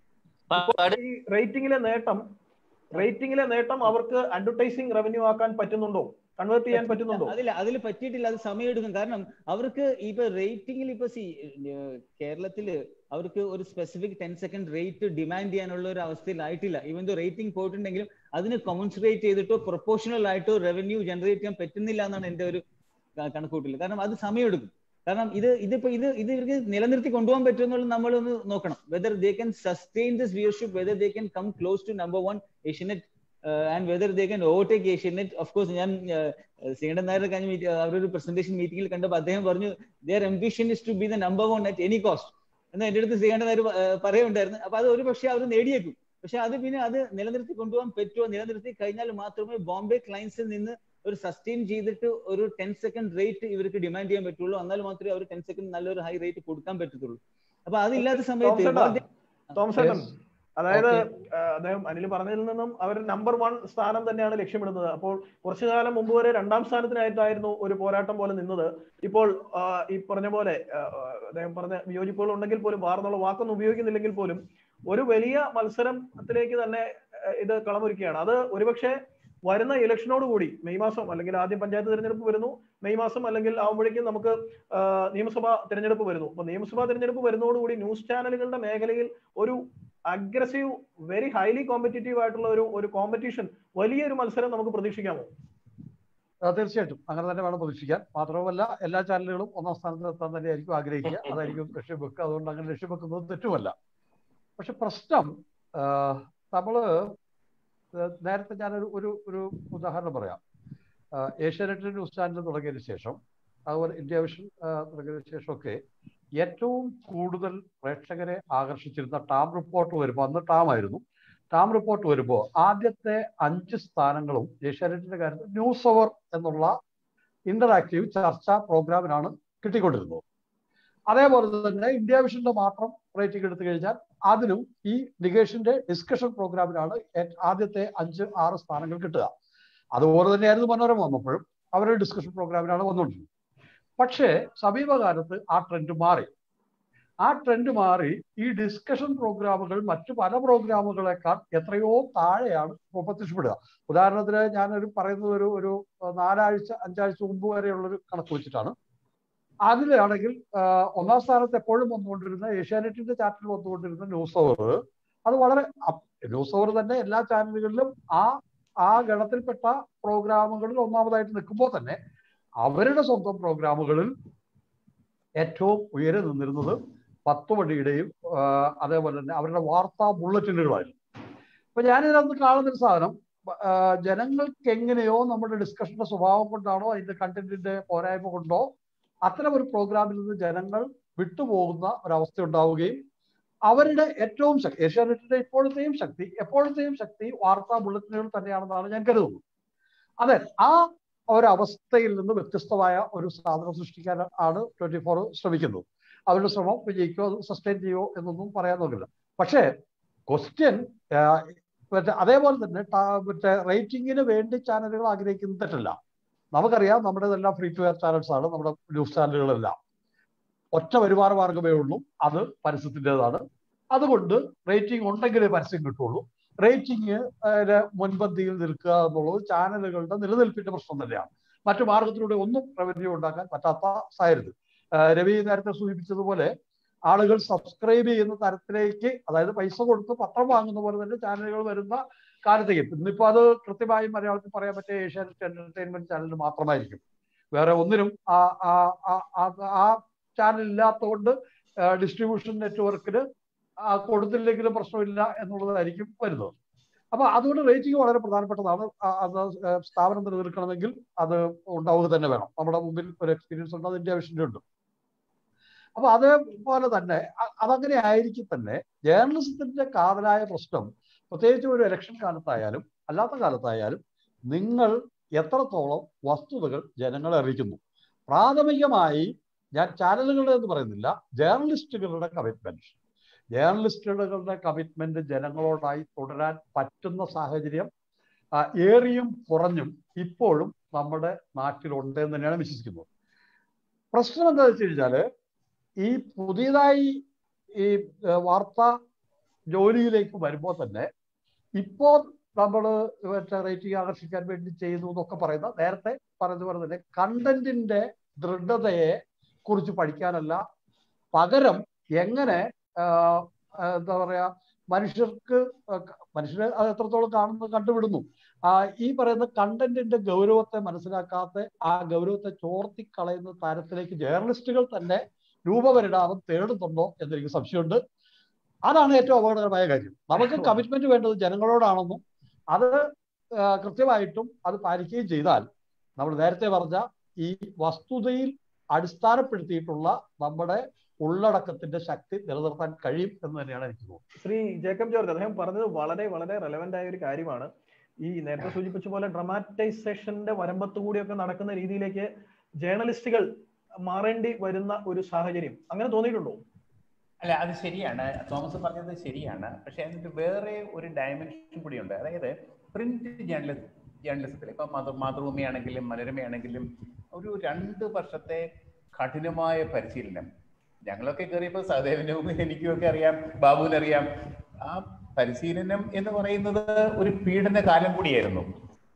Speaker 1: ഈ റേറ്റിംഗിലെ നേട്ടം റേറ്റിംഗിലെ നേട്ടം അവർക്ക് അഡ്വർടൈസിംഗ് റവന്യൂ ആക്കാൻ പറ്റുന്നുണ്ടോ, കൺവേർട്ട് ചെയ്യാൻ പറ്റുന്നുണ്ടോ?
Speaker 10: അതിൽ അതിൽ പറ്റിയിട്ടില്ല. അത് സമയം എടുക്കും. കാരണം അവർക്ക് ഇപ്പൊ റേറ്റിംഗിൽ ഇപ്പൊ സി കേരളത്തില് അവർക്ക് ഒരു specific ten second rate demand ചെയ്യാനുള്ള ഒരു അവസ്ഥയിലായിട്ടില്ല. ഈവൻ ദോ റേറ്റിംഗ് പോയിട്ടുണ്ടെങ്കിലും അതിന് കമൻസുറേറ്റ് ചെയ്തിട്ടോ പ്രൊപ്പോർഷണൽ ആയിട്ടോ റവന്യൂ ജനറേറ്റ് ചെയ്യാൻ പറ്റുന്നില്ല എന്നാണ് എന്റെ ഒരു കണക്കൂട്ടില്ല. കാരണം അത് സമയമെടുക്കും. കാരണം ഇത് ഇതിപ്പോ ഇത് ഇത് ഇവർക്ക് നിലനിർത്തി കൊണ്ടുപോകാൻ പറ്റുമെന്നുള്ളത് നമ്മളൊന്ന് നോക്കണം. Whether they can sustain this viewership, whether they can come close to number one Asianet and whether they can overtake Asianet. Of course ഞാൻ ശ്രീകണ്ഠൻ നായരുടെ കഴിഞ്ഞ മീറ്റ് അവരൊരു പ്രസന്റേഷൻ മീറ്റിംഗിൽ കണ്ടപ്പോൾ അദ്ദേഹം പറഞ്ഞു their ambition is to be the number one at any cost എന്ന് എന്റെ അടുത്ത് ശ്രീകണ്ഠൻ നായർ പറയുണ്ടായിരുന്നു. അപ്പൊ അത് ഒരു പക്ഷേ അവർ നേടിയേക്കും. പക്ഷെ അത് പിന്നെ അത് നിലനിർത്തി കൊണ്ടുപോകാൻ പറ്റുമോ? നിലനിർത്തി കഴിഞ്ഞാൽ മാത്രമേ ബോംബെ ക്ലയൻസിൽ നിന്ന് ഒരു സസ്റ്റെയിൻ ചെയ്തിട്ട് ഒരു ടെൻ സെക്കൻഡ് റേറ്റ് ഇവർക്ക് ഡിമാൻഡ് ചെയ്യാൻ പറ്റുള്ളൂ. എന്നാൽ മാത്രമേ അവർ ടെൻ സെക്കൻഡ് നല്ലൊരു ഹൈ റേറ്റ് കൊടുക്കാൻ പറ്റത്തുള്ളൂ. അപ്പൊ അതില്ലാത്ത സമയത്ത്
Speaker 1: അതായത് അദ്ദേഹം അനിൽ പറഞ്ഞതിൽ നിന്നും അവർ നമ്പർ വൺ സ്ഥാനം തന്നെയാണ് ലക്ഷ്യമിടുന്നത്. അപ്പോൾ കുറച്ചു കാലം മുമ്പ് വരെ രണ്ടാം സ്ഥാനത്തിനായിട്ടായിരുന്നു ഒരു പോരാട്ടം പോലെ നിന്നത്. ഇപ്പോൾ ഈ പറഞ്ഞ പോലെ അദ്ദേഹം പറഞ്ഞ വിയോജിപ്പുകൾ ഉണ്ടെങ്കിൽ പോലും, വാർന്നുള്ള വാക്കൊന്നും ഉപയോഗിക്കുന്നില്ലെങ്കിൽ പോലും ഒരു വലിയ മത്സരത്തിലേക്ക് തന്നെ ഇത് കളമൊരുക്കുകയാണ്. അത് ഒരുപക്ഷെ വരുന്ന ഇലക്ഷനോട് കൂടി മെയ് മാസം അല്ലെങ്കിൽ ആദ്യം പഞ്ചായത്ത് തിരഞ്ഞെടുപ്പ് വരുന്നു, മെയ് മാസം അല്ലെങ്കിൽ ആവുമ്പോഴേക്കും നമുക്ക് നിയമസഭാ തിരഞ്ഞെടുപ്പ് വരുന്നു. അപ്പൊ നിയമസഭാ തിരഞ്ഞെടുപ്പ് വരുന്നതോടുകൂടി ന്യൂസ് ചാനലുകളുടെ മേഖലയിൽ ഒരു അഗ്രസീവ് വെരി ഹൈലി കോമ്പറ്റീറ്റീവ് ആയിട്ടുള്ള ഒരു ഒരു കോമ്പറ്റീഷൻ, വലിയൊരു മത്സരം നമുക്ക് പ്രതീക്ഷിക്കാമോ?
Speaker 4: തീർച്ചയായിട്ടും അങ്ങനെ തന്നെ വേണം പ്രതീക്ഷിക്കാൻ. മാത്രവുമല്ല എല്ലാ ചാനലുകളും ഒന്നാം സ്ഥാനത്ത് എത്താൻ തന്നെയായിരിക്കും ആഗ്രഹിക്കുക, അതായിരിക്കും ലക്ഷ്യം വെക്കുക. അതുകൊണ്ട് അങ്ങനെ ലക്ഷ്യം വെക്കുന്നത് തെറ്റുമല്ല. പക്ഷെ പ്രശ്നം നമ്മള് നേരത്തെ ഞാനൊരു ഒരു ഒരു ഉദാഹരണം പറയാം. ഏഷ്യാനെറ്റ് ന്യൂസ് ചാനൽ തുടങ്ങിയതിന് ശേഷം, അതുപോലെ ഇന്ത്യ വിഷൻ തുടങ്ങിയതിന് ശേഷമൊക്കെ ഏറ്റവും കൂടുതൽ പ്രേക്ഷകരെ ആകർഷിച്ചിരുന്ന ടാം റിപ്പോർട്ട് വരുമ്പോൾ, അന്ന് ടാം ആയിരുന്നു, ടാം റിപ്പോർട്ട് വരുമ്പോൾ ആദ്യത്തെ അഞ്ച് സ്ഥാനങ്ങളും ഏഷ്യാനെറ്റിന്റെ കാര്യത്തിൽ ന്യൂസ് അവർ എന്നുള്ള ഇന്ററാക്റ്റീവ് ചർച്ചാ പ്രോഗ്രാമിനാണ് കിട്ടിക്കൊണ്ടിരുന്നത്. അതേപോലെ തന്നെ ഇന്ത്യ വിഷന്റെ മാത്രം റേറ്റിംഗ് എടുത്തു കഴിഞ്ഞാൽ അതിനും ഈ നികേഷിന്റെ ഡിസ്കഷൻ പ്രോഗ്രാമിനാണ് ആദ്യത്തെ അഞ്ച് ആറ് സ്ഥാനങ്ങൾ കിട്ടുക. അതുപോലെ തന്നെയായിരുന്നു മനോരമ വന്നപ്പോഴും അവരുടെ ഡിസ്കഷൻ പ്രോഗ്രാമിനാണ് വന്നുകൊണ്ടിരുന്നത്. പക്ഷേ സമീപകാലത്ത് ആ ട്രെൻഡ് മാറി. ആ ട്രെൻഡ് മാറി ഈ ഡിസ്കഷൻ പ്രോഗ്രാമുകൾ മറ്റു പല പ്രോഗ്രാമുകളെക്കാൾ എത്രയോ താഴെയാണ് ഇപ്പോൾ പ്രത്യക്ഷപ്പെടുക. ഉദാഹരണത്തിന് ഞാനൊരു പറയുന്നത് ഒരു ഒരു നാലാഴ്ച അഞ്ചാഴ്ച മുമ്പ് വരെയുള്ളൊരു കണക്ക് വെച്ചിട്ടാണ്. അതിലാണെങ്കിൽ ഒന്നാം സ്ഥാനത്ത് എപ്പോഴും വന്നുകൊണ്ടിരുന്ന ഏഷ്യാനെറ്റിന്റെ ചാനലിൽ വന്നുകൊണ്ടിരുന്ന ന്യൂസ് അവർ, അത് വളരെ ന്യൂസ് അവർ തന്നെ എല്ലാ ചാനലുകളിലും ആ ആ ഗണത്തിൽപ്പെട്ട പ്രോഗ്രാമുകളിൽ ഒന്നാമതായിട്ട് നിൽക്കുമ്പോൾ തന്നെ അവരുടെ സ്വന്തം പ്രോഗ്രാമുകളിൽ ഏറ്റവും ഉയരെ നിന്നിരുന്നത് പത്ത് മണിയുടെയും അതേപോലെ തന്നെ അവരുടെ വാർത്താ ബുള്ളറ്റിനുകളായിരുന്നു. അപ്പൊ ഞാനിതിനകത്ത് കാണുന്നൊരു സാധനം, ജനങ്ങൾക്ക് എങ്ങനെയോ നമ്മുടെ ഡിസ്കഷന്റെ സ്വഭാവം കൊണ്ടാണോ അതിന്റെ കണ്ടന്റിന്റെ പോരായ്മ കൊണ്ടോ അത്തരം ഒരു പ്രോഗ്രാമിൽ നിന്ന് ജനങ്ങൾ വിട്ടുപോകുന്ന ഒരവസ്ഥ ഉണ്ടാവുകയും അവരുടെ ഏറ്റവും ശക്തി, ഏഷ്യാനെറ്റിന്റെ ഇപ്പോഴത്തെയും ശക്തി എപ്പോഴത്തെയും ശക്തി വാർത്താ ബുള്ളറ്റിനുകൾ തന്നെയാണെന്നാണ് ഞാൻ കരുതുന്നത്. അതെ, ആ ഒരവസ്ഥയിൽ നിന്ന് വ്യത്യസ്തമായ ഒരു സാധനം സൃഷ്ടിക്കാൻ ആണ് ട്വന്റി ഫോർ ശ്രമിക്കുന്നത്. അവരുടെ ശ്രമം വിജയിക്കോ അത് സസ്റ്റെയിൻ ചെയ്യോ എന്നൊന്നും പറയാൻ നോക്കില്ല. പക്ഷേ ക്വസ്റ്റ്യൻ മറ്റേ അതേപോലെ തന്നെ മറ്റേ റേറ്റിംഗിന് വേണ്ടി ചാനലുകൾ ആഗ്രഹിക്കുന്നത് തെറ്റല്ല. നമുക്കറിയാം നമ്മുടേതെല്ലാം ഫ്രീ ടു എയർ ചാനൽസ് ആണ്, നമ്മുടെ ന്യൂസ് ചാനലുകളെല്ലാം ഒറ്റ വരുമാന മാർഗമേ ഉള്ളൂ, അത് പരസ്യത്തിൻ്റെതാണ്. അതുകൊണ്ട് റേറ്റിംഗ് ഉണ്ടെങ്കിലേ പരസ്യം കിട്ടുള്ളൂ. റേറ്റിംഗ് മുൻപന്തിയിൽ നിൽക്കുക എന്നുള്ളത് ചാനലുകളുടെ നിലനിൽപ്പിന്റെ പ്രശ്നം തന്നെയാണ്. മറ്റു മാർഗത്തിലൂടെ ഒന്നും റവന്യൂ ഉണ്ടാക്കാൻ പറ്റാത്ത സാഹചര്യത്തിൽ രവി നേരത്തെ സൂചിപ്പിച്ചതുപോലെ ആളുകൾ സബ്സ്ക്രൈബ് ചെയ്യുന്ന തരത്തിലേക്ക്, അതായത് പൈസ കൊടുത്ത് പത്രം വാങ്ങുന്ന പോലെ തന്നെ ചാനലുകൾ വരുന്ന കാലത്തേക്ക്, ഇന്നിപ്പോൾ അത് കൃത്യമായും മലയാളത്തിൽ പറയാൻ പറ്റിയ ഏഷ്യാനെറ്റ് എന്റർടൈൻമെന്റ് ചാനലിന് മാത്രമായിരിക്കും. വേറെ ഒന്നിനും ആ ചാനൽ ഇല്ലാത്തതുകൊണ്ട് ഡിസ്ട്രിബ്യൂഷൻ നെറ്റ്വർക്കിന് കൊടുത്തില്ലെങ്കിലും പ്രശ്നമില്ല എന്നുള്ളതായിരിക്കും വരുന്നത്. അപ്പൊ അതുകൊണ്ട് റേറ്റിംഗ് വളരെ പ്രധാനപ്പെട്ടതാണ്. അത് സ്ഥാപനം നിലനിൽക്കണമെങ്കിൽ അത് ഉണ്ടാവുക തന്നെ വേണം. നമ്മുടെ മുമ്പിൽ ഒരു എക്സ്പീരിയൻസ് ഉണ്ട്, അതിന്റെ ആവശ്യം ഉണ്ട്. അപ്പൊ അതേപോലെ തന്നെ അതങ്ങനെ ആയിരിക്കും തന്നെ ജേർണലിസത്തിന്റെ കാതലായ പ്രശ്നം, പ്രത്യേകിച്ച് ഒരു ഇലക്ഷൻ കാലത്തായാലും അല്ലാത്ത കാലത്തായാലും, നിങ്ങൾ എത്രത്തോളം വസ്തുതകൾ ജനങ്ങളെ അറിയിക്കുന്നു. പ്രാഥമികമായി ഞാൻ ചാനലുകളുടെ എന്ന് പറയുന്നില്ല, ജേർണലിസ്റ്റുകളുടെ കമ്മിറ്റ്മെന്റ് ജേർണലിസ്റ്റുകളുടെ കമ്മിറ്റ്മെന്റ് ജനങ്ങളോടായി തുടരാൻ പറ്റുന്ന സാഹചര്യം ഏറിയും കുറഞ്ഞും ഇപ്പോഴും നമ്മുടെ നാട്ടിലുണ്ട് എന്ന് തന്നെയാണ് വിശ്വസിക്കുന്നത്. പ്രശ്നം എന്താ വെച്ച് കഴിഞ്ഞാൽ, ഈ പുതിയതായി ഈ വാർത്താ ജോലിയിലേക്ക് വരുമ്പോൾ തന്നെ ഇപ്പോൾ നമ്മൾ മറ്റേ റേറ്റിംഗ് ആകർഷിക്കാൻ വേണ്ടി ചെയ്യുന്നു എന്നൊക്കെ പറയുന്ന, നേരത്തെ പറഞ്ഞതുപോലെ തന്നെ കണ്ടന്റിന്റെ ദൃഢതയെ കുറിച്ച് പഠിക്കാനല്ല, പകരം എങ്ങനെ എന്താ പറയാ മനുഷ്യർക്ക് മനുഷ്യരെ അത് എത്രത്തോളം കാണുന്നത് കണ്ടുവിടുന്നു, ഈ പറയുന്ന കണ്ടന്റിന്റെ ഗൗരവത്തെ മനസ്സിലാക്കാത്ത ആ ഗൗരവത്തെ ചോർത്തിക്കളയുന്ന തരത്തിലേക്ക് ജേർണലിസ്റ്റുകൾ തന്നെ രൂപപരിണാമം തേടുന്നുണ്ടോ എന്നെനിക്ക് സംശയമുണ്ട്. അതാണ് ഏറ്റവും അപകടകരമായ കാര്യം. നമുക്ക് കമ്മിറ്റ്മെന്റ് വേണ്ടത് ജനങ്ങളോടാണെന്നും അത് കൃത്യമായിട്ടും അത് പാലിക്കുകയും ചെയ്താൽ നമ്മൾ നേരത്തെ പറഞ്ഞ ഈ വസ്തുതയിൽ അടിസ്ഥാനപ്പെടുത്തിയിട്ടുള്ള നമ്മുടെ ഉള്ളടക്കത്തിന്റെ ശക്തി നിലനിർത്താൻ കഴിയും എന്ന് തന്നെയാണ് എനിക്ക് തോന്നുന്നത്.
Speaker 1: ശ്രീ ജേക്കബ് ജോർജ് അദ്ദേഹം പറഞ്ഞത് വളരെ വളരെ റെലവെന്റ് ആയ ഒരു കാര്യമാണ്. ഈ നേരത്തെ സൂചിപ്പിച്ച പോലെ ഡ്രമാറ്റൈസേഷന്റെ വരമ്പത്ത് കൂടിയൊക്കെ നടക്കുന്ന രീതിയിലേക്ക് ജേർണലിസ്റ്റുകൾ മാറേണ്ടി വരുന്ന ഒരു സാഹചര്യം അങ്ങനെ തോന്നിയിട്ടുണ്ടോ?
Speaker 2: അല്ല, അത് ശരിയാണ്, തോമസ് പറഞ്ഞത് ശരിയാണ്. പക്ഷെ അതിന് വേറെ ഒരു ഡയമെൻഷൻ കൂടിയുണ്ട്. അതായത് പ്രിന്റ് ജേർണലിസം ജേർണലിസത്തിൽ ഇപ്പം മാതൃ മാതൃഭൂമിയാണെങ്കിലും മനോരമയാണെങ്കിലും ഒരു രണ്ട് വർഷത്തെ കഠിനമായ പരിശീലനം. ഞങ്ങളൊക്കെ കയറിയപ്പോൾ സഹദേവനും എനിക്കുമൊക്കെ അറിയാം, ബാബുവിനറിയാം. ആ പരിശീലനം എന്ന് പറയുന്നത് ഒരു പീഡന കാലം കൂടിയായിരുന്നു.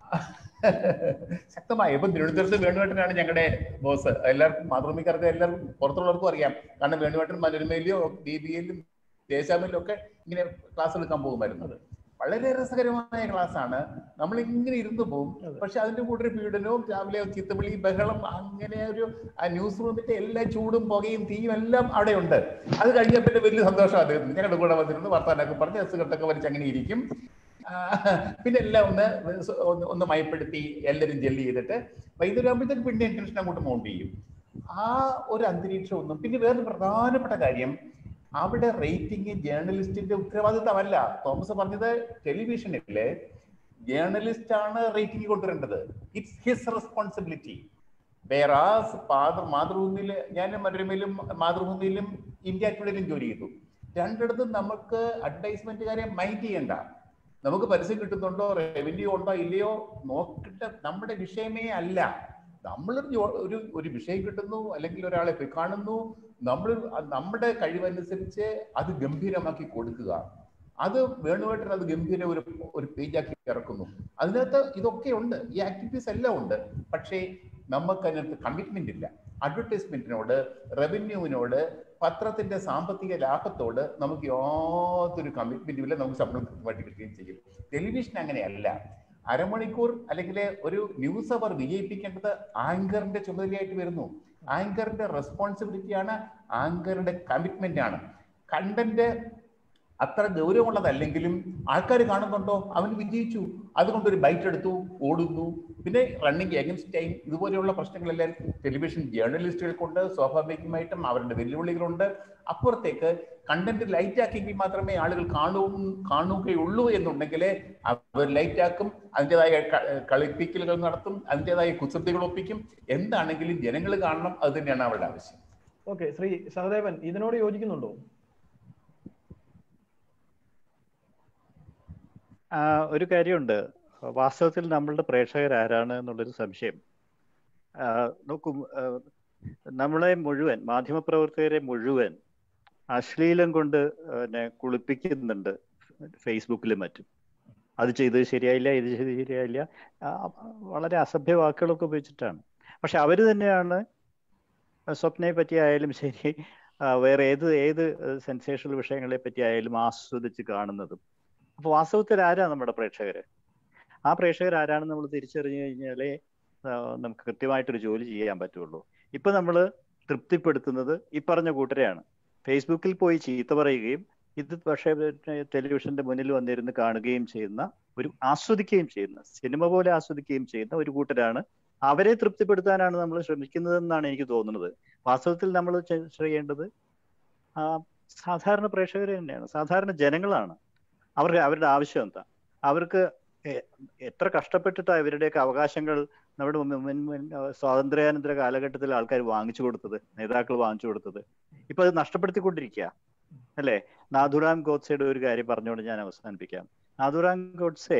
Speaker 2: ശക്തമായി ഇപ്പൊ തിരുവനന്തപുരത്ത് വേണുവേട്ടനാണ് ഞങ്ങളുടെ ബോസ്. എല്ലാവർക്കും മാതൃഭൂമിക്കാർക്ക് എല്ലാവർക്കും പുറത്തുള്ളവർക്കും അറിയാം. കാരണം വേണുവേട്ടൻ മനോരമയിലും ബി ബി എയിലും ദേശാമിലും ഒക്കെ ഇങ്ങനെ ക്ലാസ് എടുക്കാൻ പോകുമായിരുന്നത്. വളരെ രസകരമായ ക്ലാസ് ആണ്. നമ്മൾ ഇങ്ങനെ ഇരുന്ന് പോകും. പക്ഷെ അതിന്റെ കൂടെ ഒരു പീഡനവും രാവിലെ ചീത്തവിളി ബഹളം, അങ്ങനെ ഒരു ആ ന്യൂസ് റൂമിന്റെ എല്ലാ ചൂടും പുകയും തീയും എല്ലാം അവിടെ ഉണ്ട്. അത് കഴിഞ്ഞ പിന്നെ വലിയ സന്തോഷം അദ്ദേഹത്തിന്. ഞങ്ങളുടെ കൂടെ വന്നിരുന്നു വർത്താനൊക്കെ പറഞ്ഞ് എസുകെട്ടൊക്കെ വലിച്ച് അങ്ങനെ ഇരിക്കും. പിന്നെ എല്ലാം ഒന്ന് ഒന്ന് മയപ്പെടുത്തി എല്ലാവരും ജെല്ല് ചെയ്തിട്ട് വൈകുന്നേരം ആകുമ്പോഴത്തേക്ക് പിന്നെ ടെൻഷൻ അങ്ങോട്ട് മൗണ്ട് ചെയ്യും. ആ ഒരു അന്തരീക്ഷം ഒന്നും. പിന്നെ വേറൊരു പ്രധാനപ്പെട്ട കാര്യം, അവിടെ റേറ്റിംഗ് ജേർണലിസ്റ്റിന്റെ ഉത്തരവാദിത്തമല്ല. തോമസ് പറഞ്ഞത് ടെലിവിഷനിലെ ജേർണലിസ്റ്റ് ആണ് റേറ്റിംഗ് കൊണ്ടുവരേണ്ടത്. It's his responsibility. വേറെ മാതൃഭൂമിയിൽ, ഞാൻ മനോരമയിലും മാതൃഭൂമിയിലും ഇന്ത്യ ടുഡേയിലും ജോലി ചെയ്തു. രണ്ടിടത്തും നമുക്ക് അഡ്വർടൈസ്മെന്റുകാരെ മൈൻഡ് ചെയ്യണ്ട. നമുക്ക് പരസ്യം കിട്ടുന്നുണ്ടോ, റവന്യൂ ഉണ്ടോ ഇല്ലയോ നോക്കിട്ട് നമ്മുടെ വിഷയമേ അല്ല. നമ്മളൊരു ഒരു ഒരു വിഷയം കിട്ടുന്നു, അല്ലെങ്കിൽ ഒരാളെ പോയി കാണുന്നു, നമ്മൾ നമ്മുടെ കഴിവനുസരിച്ച് അത് ഗംഭീരമാക്കി കൊടുക്കുക. അത് വേണുവേട്ടൻ അത് ഗംഭീര ഒരു ഒരു പേജാക്കി ഇറക്കുന്നു. അതിനകത്ത് ഇതൊക്കെ ഉണ്ട്, ഈ ആക്ടിവിറ്റീസ് എല്ലാം ഉണ്ട്. പക്ഷേ നമുക്ക് അതിനകത്ത് കമ്മിറ്റ്മെന്റ് ഇല്ല. അഡ്വർടൈസ്മെന്റിനോട്, റവന്യൂവിനോട്, പത്രത്തിന്റെ സാമ്പത്തിക ലാഭത്തോട് നമുക്ക് യാതൊരു കമ്മിറ്റ്മെന്റും ഇല്ല. നമുക്ക് ശമ്പളം കൃത്യമായിട്ട് കിട്ടുകയും ചെയ്യും. ടെലിവിഷൻ അങ്ങനെയല്ല. അരമണിക്കൂർ അല്ലെങ്കിൽ ഒരു ന്യൂസ് അവർ വിജയിപ്പിക്കേണ്ടത് ആങ്കറിന്റെ ചുമതലയായിട്ട് വരുന്നു. ആങ്കറിന്റെ റെസ്പോൺസിബിലിറ്റിയാണ്, ആങ്കറുടെ കമ്മിറ്റ്മെന്റ് ആണ്. കണ്ടന്റ് അത്ര ഗൗരവമുള്ളതല്ലെങ്കിലും ആൾക്കാർ കാണുന്നുണ്ടോ, അവൻ വിജയിച്ചു, അതുകൊണ്ടൊരു ബൈറ്റ് എടുത്തു, ഓടുന്നു. പിന്നെ റണ്ണിങ് എഗൻസ്റ്റ് ടൈം, ഇതുപോലെയുള്ള പ്രശ്നങ്ങളെല്ലാം ടെലിവിഷൻ ജേർണലിസ്റ്റുകൾക്കുണ്ട്. സ്വാഭാവികമായിട്ടും അവരുടെ വെല്ലുവിളികളുണ്ട്. അപ്പുറത്തേക്ക് കണ്ടന്റ് ലൈറ്റ് ആക്കിയെങ്കിൽ മാത്രമേ ആളുകൾ കാണൂ കാണുകയുള്ളൂ എന്നുണ്ടെങ്കിൽ അവർ ലൈറ്റ് ആക്കും, അതിൻ്റെതായ കളിപ്പിക്കലുകൾ നടത്തും, അതിൻ്റെതായ കുസൃതികൾ ഒപ്പിക്കും. എന്താണെങ്കിലും ജനങ്ങൾ കാണണം, അത് തന്നെയാണ് അവരുടെ ആവശ്യം.
Speaker 1: ഓക്കെ, ശ്രീ സഹദേവൻ ഇതിനോട് യോജിക്കുന്നുണ്ടോ?
Speaker 3: ഒരു കാര്യമുണ്ട്, വാസ്തവത്തിൽ നമ്മളുടെ പ്രേക്ഷകർ ആരാണ് എന്നുള്ളൊരു സംശയം. നോക്കൂ, നമ്മളെ മുഴുവൻ മാധ്യമപ്രവർത്തകരെ മുഴുവൻ അശ്ലീലം കൊണ്ട് പിന്നെ കുളിപ്പിക്കുന്നുണ്ട് ഫേസ്ബുക്കിലും മറ്റും. അത് ചെയ്തത് ശരിയായില്ല, ഇത് ചെയ്ത് ശരിയായില്ല, വളരെ അസഭ്യ വാക്കുകളൊക്കെ ഉപയോഗിച്ചിട്ടാണ്. പക്ഷെ അവർ തന്നെയാണ് സ്വപ്നയെ പറ്റി ആയാലും ശരി, വേറെ ഏത് ഏത് സെൻസേഷണൽ വിഷയങ്ങളെ പറ്റി ആയാലും ആസ്വദിച്ച് കാണുന്നതും. അപ്പോൾ വാസ്തവത്തിൽ ആരാ നമ്മുടെ പ്രേക്ഷകര്? ആ പ്രേക്ഷകർ ആരാണെന്ന് നമ്മൾ തിരിച്ചറിഞ്ഞു കഴിഞ്ഞാലേ നമുക്ക് കൃത്യമായിട്ടൊരു ജോലി ചെയ്യാൻ പറ്റുള്ളൂ. ഇപ്പൊ നമ്മൾ തൃപ്തിപ്പെടുത്തുന്നത് ഈ പറഞ്ഞ കൂട്ടരെയാണ്. ഫേസ്ബുക്കിൽ പോയി ചീത്ത പറയുകയും ഇത് പക്ഷേ ടെലിവിഷന്റെ മുന്നിൽ വന്നിരുന്ന് കാണുകയും ചെയ്യുന്ന, ഒരു ആസ്വദിക്കുകയും ചെയ്യുന്ന, സിനിമ പോലെ ആസ്വദിക്കുകയും ചെയ്യുന്ന ഒരു കൂട്ടരാണ്. അവരെ തൃപ്തിപ്പെടുത്താനാണ് നമ്മൾ ശ്രമിക്കുന്നതെന്നാണ് എനിക്ക് തോന്നുന്നത്. വാസ്തവത്തിൽ നമ്മൾ ചെയ്യേണ്ടത് ആ സാധാരണ പ്രേക്ഷകർ തന്നെയാണ്, സാധാരണ ജനങ്ങളാണ്. അവർക്ക് അവരുടെ ആവശ്യം എന്താ? അവർക്ക് എത്ര കഷ്ടപ്പെട്ടിട്ടാണ് ഇവരുടെയൊക്കെ അവകാശങ്ങൾ നമ്മുടെ സ്വാതന്ത്ര്യാനന്തര കാലഘട്ടത്തിൽ ആൾക്കാർ വാങ്ങിച്ചു കൊടുത്തത്, നേതാക്കൾ വാങ്ങിച്ചു കൊടുത്തത്. ഇപ്പൊ അത് നഷ്ടപ്പെടുത്തിക്കൊണ്ടിരിക്കുക അല്ലേ? നാഥുറാം ഗോഡ്സെയുടെ ഒരു കാര്യം പറഞ്ഞുകൊണ്ട് ഞാൻ അവസാനിപ്പിക്കാം. നാഥുറാം ഗോഡ്സെ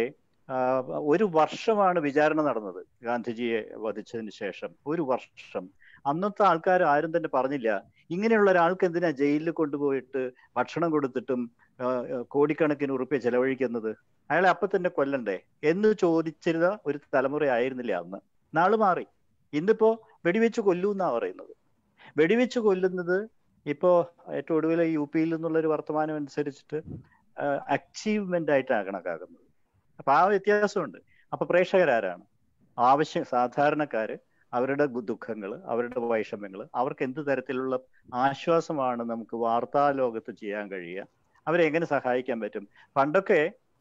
Speaker 3: ഒരു വർഷമാണ് വിചാരണ നടന്നത് ഗാന്ധിജിയെ വധിച്ചതിന് ശേഷം. ഒരു വർഷം. അന്നത്തെ ആൾക്കാർ ആരും തന്നെ പറഞ്ഞില്ല ഇങ്ങനെയുള്ള ഒരാൾക്ക് എന്തിനാ ജയിലിൽ കൊണ്ടുപോയിട്ട് ഭക്ഷണം കൊടുത്തിട്ടും കോടിക്കണക്കിന് ഉറുപ്പ്യ ചെലവഴിക്കുന്നത്, അയാളെ അപ്പൊ തന്നെ കൊല്ലണ്ടേ എന്ന് ചോദിച്ചിരുന്ന ഒരു തലമുറയായിരുന്നില്ല അന്ന്. നാള് മാറി. ഇന്നിപ്പോ വെടിവെച്ച് കൊല്ലൂ എന്നാ പറയുന്നത്. വെടിവെച്ച് കൊല്ലുന്നത് ഇപ്പോ ഏറ്റവും ഒടുവിൽ യു പിയിൽ നിന്നുള്ളൊരു വർത്തമാനം അനുസരിച്ചിട്ട് അച്ചീവ്മെന്റ് ആയിട്ടാണ് കണക്കാക്കുന്നത്. അപ്പൊ ആ വ്യത്യാസമുണ്ട്. അപ്പൊ പ്രേക്ഷകരാരാണ്? ആവശ്യം സാധാരണക്കാര്, അവരുടെ ദുഃഖങ്ങൾ, അവരുടെ വൈഷമ്യങ്ങൾ, അവർക്ക് എന്ത് തരത്തിലുള്ള ആശ്വാസമാണ് നമുക്ക് വാർത്താ ലോകത്ത് ചെയ്യാൻ കഴിയുക, അവരെ എങ്ങനെ സഹായിക്കാൻ പറ്റും? പണ്ടൊക്കെ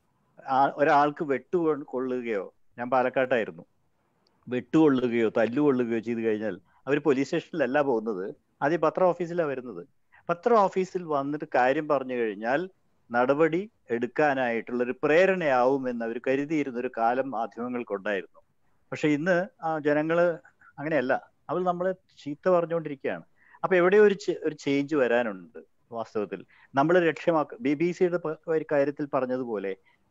Speaker 3: ഒരാൾക്ക് വെട്ടു കൊള്ളുകയോ, ഞാൻ പാലക്കാട്ടായിരുന്നു, വെട്ടുകൊള്ളുകയോ തല്ലുകൊള്ളുകയോ ചെയ്തു കഴിഞ്ഞാൽ അവർ പോലീസ് സ്റ്റേഷനിലല്ല പോകുന്നത്, ആദ്യം പത്ര ഓഫീസിലാണ് വരുന്നത്. പത്ര ഓഫീസിൽ വന്നിട്ട് കാര്യം പറഞ്ഞു കഴിഞ്ഞാൽ നടപടി എടുക്കാനായിട്ടുള്ളൊരു പ്രേരണയാവുമെന്ന് അവർ കരുതിയിരുന്നൊരു കാലം മാധ്യമങ്ങൾക്കുണ്ടായിരുന്നു. പക്ഷെ ഇന്ന് ആ ജനങ്ങള് അങ്ങനെയല്ല, അവർ നമ്മളെ ചീത്ത പറഞ്ഞുകൊണ്ടിരിക്കുകയാണ്. അപ്പൊ എവിടെ ഒരു ഒരു ചേഞ്ച് വരാനുണ്ട്. വാസ്തവത്തിൽ നമ്മൾ ലക്ഷ്യമാക്ക ബി ബി സിയുടെ കാര്യത്തിൽ പറഞ്ഞതുപോലെ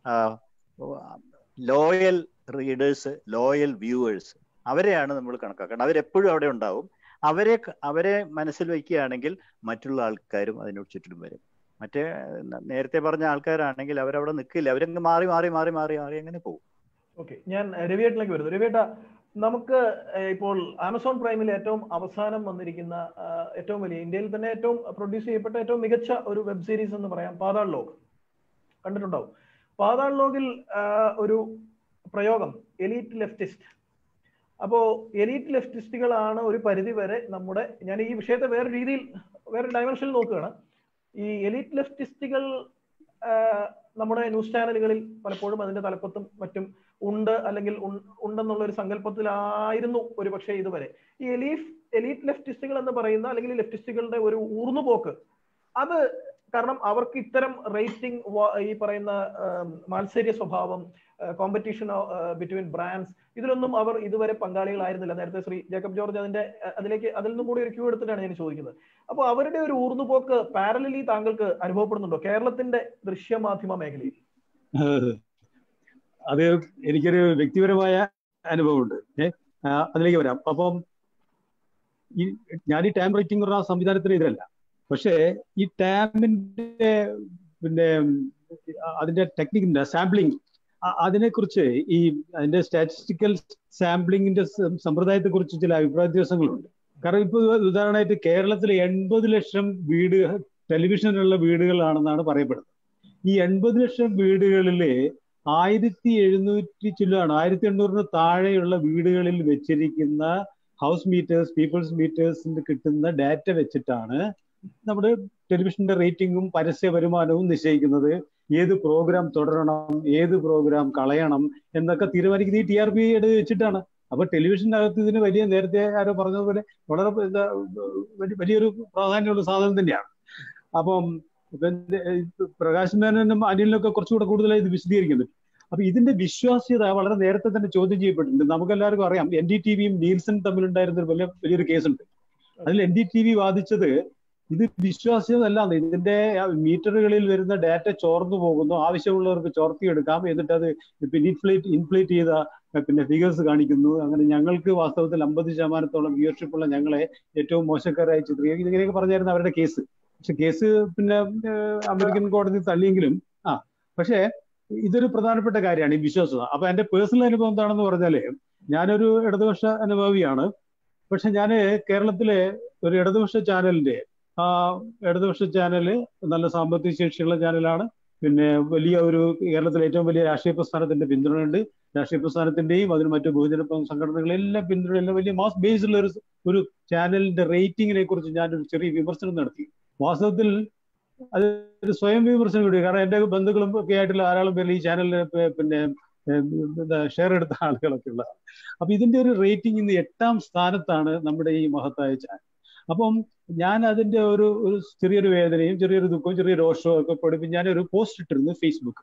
Speaker 3: ലോയൽ റീഡേഴ്സ്, ലോയൽ വ്യൂവേഴ്സ്, അവരെയാണ് നമ്മൾ കണക്കാക്കേണ്ടത്. അവരെപ്പോഴും അവിടെ ഉണ്ടാവും. അവരെ അവരെ മനസ്സിൽ വയ്ക്കുകയാണെങ്കിൽ മറ്റുള്ള ആൾക്കാരും അതിനോട് ചുറ്റിലും വരും. മറ്റേ നേരത്തെ പറഞ്ഞ ആൾക്കാരാണെങ്കിൽ അവരവിടെ നിൽക്കില്ല, അവരങ്ങ് മാറി മാറി മാറി മാറി മാറി അങ്ങനെ പോകും.
Speaker 1: ഓക്കെ, ഞാൻ രവിയേട്ടനിലേക്ക് വരുന്നു. രവിയേട്ട, നമുക്ക് ഇപ്പോൾ ആമസോൺ പ്രൈമിൽ ഏറ്റവും അവസാനം വന്നിരിക്കുന്ന ഏറ്റവും വലിയ, ഇന്ത്യയിൽ തന്നെ ഏറ്റവും പ്രൊഡ്യൂസ് ചെയ്യപ്പെട്ട ഏറ്റവും മികച്ച ഒരു വെബ് സീരീസ് എന്ന് പറയാം പാതാൾ ലോക്. കണ്ടിട്ടുണ്ടാവും. പാതാൾ ലോകിൽ ഒരു പ്രയോഗം എലീറ്റ് ലെഫ്റ്റിസ്റ്റ്. അപ്പോ എലീറ്റ് ലെഫ്റ്റിസ്റ്റുകളാണ് ഒരു പരിധി വരെ നമ്മുടെ, ഞാൻ ഈ വിഷയത്തെ വേറെ രീതിയിൽ വേറെ ഡയമെൻഷനിൽ നോക്കുകയാണ്. ഈ എലീറ്റ് ലെഫ്റ്റിസ്റ്റുകൾ നമ്മുടെ ന്യൂസ് ചാനലുകളിൽ പലപ്പോഴും അതിന്റെ തലപ്പത്തും മറ്റും ഉണ്ട്, അല്ലെങ്കിൽ ഉണ്ടെന്നുള്ള ഒരു സങ്കല്പത്തിലായിരുന്നു ഒരു പക്ഷേ ഇതുവരെ. ഈ എലീഫ് എലീറ്റ് ലെഫ്റ്റിസ്റ്റുകൾ എന്ന് പറയുന്ന, അല്ലെങ്കിൽ ലെഫ്റ്റിസ്റ്റുകളുടെ ഒരു ഊർന്നുപോക്ക്, അത് കാരണം അവർക്ക് ഇത്തരം റേറ്റിംഗ്, ഈ പറയുന്ന മാത്സര്യ സ്വഭാവം, കോമ്പറ്റീഷൻ ബിറ്റ്വീൻ ബ്രാൻഡ്സ്, ഇതിലൊന്നും അവർ ഇതുവരെ പങ്കാളികളായിരുന്നില്ല. നേരത്തെ ശ്രീ ജേക്കബ് ജോർജ് അതിന്റെ അതിലേക്ക് അതിൽ നിന്നും കൂടി ഒരു ക്യൂ എടുത്തിട്ടാണ് ഞാൻ ചോദിക്കുന്നത്. അപ്പോൾ അവരുടെ ഒരു ഊർന്നുപോക്ക് പാരലലി താങ്കൾക്ക് അനുഭവപ്പെടുന്നുണ്ടോ കേരളത്തിന്റെ ദൃശ്യമാധ്യമ മേഖലയിൽ?
Speaker 6: അത് എനിക്കൊരു വ്യക്തിപരമായ അനുഭവമുണ്ട്. ഏഹ് അതിലേക്ക് വരാം. അപ്പം ഈ ഞാൻ ഈ ടാം റേറ്റിംഗ് പറഞ്ഞ സംവിധാനത്തിന് എതിരല്ല. പക്ഷേ ഈ ടാമിന്റെ പിന്നെ അതിന്റെ ടെക്നിക്കിന്റെ സാമ്പിളിങ് അതിനെക്കുറിച്ച് ഈ അതിന്റെ സ്റ്റാറ്റിസ്റ്റിക്കൽ സാമ്പിളിങ്ങിന്റെ സമ്പ്രദായത്തെ കുറിച്ച് ചില അഭിപ്രായ വ്യത്യാസങ്ങളുണ്ട്. കാരണം ഇപ്പൊ ഉദാഹരണമായിട്ട് കേരളത്തിലെ എൺപത് ലക്ഷം വീട് ടെലിവിഷനുള്ള വീടുകളാണെന്നാണ് പറയപ്പെടുന്നത്. ഈ എൺപത് ലക്ഷം വീടുകളില് ആയിരത്തി എഴുന്നൂറ്റി ചില്ലാണ് ആയിരത്തി എണ്ണൂറിന് താഴെയുള്ള വീടുകളിൽ വെച്ചിരിക്കുന്ന ഹൗസ് മീറ്റേഴ്സ്, പീപ്പിൾസ് മീറ്റേഴ്സിന് കിട്ടുന്ന ഡാറ്റ വെച്ചിട്ടാണ് നമ്മുടെ ടെലിവിഷന്റെ റേറ്റിംഗും പരസ്യ വരുമാനവും നിശ്ചയിക്കുന്നത്. ഏത് പ്രോഗ്രാം തുടരണം, ഏത് പ്രോഗ്രാം കളയണം എന്നൊക്കെ തീരുമാനിക്കുന്നത് ഈ ടി ആർ പി വെച്ചിട്ടാണ്. അപ്പൊ ടെലിവിഷനകത്ത് ഇതിന് വലിയ, നേരത്തെ ആരോ പറഞ്ഞതുപോലെ വളരെ വലിയൊരു പ്രാധാന്യമുള്ള സാധനം തന്നെയാണ്. അപ്പം പ്രകാശ് മേനോനും അനിലിനൊക്കെ കുറച്ചുകൂടെ കൂടുതലായി ഇത് വിശദീകരിക്കാൻ പറ്റും. അപ്പൊ ഇതിന്റെ വിശ്വാസ്യത വളരെ നേരത്തെ തന്നെ ചോദ്യം ചെയ്യപ്പെട്ടിട്ടുണ്ട്. നമുക്കെല്ലാവർക്കും അറിയാം എൻ ഡി ടി വിയും നീൽസൺ തമ്മിലുണ്ടായിരുന്ന ഒരു വലിയ വലിയൊരു കേസുണ്ട്. അതിൽ എൻ ഡി ടി വി വാദിച്ചത് ഇത് വിശ്വാസ്യതല്ലാന്ന്, ഇതിന്റെ മീറ്ററുകളിൽ വരുന്ന ഡാറ്റ ചോർന്നു പോകുന്നു, ആവശ്യമുള്ളവർക്ക് ചോർത്തിയെടുക്കാം, എന്നിട്ട് അത് പിന്നെ ഇൻഫ്ലേറ്റ് ഇൻഫ്ലേറ്റ് ചെയ്ത പിന്നെ ഫിഗേഴ്സ് കാണിക്കുന്നു, അങ്ങനെ ഞങ്ങൾക്ക് വാസ്തവത്തിൽ അമ്പത് ശതമാനത്തോളം വ്യൂവർഷിപ്പ് ഉള്ള ഞങ്ങളെ ഏറ്റവും മോശക്കാരായി ചിത്രീകരിക്കും, ഇങ്ങനെയൊക്കെ പറഞ്ഞായിരുന്നു അവരുടെ കേസ്. പക്ഷെ കേസ് പിന്നെ അമേരിക്കൻ കോടതി തള്ളിയെങ്കിലും ആ പക്ഷേ ഇതൊരു പ്രധാനപ്പെട്ട കാര്യമാണ് ഈ വിശ്വാസ്യത. അപ്പൊ എന്റെ പേഴ്സണൽ അനുഭവം എന്താണെന്ന് പറഞ്ഞാല്, ഞാനൊരു ഇടതുപക്ഷ അനുഭാവിയാണ്. പക്ഷെ ഞാൻ കേരളത്തിലെ ഒരു ഇടതുപക്ഷ ചാനലിന്റെ ആ ഇടതുപക്ഷ ചാനല് നല്ല സാമ്പത്തിക ശേഷിയുള്ള ചാനലാണ്. പിന്നെ വലിയ ഒരു കേരളത്തിലെ ഏറ്റവും വലിയ രാഷ്ട്രീയ പ്രസ്ഥാനത്തിന്റെ പിന്തുണയുണ്ട്. രാഷ്ട്രീയ പ്രസ്ഥാനത്തിന്റെയും അതിന് മറ്റു ബഹുജന സംഘടനകളെല്ലാം പിന്തുണയുള്ള വലിയ മാസ് ബേസ്ഡ് ഉള്ള ഒരു ഒരു ചാനലിന്റെ റേറ്റിംഗിനെ കുറിച്ച് ഞാനൊരു ചെറിയ വിമർശനം നടത്തി. വാസ്തവത്തിൽ അത് ഒരു സ്വയം വിമർശനം കൂടി. കാരണം എന്റെ ബന്ധുക്കളും ഒക്കെ ആയിട്ടുള്ള ധാരാളം പേര് ഈ ചാനലിന് പിന്നെ എന്താ ഷെയർ എടുത്ത ആളുകളൊക്കെ ഉള്ളതാണ്. അപ്പൊ ഇതിന്റെ ഒരു റേറ്റിംഗ് ഇന്ന് എട്ടാം സ്ഥാനത്താണ് നമ്മുടെ ഈ മഹത്തായ ചാനൽ. അപ്പം ഞാൻ അതിന്റെ ഒരു ഒരു ചെറിയൊരു വേദനയും ചെറിയൊരു ദുഃഖവും ചെറിയൊരു രോഷവും ഒക്കെ പഠിപ്പിച്ച് ഞാനൊരു പോസ്റ്റ് ഇട്ടിരുന്നു ഫേസ്ബുക്ക്.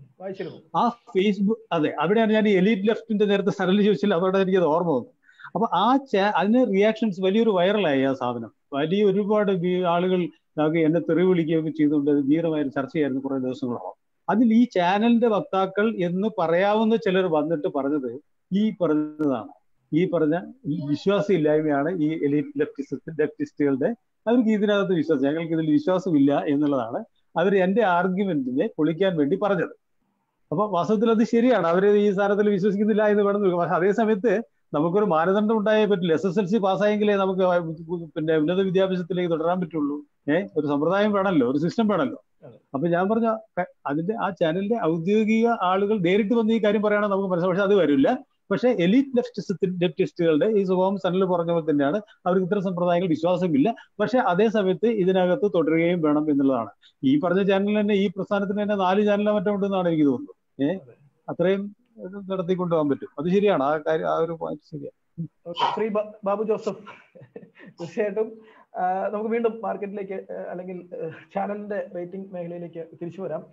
Speaker 6: ആ ഫേസ്ബുക്ക് അതെ അവിടെയാണ് ഞാൻ എലീറ്റ് ലെഫ്റ്റിന്റെ നേരത്തെ സരള ചോദിച്ചില്ല, അതോടെ എനിക്കത് ഓർമ്മ വന്നു. അപ്പൊ ആ ചാ അതിന് റിയാക്ഷൻസ് വലിയൊരു വൈറലായി ആ സാധനം. വലിയ ഒരുപാട് ആളുകൾ എന്നെ തെറി വിളിക്കുകയൊക്കെ ചെയ്തുകൊണ്ട് ധീരമായൊരു ചർച്ചയായിരുന്നു കുറെ ദിവസങ്ങളോളം. അതിൽ ഈ ചാനലിന്റെ വക്താക്കൾ എന്ന് പറയാവുന്ന ചിലർ വന്നിട്ട് പറഞ്ഞത് ഈ പറഞ്ഞതാണ്, ഈ പറഞ്ഞ വിശ്വാസമില്ലായ്മയാണ് ഈ എലീറ്റ് ലെഫ്റ്റിസ്റ്റ് ലെഫ്റ്റിസ്റ്റുകളുടെ. അവർക്ക് ഇതിനകത്ത് വിശ്വാസം, ഞങ്ങൾക്ക് ഇതിൽ വിശ്വാസമില്ല എന്നുള്ളതാണ് അവർ എന്റെ ആർഗ്യുമെന്റിനെ പൊളിക്കാൻ വേണ്ടി പറഞ്ഞത്. അപ്പൊ വാസ്തവത്തിൽ അത് ശരിയാണ്, അവർ ഈ സ്ഥാനത്തിൽ വിശ്വസിക്കുന്നില്ല എന്ന് വേണം. പക്ഷെ അതേ സമയത്ത് നമുക്കൊരു മാനദണ്ഡം ഉണ്ടായേ പറ്റില്ല. എസ് എസ് എൽ സി പാസ്സായെങ്കിലേ നമുക്ക് പിന്നെ ഉന്നത വിദ്യാഭ്യാസത്തിലേക്ക് തുടരാൻ പറ്റുള്ളൂ. ഏഹ് ഒരു സമ്പ്രദായം വേണമല്ലോ, ഒരു സിസ്റ്റം വേണമല്ലോ. അപ്പൊ ഞാൻ പറഞ്ഞ അതിന്റെ ആ ചാനലിന്റെ ഔദ്യോഗിക ആളുകൾ നേരിട്ട് വന്ന് ഈ കാര്യം പറയുകയാണെങ്കിൽ നമുക്ക് മനസ്സിലാവും. പക്ഷെ അത് വരില്ല. പക്ഷെ എലീറ്റ് ലെഫ്റ്റിസ്റ്റ് ലെഫ്റ്റിസ്റ്റുകളുടെ ഈ സ്വഭാവം സനൽ പറഞ്ഞ പോലെ തന്നെയാണ്. അവർക്ക് ഇത്തരം സമ്പ്രദായങ്ങൾ വിശ്വാസമില്ല. പക്ഷെ അതേ സമയത്ത് ഇതിനകത്ത് തുടരുകയും വേണം എന്നുള്ളതാണ്. ഈ പറഞ്ഞ ചാനലിൽ തന്നെ ഈ പ്രസ്ഥാനത്തിന് തന്നെ നാല് ചാനലോ മറ്റോ ഉണ്ടെന്നാണ് എനിക്ക് തോന്നുന്നത്. ഏഹ് അത്രയും നടത്തിക്കൊണ്ടുപോകാൻ പറ്റും. അത് ശരിയാണ്, ആ കാര്യം ആ ഒരു പോയിന്റ് ശരിയാണ്.
Speaker 1: ശ്രീ ബാബു ജോസഫ്, തീർച്ചയായിട്ടും നമുക്ക് വീണ്ടും മാർക്കറ്റിലേക്ക് അല്ലെങ്കിൽ ചാനലിന്റെ റേറ്റിംഗ് മേഖലയിലേക്ക് തിരിച്ചു വരാം.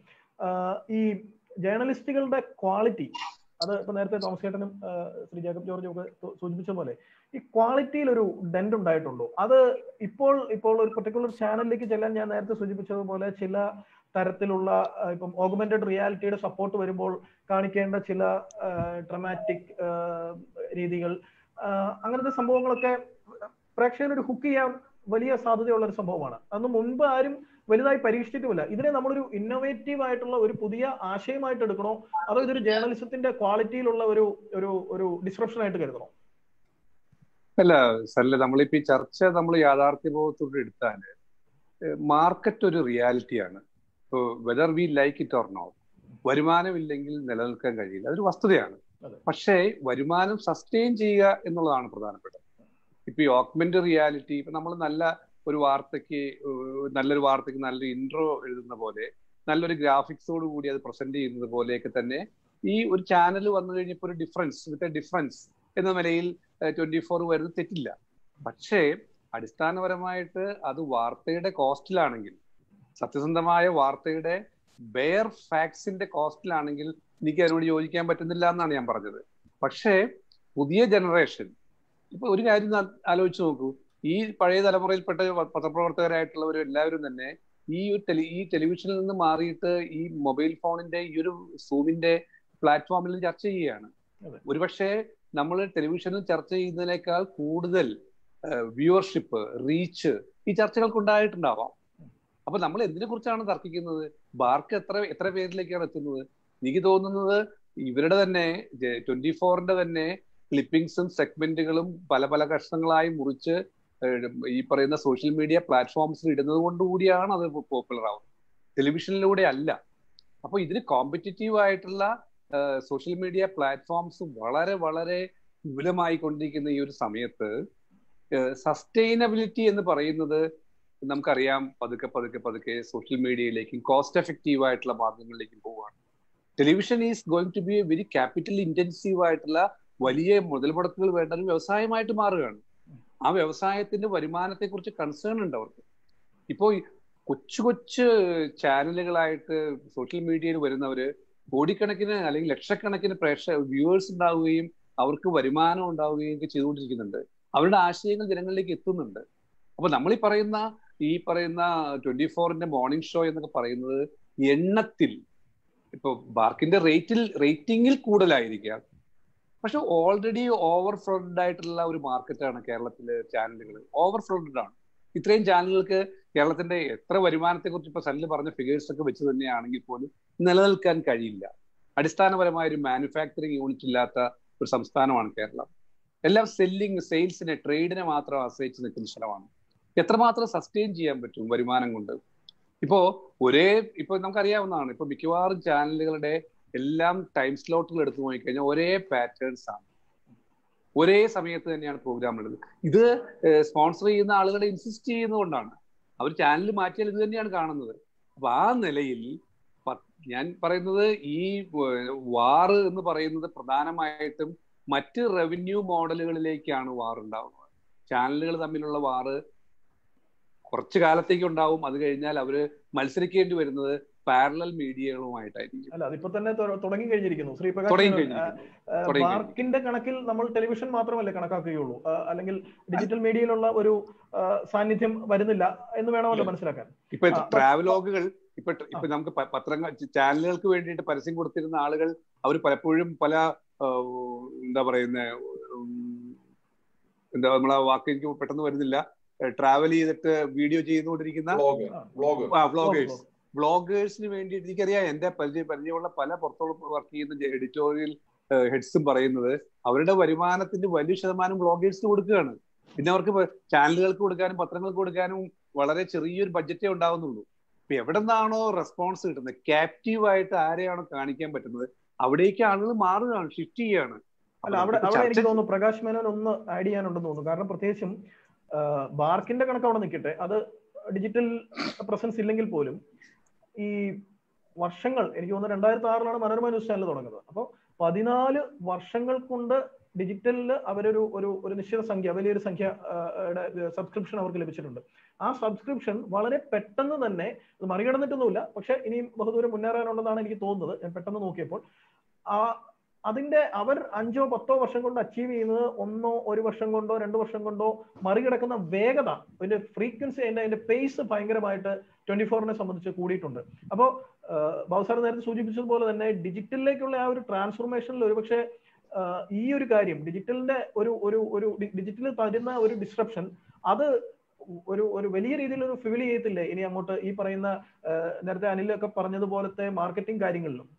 Speaker 1: ഈ ജേർണലിസ്റ്റുകളുടെ ക്വാളിറ്റി, അത് ഇപ്പൊ നേരത്തെ തോമസ് ചേട്ടനും ശ്രീ ജേക്കബ് ജോർജും ഒക്കെ സൂചിപ്പിച്ച പോലെ ഈ ക്വാളിറ്റിയിൽ ഒരു ഡെന്റ് ഉണ്ടായിട്ടുണ്ടോ? അത് ഇപ്പോൾ ഇപ്പോൾ ഒരു പെർട്ടിക്കുലർ ചാനലിലേക്ക് ചെല്ലാൻ ഞാൻ നേരത്തെ സൂചിപ്പിച്ചതുപോലെ ചില തരത്തിലുള്ള ഇപ്പം ഓഗ്മെന്റഡ് റിയാലിറ്റിയുടെ സപ്പോർട്ട് വരുമ്പോൾ കാണിക്കേണ്ട ചില ഡ്രമാറ്റിക് രീതികൾ, അങ്ങനത്തെ സംഭവങ്ങളൊക്കെ പ്രേക്ഷകനൊരു ഹുക്ക് ചെയ്യാൻ വലിയ സാധ്യതയുള്ള ഒരു സംഭവമാണ്. അന്ന് മുൻപ് ആരും വലുതായി പരീക്ഷിച്ചിട്ടുമില്ല. ഇതിനെ നമ്മളൊരു ഇന്നോവേറ്റീവ് ആയിട്ടുള്ള ഒരു പുതിയ ആശയമായിട്ട് എടുക്കണോ, അതോ ഇതൊരു ജേർണലിസത്തിന്റെ ക്വാളിറ്റിയിലുള്ള ഒരു ഒരു ഒരു ഡിസ്ട്രപ്ഷൻ ആയിട്ട് കരുതണോ?
Speaker 5: അല്ല സല്ല, നമ്മളിപ്പോ ഈ ചർച്ച നമ്മൾ യാഥാർത്ഥ്യബോധത്തോടെ എടുത്താല് മാർക്കറ്റ് ഒരു റിയാലിറ്റിയാണ്. ഇപ്പോൾ whether we like it or not, വരുമാനമില്ലെങ്കിൽ നിലനിൽക്കാൻ കഴിയില്ല, അതൊരു വസ്തുതയാണ്. പക്ഷേ വരുമാനം സസ്റ്റെയിൻ ചെയ്യുക എന്നുള്ളതാണ് പ്രധാനപ്പെട്ടത്. ഇപ്പൊ ഈ ഓഗ്മെന്റ് റിയാലിറ്റി, ഇപ്പൊ നമ്മൾ നല്ല ഒരു വാർത്തയ്ക്ക് നല്ലൊരു വാർത്തയ്ക്ക് നല്ലൊരു ഇൻട്രോ എഴുതുന്ന പോലെ, നല്ലൊരു ഗ്രാഫിക്സോട് കൂടി അത് പ്രസന്റ് ചെയ്യുന്നത് പോലെയൊക്കെ തന്നെ ഈ ഒരു ചാനൽ വന്നു കഴിഞ്ഞപ്പോൾ ഒരു ഡിഫറൻസ് വിത്ത് എ ഡിഫറൻസ് എന്ന നിലയിൽ ട്വന്റി ഫോർ വരുന്നത് തെറ്റില്ല. പക്ഷേ അടിസ്ഥാനപരമായിട്ട് അത് വാർത്തയുടെ കോസ്റ്റിലാണെങ്കിൽ, സത്യസന്ധമായ വാർത്തയുടെ ബെയർ ഫാക്ട്സിന്റെ കോസ്റ്റിലാണെങ്കിൽ എനിക്ക് അതിനോട് യോജിക്കാൻ പറ്റുന്നില്ല എന്നാണ് ഞാൻ പറഞ്ഞത്. പക്ഷേ പുതിയ ജനറേഷൻ, ഇപ്പൊ ഒരു കാര്യം ആലോചിച്ച് നോക്കൂ, ഈ പഴയ തലമുറയിൽപ്പെട്ട പത്രപ്രവർത്തകരായിട്ടുള്ളവരും എല്ലാവരും തന്നെ ഈ ഒരു ടെലി ഈ ടെലിവിഷനിൽ നിന്ന് മാറിയിട്ട് ഈ മൊബൈൽ ഫോണിന്റെ ഈ ഒരു സൂമിന്റെ പ്ലാറ്റ്ഫോമിൽ ചർച്ച ചെയ്യുകയാണ്. ഒരുപക്ഷെ നമ്മൾ ടെലിവിഷനിൽ ചർച്ച ചെയ്യുന്നതിനേക്കാൾ കൂടുതൽ വ്യൂവർഷിപ്പ്, റീച്ച് ഈ ചർച്ചകൾക്ക് ഉണ്ടായിട്ടുണ്ടാവാം. അപ്പൊ നമ്മൾ എന്തിനെ കുറിച്ചാണ് തർക്കിക്കുന്നത്? ബാർക്ക് എത്ര എത്ര പേരിലേക്കാണ് എത്തുന്നത്? എനിക്ക് തോന്നുന്നത് ഇവരുടെ തന്നെ ട്വന്റി ഫോറിന്റെ തന്നെ ക്ലിപ്പിംഗ്സും സെഗ്മെന്റുകളും പല പല കഷ്ണങ്ങളായി മുറിച്ച് ഈ പറയുന്ന സോഷ്യൽ മീഡിയ പ്ലാറ്റ്ഫോംസിൽ ഇടുന്നത് കൊണ്ടുകൂടിയാണ് അത് പോപ്പുലർ ആവുന്നത്, ടെലിവിഷനിലൂടെ അല്ല. അപ്പൊ ഇതിന് കോമ്പറ്റിറ്റീവ് ആയിട്ടുള്ള സോഷ്യൽ മീഡിയ പ്ലാറ്റ്ഫോംസ് വളരെ വളരെ വിപുലമായി കൊണ്ടിരിക്കുന്ന ഈ ഒരു സമയത്ത് സസ്റ്റൈനബിലിറ്റി എന്ന് പറയുന്നത് നമുക്കറിയാം പതുക്കെ പതുക്കെ പതുക്കെ സോഷ്യൽ മീഡിയയിലേക്കും കോസ്റ്റ് എഫക്റ്റീവ് ആയിട്ടുള്ള മാർഗങ്ങളിലേക്കും പോവുകയാണ്. Television is going to be a very capital intensive ആയിട്ടുള്ള വലിയ മുതൽ മുടക്കുകൾ വേണ്ട ഒരു വ്യവസായമായിട്ട് മാറുകയാണ്. ആ വ്യവസായത്തിന്റെ വരുമാനത്തെ കുറിച്ച് കൺസേൺ ഉണ്ട് അവർക്ക്. ഇപ്പോൾ കൊച്ചു കൊച്ചു ചാനലുകളായിട്ട് സോഷ്യൽ മീഡിയയിൽ വരുന്നവര് കോടിക്കണക്കിന് അല്ലെങ്കിൽ ലക്ഷക്കണക്കിന് പ്രേക്ഷക വ്യൂവേഴ്സ് ഉണ്ടാവുകയും അവർക്ക് വരുമാനം ഉണ്ടാവുകയും ഒക്കെ ചെയ്തുകൊണ്ടിരിക്കുന്നുണ്ട്. അവരുടെ ആശയങ്ങൾ ജനങ്ങളിലേക്ക് എത്തുന്നുണ്ട്. അപ്പൊ നമ്മൾ ഈ പറയുന്ന ഈ പറയുന്ന ട്വന്റി ഫോറിന്റെ മോർണിംഗ് ഷോ എന്നൊക്കെ പറയുന്നത് എണ്ണത്തിൽ ഇപ്പൊ ബാർക്കിന്റെ റേറ്റിൽ റേറ്റിംഗിൽ കൂടുതലായിരിക്കാം, പക്ഷെ ഓൾറെഡി ഓവർ ഫ്ലോഡഡ് ആയിട്ടുള്ള ഒരു മാർക്കറ്റാണ് കേരളത്തിലെ ചാനലുകൾ. ഓവർ ഫ്ലോഡഡ് ആണ്. ഇത്രയും ചാനലുകൾക്ക് കേരളത്തിന്റെ എത്ര വരുമാനത്തെ കുറിച്ച് ഇപ്പൊ സനിൽ പറഞ്ഞ ഫിഗേഴ്സ് ഒക്കെ വെച്ച് തന്നെയാണെങ്കിൽ പോലും നിലനിൽക്കാൻ കഴിയില്ല. അടിസ്ഥാനപരമായ ഒരു മാനുഫാക്ചറിങ് യൂണിറ്റ് ഇല്ലാത്ത ഒരു സംസ്ഥാനമാണ് കേരളം. എല്ലാം സെല്ലിങ്, സെയിൽസിനെ, ട്രേഡിനെ മാത്രം ആശ്രയിച്ച് നിൽക്കുന്ന സ്ഥലമാണ്. എത്രമാത്രം സസ്റ്റെയിൻ ചെയ്യാൻ പറ്റും വരുമാനം കൊണ്ട്? ഇപ്പോ ഒരേ ഇപ്പൊ നമുക്കറിയാവുന്നതാണ്, ഇപ്പൊ മിക്കവാറും ചാനലുകളുടെ എല്ലാം ടൈം സ്ലോട്ടുകൾ എടുത്തു നോക്കിക്കഴിഞ്ഞാൽ ഒരേ പാറ്റേൺസ് ആണ്, ഒരേ സമയത്ത് തന്നെയാണ് പ്രോഗ്രാം ഉള്ളത്. ഇത് സ്പോൺസർ ചെയ്യുന്ന ആളുകളെ ഇൻസിസ്റ്റ് ചെയ്യുന്നതുകൊണ്ടാണ്. അവർ ചാനൽ മാറ്റിയാൽ ഇത് തന്നെയാണ് കാണുന്നത്. അപ്പൊ ആ നിലയിൽ ഞാൻ പറയുന്നത് ഈ വാറ് എന്ന് പറയുന്നത് പ്രധാനമായിട്ടും മറ്റ് റവന്യൂ മോഡലുകളിലേക്കാണ് വാർ ഉണ്ടാവുന്നത്. ചാനലുകൾ തമ്മിലുള്ള വാറ് കുറച്ചു കാലത്തേക്ക് ഉണ്ടാവും. അത് കഴിഞ്ഞാൽ അവര് മത്സരിക്കേണ്ടി വരുന്നത് പാരലൽ മീഡിയകളുമായിട്ടായിരിക്കും.
Speaker 1: അല്ല, അതിപ്പോ തന്നെ തുടങ്ങി കഴിഞ്ഞിരിക്കുന്നു. ശ്രീപ്രകാശ്, ബാർക്കിന്റെ കണക്കിൽ നമ്മൾ ടെലിവിഷൻ മാത്രമല്ലേ കണക്കാക്കുകയുള്ളൂ, അല്ലെങ്കിൽ ഡിജിറ്റൽ മീഡിയയിലുള്ള ഒരു സാന്നിധ്യം വരുന്നില്ല എന്ന് വേണമല്ലോ മനസ്സിലാക്കാൻ.
Speaker 5: ഇപ്പൊ ട്രാവലോഗുകൾ ഇപ്പൊ ഇപ്പൊ നമുക്ക് പത്രങ്ങൾ ചാനലുകൾക്ക് വേണ്ടിയിട്ട് പരസ്യം കൊടുത്തിരുന്ന ആളുകൾ അവർ പലപ്പോഴും പല എന്താ പറയുന്ന എന്താ നമ്മളെ വാക്ക് എനിക്ക് പെട്ടെന്ന് വരുന്നില്ല, ട്രാവൽ ചെയ്തിട്ട് വീഡിയോ ചെയ്തുകൊണ്ടിരിക്കുന്ന വ്ളോഗേഴ്സ് വ്ളോഗേഴ്സിന് വേണ്ടിയിട്ട് എനിക്കറിയാം, എന്റെ പരിചയ പരിചയമുള്ള പല പുറത്തോളം വർക്ക് ചെയ്യുന്ന എഡിറ്റോറിയൽ ഹെഡ്സും പറയുന്നത് അവരുടെ വരുമാനത്തിന്റെ വലിയ ശതമാനം വ്ളോഗേഴ്സിന് കൊടുക്കുകയാണ്. പിന്നെ അവർക്ക് ചാനലുകൾക്ക് കൊടുക്കാനും പത്രങ്ങൾക്ക് കൊടുക്കാനും വളരെ ചെറിയൊരു ബഡ്ജറ്റേ ഉണ്ടാവുന്നുള്ളൂ. ഇപ്പൊ എവിടെ നിന്നാണോ റെസ്പോൺസ് കിട്ടുന്നത്, ക്യാപ്റ്റീവ് ആയിട്ട് ആരെയാണോ കാണിക്കാൻ പറ്റുന്നത്, അവിടേക്ക് ആളുകൾ മാറുകയാണ്, ഷിഫ്റ്റ് ചെയ്യാണ്.
Speaker 1: അല്ല, അവിടെ അവിടെ എനിക്ക് തോന്നുന്നു പ്രകാശ് മേനോൻ ഒന്ന് ആഡ് ചെയ്യാനുണ്ടെന്ന് തോന്നുന്നു. കാരണം പ്രത്യേകിച്ചും ബാർക്കിന്റെ കണക്ക് അവിടെ നിൽക്കട്ടെ, അത് ഡിജിറ്റൽ പ്രസൻസ് ഇല്ലെങ്കിൽ പോലും ഈ വർഷങ്ങൾ, എനിക്ക് തോന്നുന്നു രണ്ടായിരത്തി ആറിലാണ് മനോരമ ന്യൂസ് ചാനൽ തുടങ്ങുന്നത്. അപ്പോൾ പതിനാല് വർഷങ്ങൾ കൊണ്ട് ഡിജിറ്റലിൽ അവരൊരു ഒരു ഒരു നിശ്ചിത സംഖ്യ, വലിയൊരു സംഖ്യ സബ്സ്ക്രിപ്ഷൻ അവർക്ക് ലഭിച്ചിട്ടുണ്ട്. ആ സബ്സ്ക്രിപ്ഷൻ വളരെ പെട്ടെന്ന് തന്നെ അത് മറികടന്നിട്ടൊന്നുമില്ല, പക്ഷെ ഇനിയും ബഹുദൂരം മുന്നേറാനുണ്ടെന്നാണ് എനിക്ക് തോന്നുന്നത്. ഞാൻ പെട്ടെന്ന് നോക്കിയപ്പോൾ ആ അതിന്റെ അവർ അഞ്ചോ പത്തോ വർഷം കൊണ്ട് അച്ചീവ് ചെയ്യുന്നത് ഒന്നോ ഒരു വർഷം കൊണ്ടോ രണ്ടു വർഷം കൊണ്ടോ മറികടക്കുന്ന വേഗത, അതിന്റെ ഫ്രീക്വൻസി, അതിന്റെ അതിന്റെ പേസ് ഭയങ്കരമായിട്ട് ട്വന്റി ഫോറിനെ സംബന്ധിച്ച് കൂടിയിട്ടുണ്ട്. അപ്പോൾ ബാബു സാർ നേരത്തെ സൂചിപ്പിച്ചതുപോലെ തന്നെ ഡിജിറ്റലിലേക്കുള്ള ആ ഒരു ട്രാൻസ്ഫോർമേഷനിൽ ഒരുപക്ഷെ ഈ ഒരു കാര്യം, ഡിജിറ്റലിന്റെ ഒരു ഒരു ഒരു ഡിജിറ്റൽ തരുന്ന ഒരു ഡിസ്ട്രപ്ഷൻ, അത് ഒരു ഒരു വലിയ രീതിയിൽ ഒരു ഫീൽ ചെയ്യത്തില്ലേ ഇനി അങ്ങോട്ട് ഈ പറയുന്ന നേരത്തെ അനിലൊക്കെ പറഞ്ഞതുപോലത്തെ മാർക്കറ്റിംഗ് കാര്യങ്ങളിലും?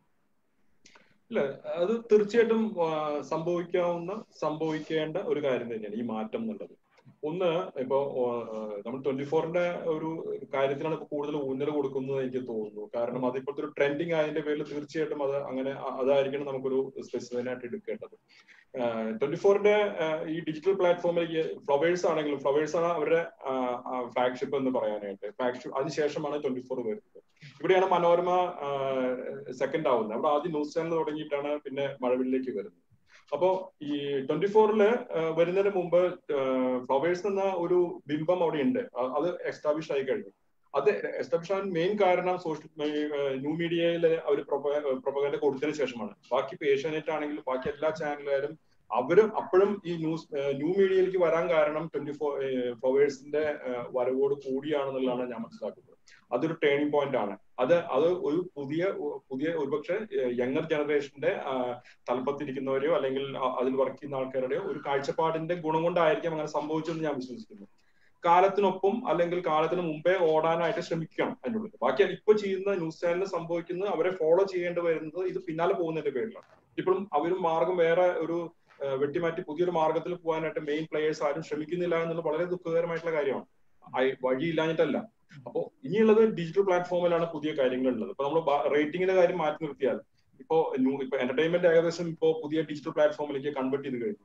Speaker 7: ഇല്ല, അത് തീർച്ചയായിട്ടും സംഭവിക്കാവുന്ന സംഭവിക്കേണ്ട ഒരു കാര്യം തന്നെയാണ് ഈ മാറ്റം എന്നുള്ളത്. ഒന്ന്, ഇപ്പോ നമ്മൾ ട്വന്റി ഫോറിന്റെ ഒരു കാര്യത്തിലാണ് ഇപ്പൊ കൂടുതൽ ഊന്നൽ കൊടുക്കുന്നത് എനിക്ക് തോന്നുന്നു. കാരണം അതിപ്പോഴത്തെ ഒരു ട്രെൻഡിങ് ആയതിന്റെ പേരിൽ തീർച്ചയായിട്ടും അത് അങ്ങനെ അതായിരിക്കണം നമുക്കൊരു സ്പെസിഫൈൻ ആയിട്ട് എടുക്കേണ്ടത്. ട്വന്റി ഫോറിന്റെ ഈ ഡിജിറ്റൽ പ്ലാറ്റ്ഫോമിലേക്ക് ഫ്ലവേഴ്സ് ആണെങ്കിലും, ഫ്ലവേഴ്സ് ആണ് അവരുടെ ഫ്ലാഗ്ഷിപ്പ് എന്ന് പറയാനായിട്ട്. ഫ്ലാഗ്ഷിപ്പ് അതിനുശേഷമാണ് ട്വന്റി ഫോർ വരുന്നത്. ഇവിടെയാണ് മനോരമ സെക്കൻഡ് ആവുന്നത്. അവിടെ ആദ്യം ന്യൂസ് ചാനൽ തുടങ്ങിയിട്ടാണ് പിന്നെ മഴവിലേക്ക് വരുന്നത്. അപ്പോ ഈ ട്വന്റി ഫോറില് വരുന്നതിന് മുമ്പ് ഫ്ലവേഴ്സ് എന്ന ഒരു ബിംബം അവിടെ ഉണ്ട്, അത് എസ്റ്റാബ്ലിഷ് ആയി കഴിഞ്ഞു. അത് എസ്റ്റാബ്ലിഷ് ആവാൻ മെയിൻ കാരണം സോഷ്യൽ ന്യൂ മീഡിയയിൽ അവർ പ്രൊപ്പഗൻഡ കൊടുത്തതിന് ശേഷമാണ്. ബാക്കി ഇപ്പൊ ഏഷ്യാനെറ്റ് ആണെങ്കിലും ബാക്കി എല്ലാ ചാനലുകാരും അവരും അപ്പോഴും ഈ ന്യൂസ് ന്യൂ മീഡിയയിലേക്ക് വരാൻ കാരണം ട്വന്റി ഫോർ ഫ്ലവേഴ്സിന്റെ വരവോട് കൂടിയാണെന്നുള്ളതാണ് ഞാൻ മനസ്സിലാക്കുന്നത്. അതൊരു ടേണിംഗ് പോയിന്റ് ആണ്. അത് അത് ഒരു പുതിയ പുതിയ ഒരുപക്ഷെ യങ്ങർ ജനറേഷന്റെ തലപ്പത്തിരിക്കുന്നവരെയോ അല്ലെങ്കിൽ അതിൽ വർക്ക് ചെയ്യുന്ന ആൾക്കാരുടെയോ ഒരു കാഴ്ചപ്പാടിന്റെ ഗുണം കൊണ്ടായിരിക്കാം അങ്ങനെ സംഭവിച്ചതെന്ന് ഞാൻ വിശ്വസിക്കുന്നു. കാലത്തിനൊപ്പം അല്ലെങ്കിൽ കാലത്തിന് മുമ്പേ ഓടാനായിട്ട് ശ്രമിക്കണം അതിനുള്ളിൽ. ബാക്കി ഇപ്പൊ ചെയ്യുന്ന ന്യൂസ് ചാനലിൽ സംഭവിക്കുന്നത് അവരെ ഫോളോ ചെയ്യേണ്ടി വരുന്നത് ഇത് പിന്നാലെ പോകുന്നതിന്റെ പേരിലാണ്. ഇപ്പോഴും അവരും മാർഗം വേറെ ഒരു വെട്ടിമാറ്റി പുതിയൊരു മാർഗത്തിൽ പോകാനായിട്ട് മെയിൻ പ്ലേയേഴ്സ് ആരും ശ്രമിക്കുന്നില്ല എന്നുള്ളത് വളരെ ദുഃഖകരമായിട്ടുള്ള കാര്യമാണ്. വഴിയില്ലാഞ്ഞിട്ടല്ല. അപ്പോൾ ഇനിയുള്ളത് ഡിജിറ്റൽ പ്ലാറ്റ്ഫോമിലാണ് പുതിയ കാര്യങ്ങൾ ഉള്ളത്. ഇപ്പൊ നമ്മൾ റേറ്റിംഗിന്റെ കാര്യം മാറ്റി നിർത്തിയാൽ ഇപ്പോ ഇപ്പൊ എന്റർടൈൻമെന്റ് ഏകദേശം ഇപ്പോ പുതിയ ഡിജിറ്റൽ പ്ലാറ്റ്ഫോമിലേക്ക് കൺവേർട്ട് ചെയ്ത് കഴിഞ്ഞു.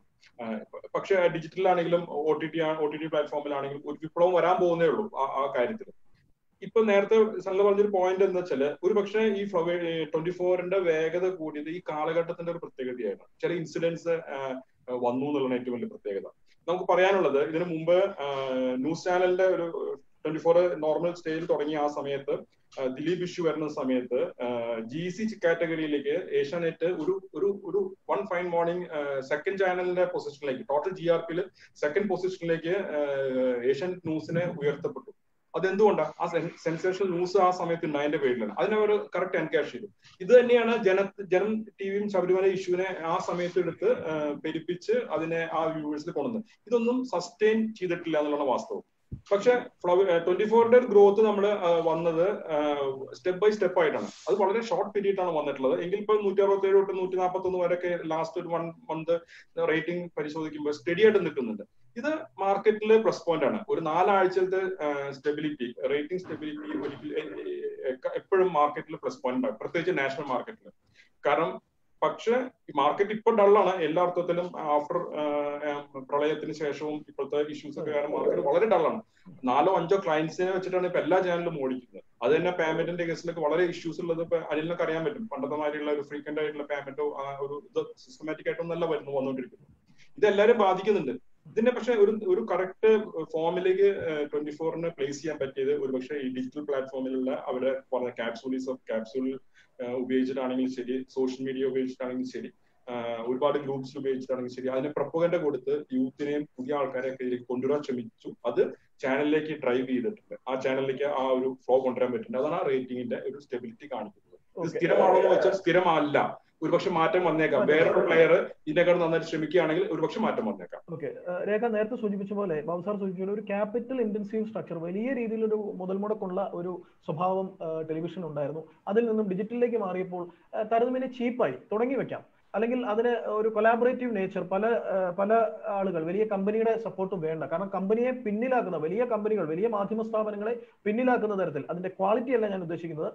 Speaker 7: പക്ഷെ ഡിജിറ്റലിലാണെങ്കിലും O T T O T T പ്ലാറ്റ്ഫോമിലാണെങ്കിലും ഒരു വിപ്ലവം വരാൻ പോകുന്നേ ഉള്ളൂ ആ കാര്യത്തിൽ. ഇപ്പൊ നേരത്തെ സല്ല പറഞ്ഞൊരു പോയിന്റ് എന്താ വെച്ചാല് ഒരു പക്ഷേ ഈ ട്വന്റി ഫോറിന്റെ വേഗത കൂടിയത് ഈ കാലഘട്ടത്തിന്റെ ഒരു പ്രത്യേകതയായിരുന്നു. ചില ഇൻസിഡൻസ് വന്നു എന്നുള്ളതാണ് ഏറ്റവും വലിയ പ്രത്യേകത. നമുക്ക് പറയാനുള്ളത് ഇതിനു മുമ്പ് ന്യൂസ് ചാനലിന്റെ ഒരു ട്വന്റി ഫോർ നോർമൽ സ്റ്റേജിൽ തുടങ്ങിയ ആ സമയത്ത് ദിലീപ് ഇഷ്യൂ വരുന്ന സമയത്ത് ജി സി കാറ്റഗറിയിലേക്ക് ഏഷ്യാനെറ്റ് ഒരു ഒരു ഒരു വൺ ഫൈൻ മോർണിംഗ് സെക്കൻഡ് ചാനലിന്റെ പൊസിഷനിലേക്ക് ടോട്ടൽ ജി ആർ പിയിൽ സെക്കൻഡ് പൊസിഷനിലേക്ക് ഏഷ്യാനെറ്റ് ന്യൂസിനെ ഉയർത്തപ്പെട്ടു. അതെന്തുകൊണ്ടാണ്? ആ സെൻസേഷണൽ ന്യൂസ് ആ സമയത്ത് ഉണ്ടായതിന്റെ പേരിലാണ്. അതിനവർ കറക്റ്റ് എൻകാഷ് ചെയ്തു. ഇത് തന്നെയാണ് ജന ജനം ടിവിയും ശബരിമല ഇഷ്യൂവിനെ ആ സമയത്ത് എടുത്ത് പെരുപ്പിച്ച് അതിനെ ആ വ്യൂവേഴ്സിൽ കൊണ്ടുവന്നത്. ഇതൊന്നും സസ്റ്റെയിൻ ചെയ്തിട്ടില്ല എന്നുള്ളതാണ് വാസ്തവം. പക്ഷെ ട്വന്റി ഫോറിന്റെ ഗ്രോത്ത് നമ്മൾ വന്നത് സ്റ്റെപ്പ് ബൈ സ്റ്റെപ്പ് ആയിട്ടാണ്. അത് വളരെ ഷോർട്ട് പീരീഡ് ആണ് വന്നിട്ടുള്ളത്. എങ്കിൽ ഇപ്പൊ നൂറ്റി അറുപത്തി ഏഴ് തൊട്ട് നൂറ്റി നാൽപ്പത്തി ഒന്ന് വരെയൊക്കെ ലാസ്റ്റ് ഒരു വൺ മന്ത് റേറ്റിംഗ് പരിശോധിക്കുമ്പോൾ സ്റ്റഡി ആയിട്ട് നിൽക്കുന്നുണ്ട്. ഇത് മാർക്കറ്റിലെ പ്ലസ് പോയിന്റ് ആണ്. ഒരു നാലാഴ്ചത്തെ സ്റ്റെബിലിറ്റി റേറ്റിംഗ് സ്റ്റെബിലിറ്റി ഒരിക്കലും എപ്പോഴും മാർക്കറ്റിൽ പ്ലസ് പോയിന്റ് ആണ്, പ്രത്യേകിച്ച് നാഷണൽ മാർക്കറ്റിൽ. കാരണം പക്ഷെ മാർക്കറ്റ് ഇപ്പൊ ഡള്ളാണ് എല്ലാ അർത്ഥത്തിലും. ആഫ്റ്റർ പ്രളയത്തിന് ശേഷവും ഇപ്പോഴത്തെ ഇഷ്യൂസ് ഒക്കെ കാരണം മാർക്കറ്റ് വളരെ ഡള്ളാണ്. നാലോ അഞ്ചോ ക്ലയൻസിനെ വെച്ചിട്ടാണ് ഇപ്പൊ എല്ലാ ചാനലും ഓടിക്കുന്നത്. അത് തന്നെ പേയ്മെന്റിന്റെ കേസിലൊക്കെ വളരെ ഇഷ്യൂസ് ഉള്ളത് ഇപ്പൊ അനിലിനൊക്കെ അറിയാൻ പറ്റും. പണ്ടത്തെ മാതിരിയുള്ള ഒരു ഫ്രീക്വന്റ് ആയിട്ടുള്ള പേയ്മെന്റോ ഒരു ഇത് സിസ്റ്റമാറ്റിക് ആയിട്ടൊന്നല്ല വരുന്നു വന്നുകൊണ്ടിരിക്കുന്നത്. ഇതെല്ലാവരും ബാധിക്കുന്നുണ്ട്. ഇതിന്റെ പക്ഷെ ഒരു ഒരു കറക്റ്റ് ഫോമിലേക്ക് ട്വന്റി ഫോറിന് പ്ലേസ് ചെയ്യാൻ പറ്റിയത് ഒരുപക്ഷെ ഈ ഡിജിറ്റൽ പ്ലാറ്റ്ഫോമിലുള്ള അവരെ പറഞ്ഞ ക്യാപ്സൂളീസ് ഓഫ് ക്യാപ്സൂൾ ഉപയോഗിച്ചിട്ടാണെങ്കിലും ശരി, സോഷ്യൽ മീഡിയ ഉപയോഗിച്ചിട്ടാണെങ്കിലും ശരി, ഒരുപാട് ഗ്രൂപ്പ്സ് ഉപയോഗിച്ചിട്ടാണെങ്കിലും ശരി, അതിനെ പ്രൊപ്പഗൻഡ കൊടുത്ത് യൂത്തിനെയും പുതിയ ആൾക്കാരെയൊക്കെ ഇതിലേക്ക് കൊണ്ടുവരാൻ ശ്രമിച്ചു. അത് ചാനലിലേക്ക് ഡ്രൈവ് ചെയ്തിട്ടുണ്ട്. ആ ചാനലിലേക്ക് ആ ഒരു ഫ്ലോ കൊണ്ടുവരാൻ പറ്റുന്നുണ്ട്. അതാണ് ആ റേറ്റിംഗിന്റെ ഒരു സ്റ്റെബിലിറ്റി കാണിക്കുന്നത്. ഇത് സ്ഥിരമാണോ എന്ന് വെച്ചാൽ സ്ഥിരമല്ല. ഒരുപക്ഷെ മാറ്റം വന്നേക്കാം. വേറൊരു പ്ലെയർ ഇതിനേക്കാൾ നന്നായിട്ട് ശ്രമിക്കുകയാണെങ്കിൽ ഒരുപക്ഷെ മാറ്റം വന്നേക്കാം.
Speaker 1: ഓക്കെ, രേഖ നേരത്തെ സൂചിപ്പിച്ച പോലെ ബാബു സാർ സൂചിപ്പിച്ച ഒരു ക്യാപിറ്റൽ ഇന്റൻസീവ് സ്ട്രക്ചർ, വലിയ രീതിയിലൊരു മുതൽ മുടക്കുള്ള ഒരു സ്വഭാവം ടെലിവിഷൻ ഉണ്ടായിരുന്നു. അതിൽ നിന്നും ഡിജിറ്റലിലേക്ക് മാറിയപ്പോൾ താരതമ്യേന ചീപ്പായി തുടങ്ങി വെക്കാം. അല്ലെങ്കിൽ അതിന് ഒരു കൊലാബറേറ്റീവ് നേച്ചർ, പല പല ആളുകൾ, വലിയ കമ്പനിയുടെ സപ്പോർട്ടും വേണ്ട. കാരണം കമ്പനിയെ പിന്നിലാക്കുന്ന വലിയ കമ്പനികൾ, വലിയ മാധ്യമ സ്ഥാപനങ്ങളെ പിന്നിലാക്കുന്ന തരത്തിൽ അതിന്റെ ക്വാളിറ്റി അല്ല ഞാൻ ഉദ്ദേശിക്കുന്നത്,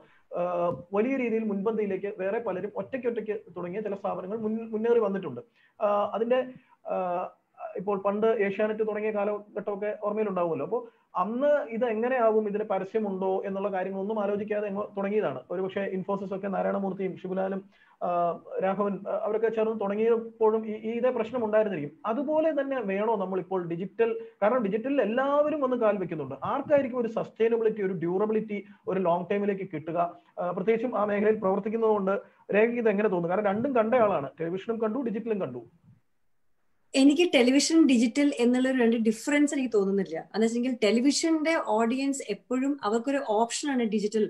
Speaker 1: വലിയ രീതിയിൽ മുൻപന്തിയിലേക്ക് വേറെ പലരും ഒറ്റയ്ക്ക് ഒറ്റയ്ക്ക് തുടങ്ങിയ ചില സ്ഥാപനങ്ങൾ മുന്നേറി വന്നിട്ടുണ്ട്. അതിന്റെ ഇപ്പോൾ പണ്ട് ഏഷ്യാനെറ്റ് തുടങ്ങിയ കാലഘട്ടമൊക്കെ ഓർമ്മയിലുണ്ടാവുമല്ലോ. അപ്പോൾ അന്ന് ഇത് എങ്ങനെയാവും, ഇതിന് പരസ്യമുണ്ടോ എന്നുള്ള കാര്യങ്ങളൊന്നും ആലോചിക്കാതെ തുടങ്ങിയതാണ്. ഒരുപക്ഷെ ഇൻഫോസിസ് ഒക്കെ നാരായണമൂർത്തിയും ശിവലാലും രാഘവൻ അവരൊക്കെ ചേർന്ന് തുടങ്ങിയപ്പോഴും ഈ ഇതേ പ്രശ്നം ഉണ്ടായിരുന്നിരിക്കും. അതുപോലെ തന്നെ വേണോ നമ്മളിപ്പോൾ ഡിജിറ്റൽ? കാരണം ഡിജിറ്റലിൽ എല്ലാവരും വന്ന് കാൽ വെക്കുന്നുണ്ട്. ആർക്കായിരിക്കും ഒരു സസ്റ്റൈനബിലിറ്റി, ഒരു ഡ്യൂറബിലിറ്റി ഒരു ലോങ് ടൈമിലേക്ക് കിട്ടുക? പ്രത്യേകിച്ചും ആ മേഖലയിൽ പ്രവർത്തിക്കുന്നതുകൊണ്ട് രേഖയ്ക്ക് ഇത് എങ്ങനെ തോന്നുന്നു? കാരണം രണ്ടും കണ്ട ആളാണ്, ടെലിവിഷനും കണ്ടു ഡിജിറ്റലും കണ്ടു.
Speaker 8: എനിക്ക് ടെലിവിഷൻ ഡിജിറ്റൽ എന്നുള്ള രണ്ട് ഡിഫറൻസ് എനിക്ക് തോന്നുന്നില്ല. എന്ന് വെച്ചെങ്കിൽ ടെലിവിഷന്റെ ഓഡിയൻസ് എപ്പോഴും അവർക്കൊരു ഓപ്ഷനാണ് ഡിജിറ്റൽ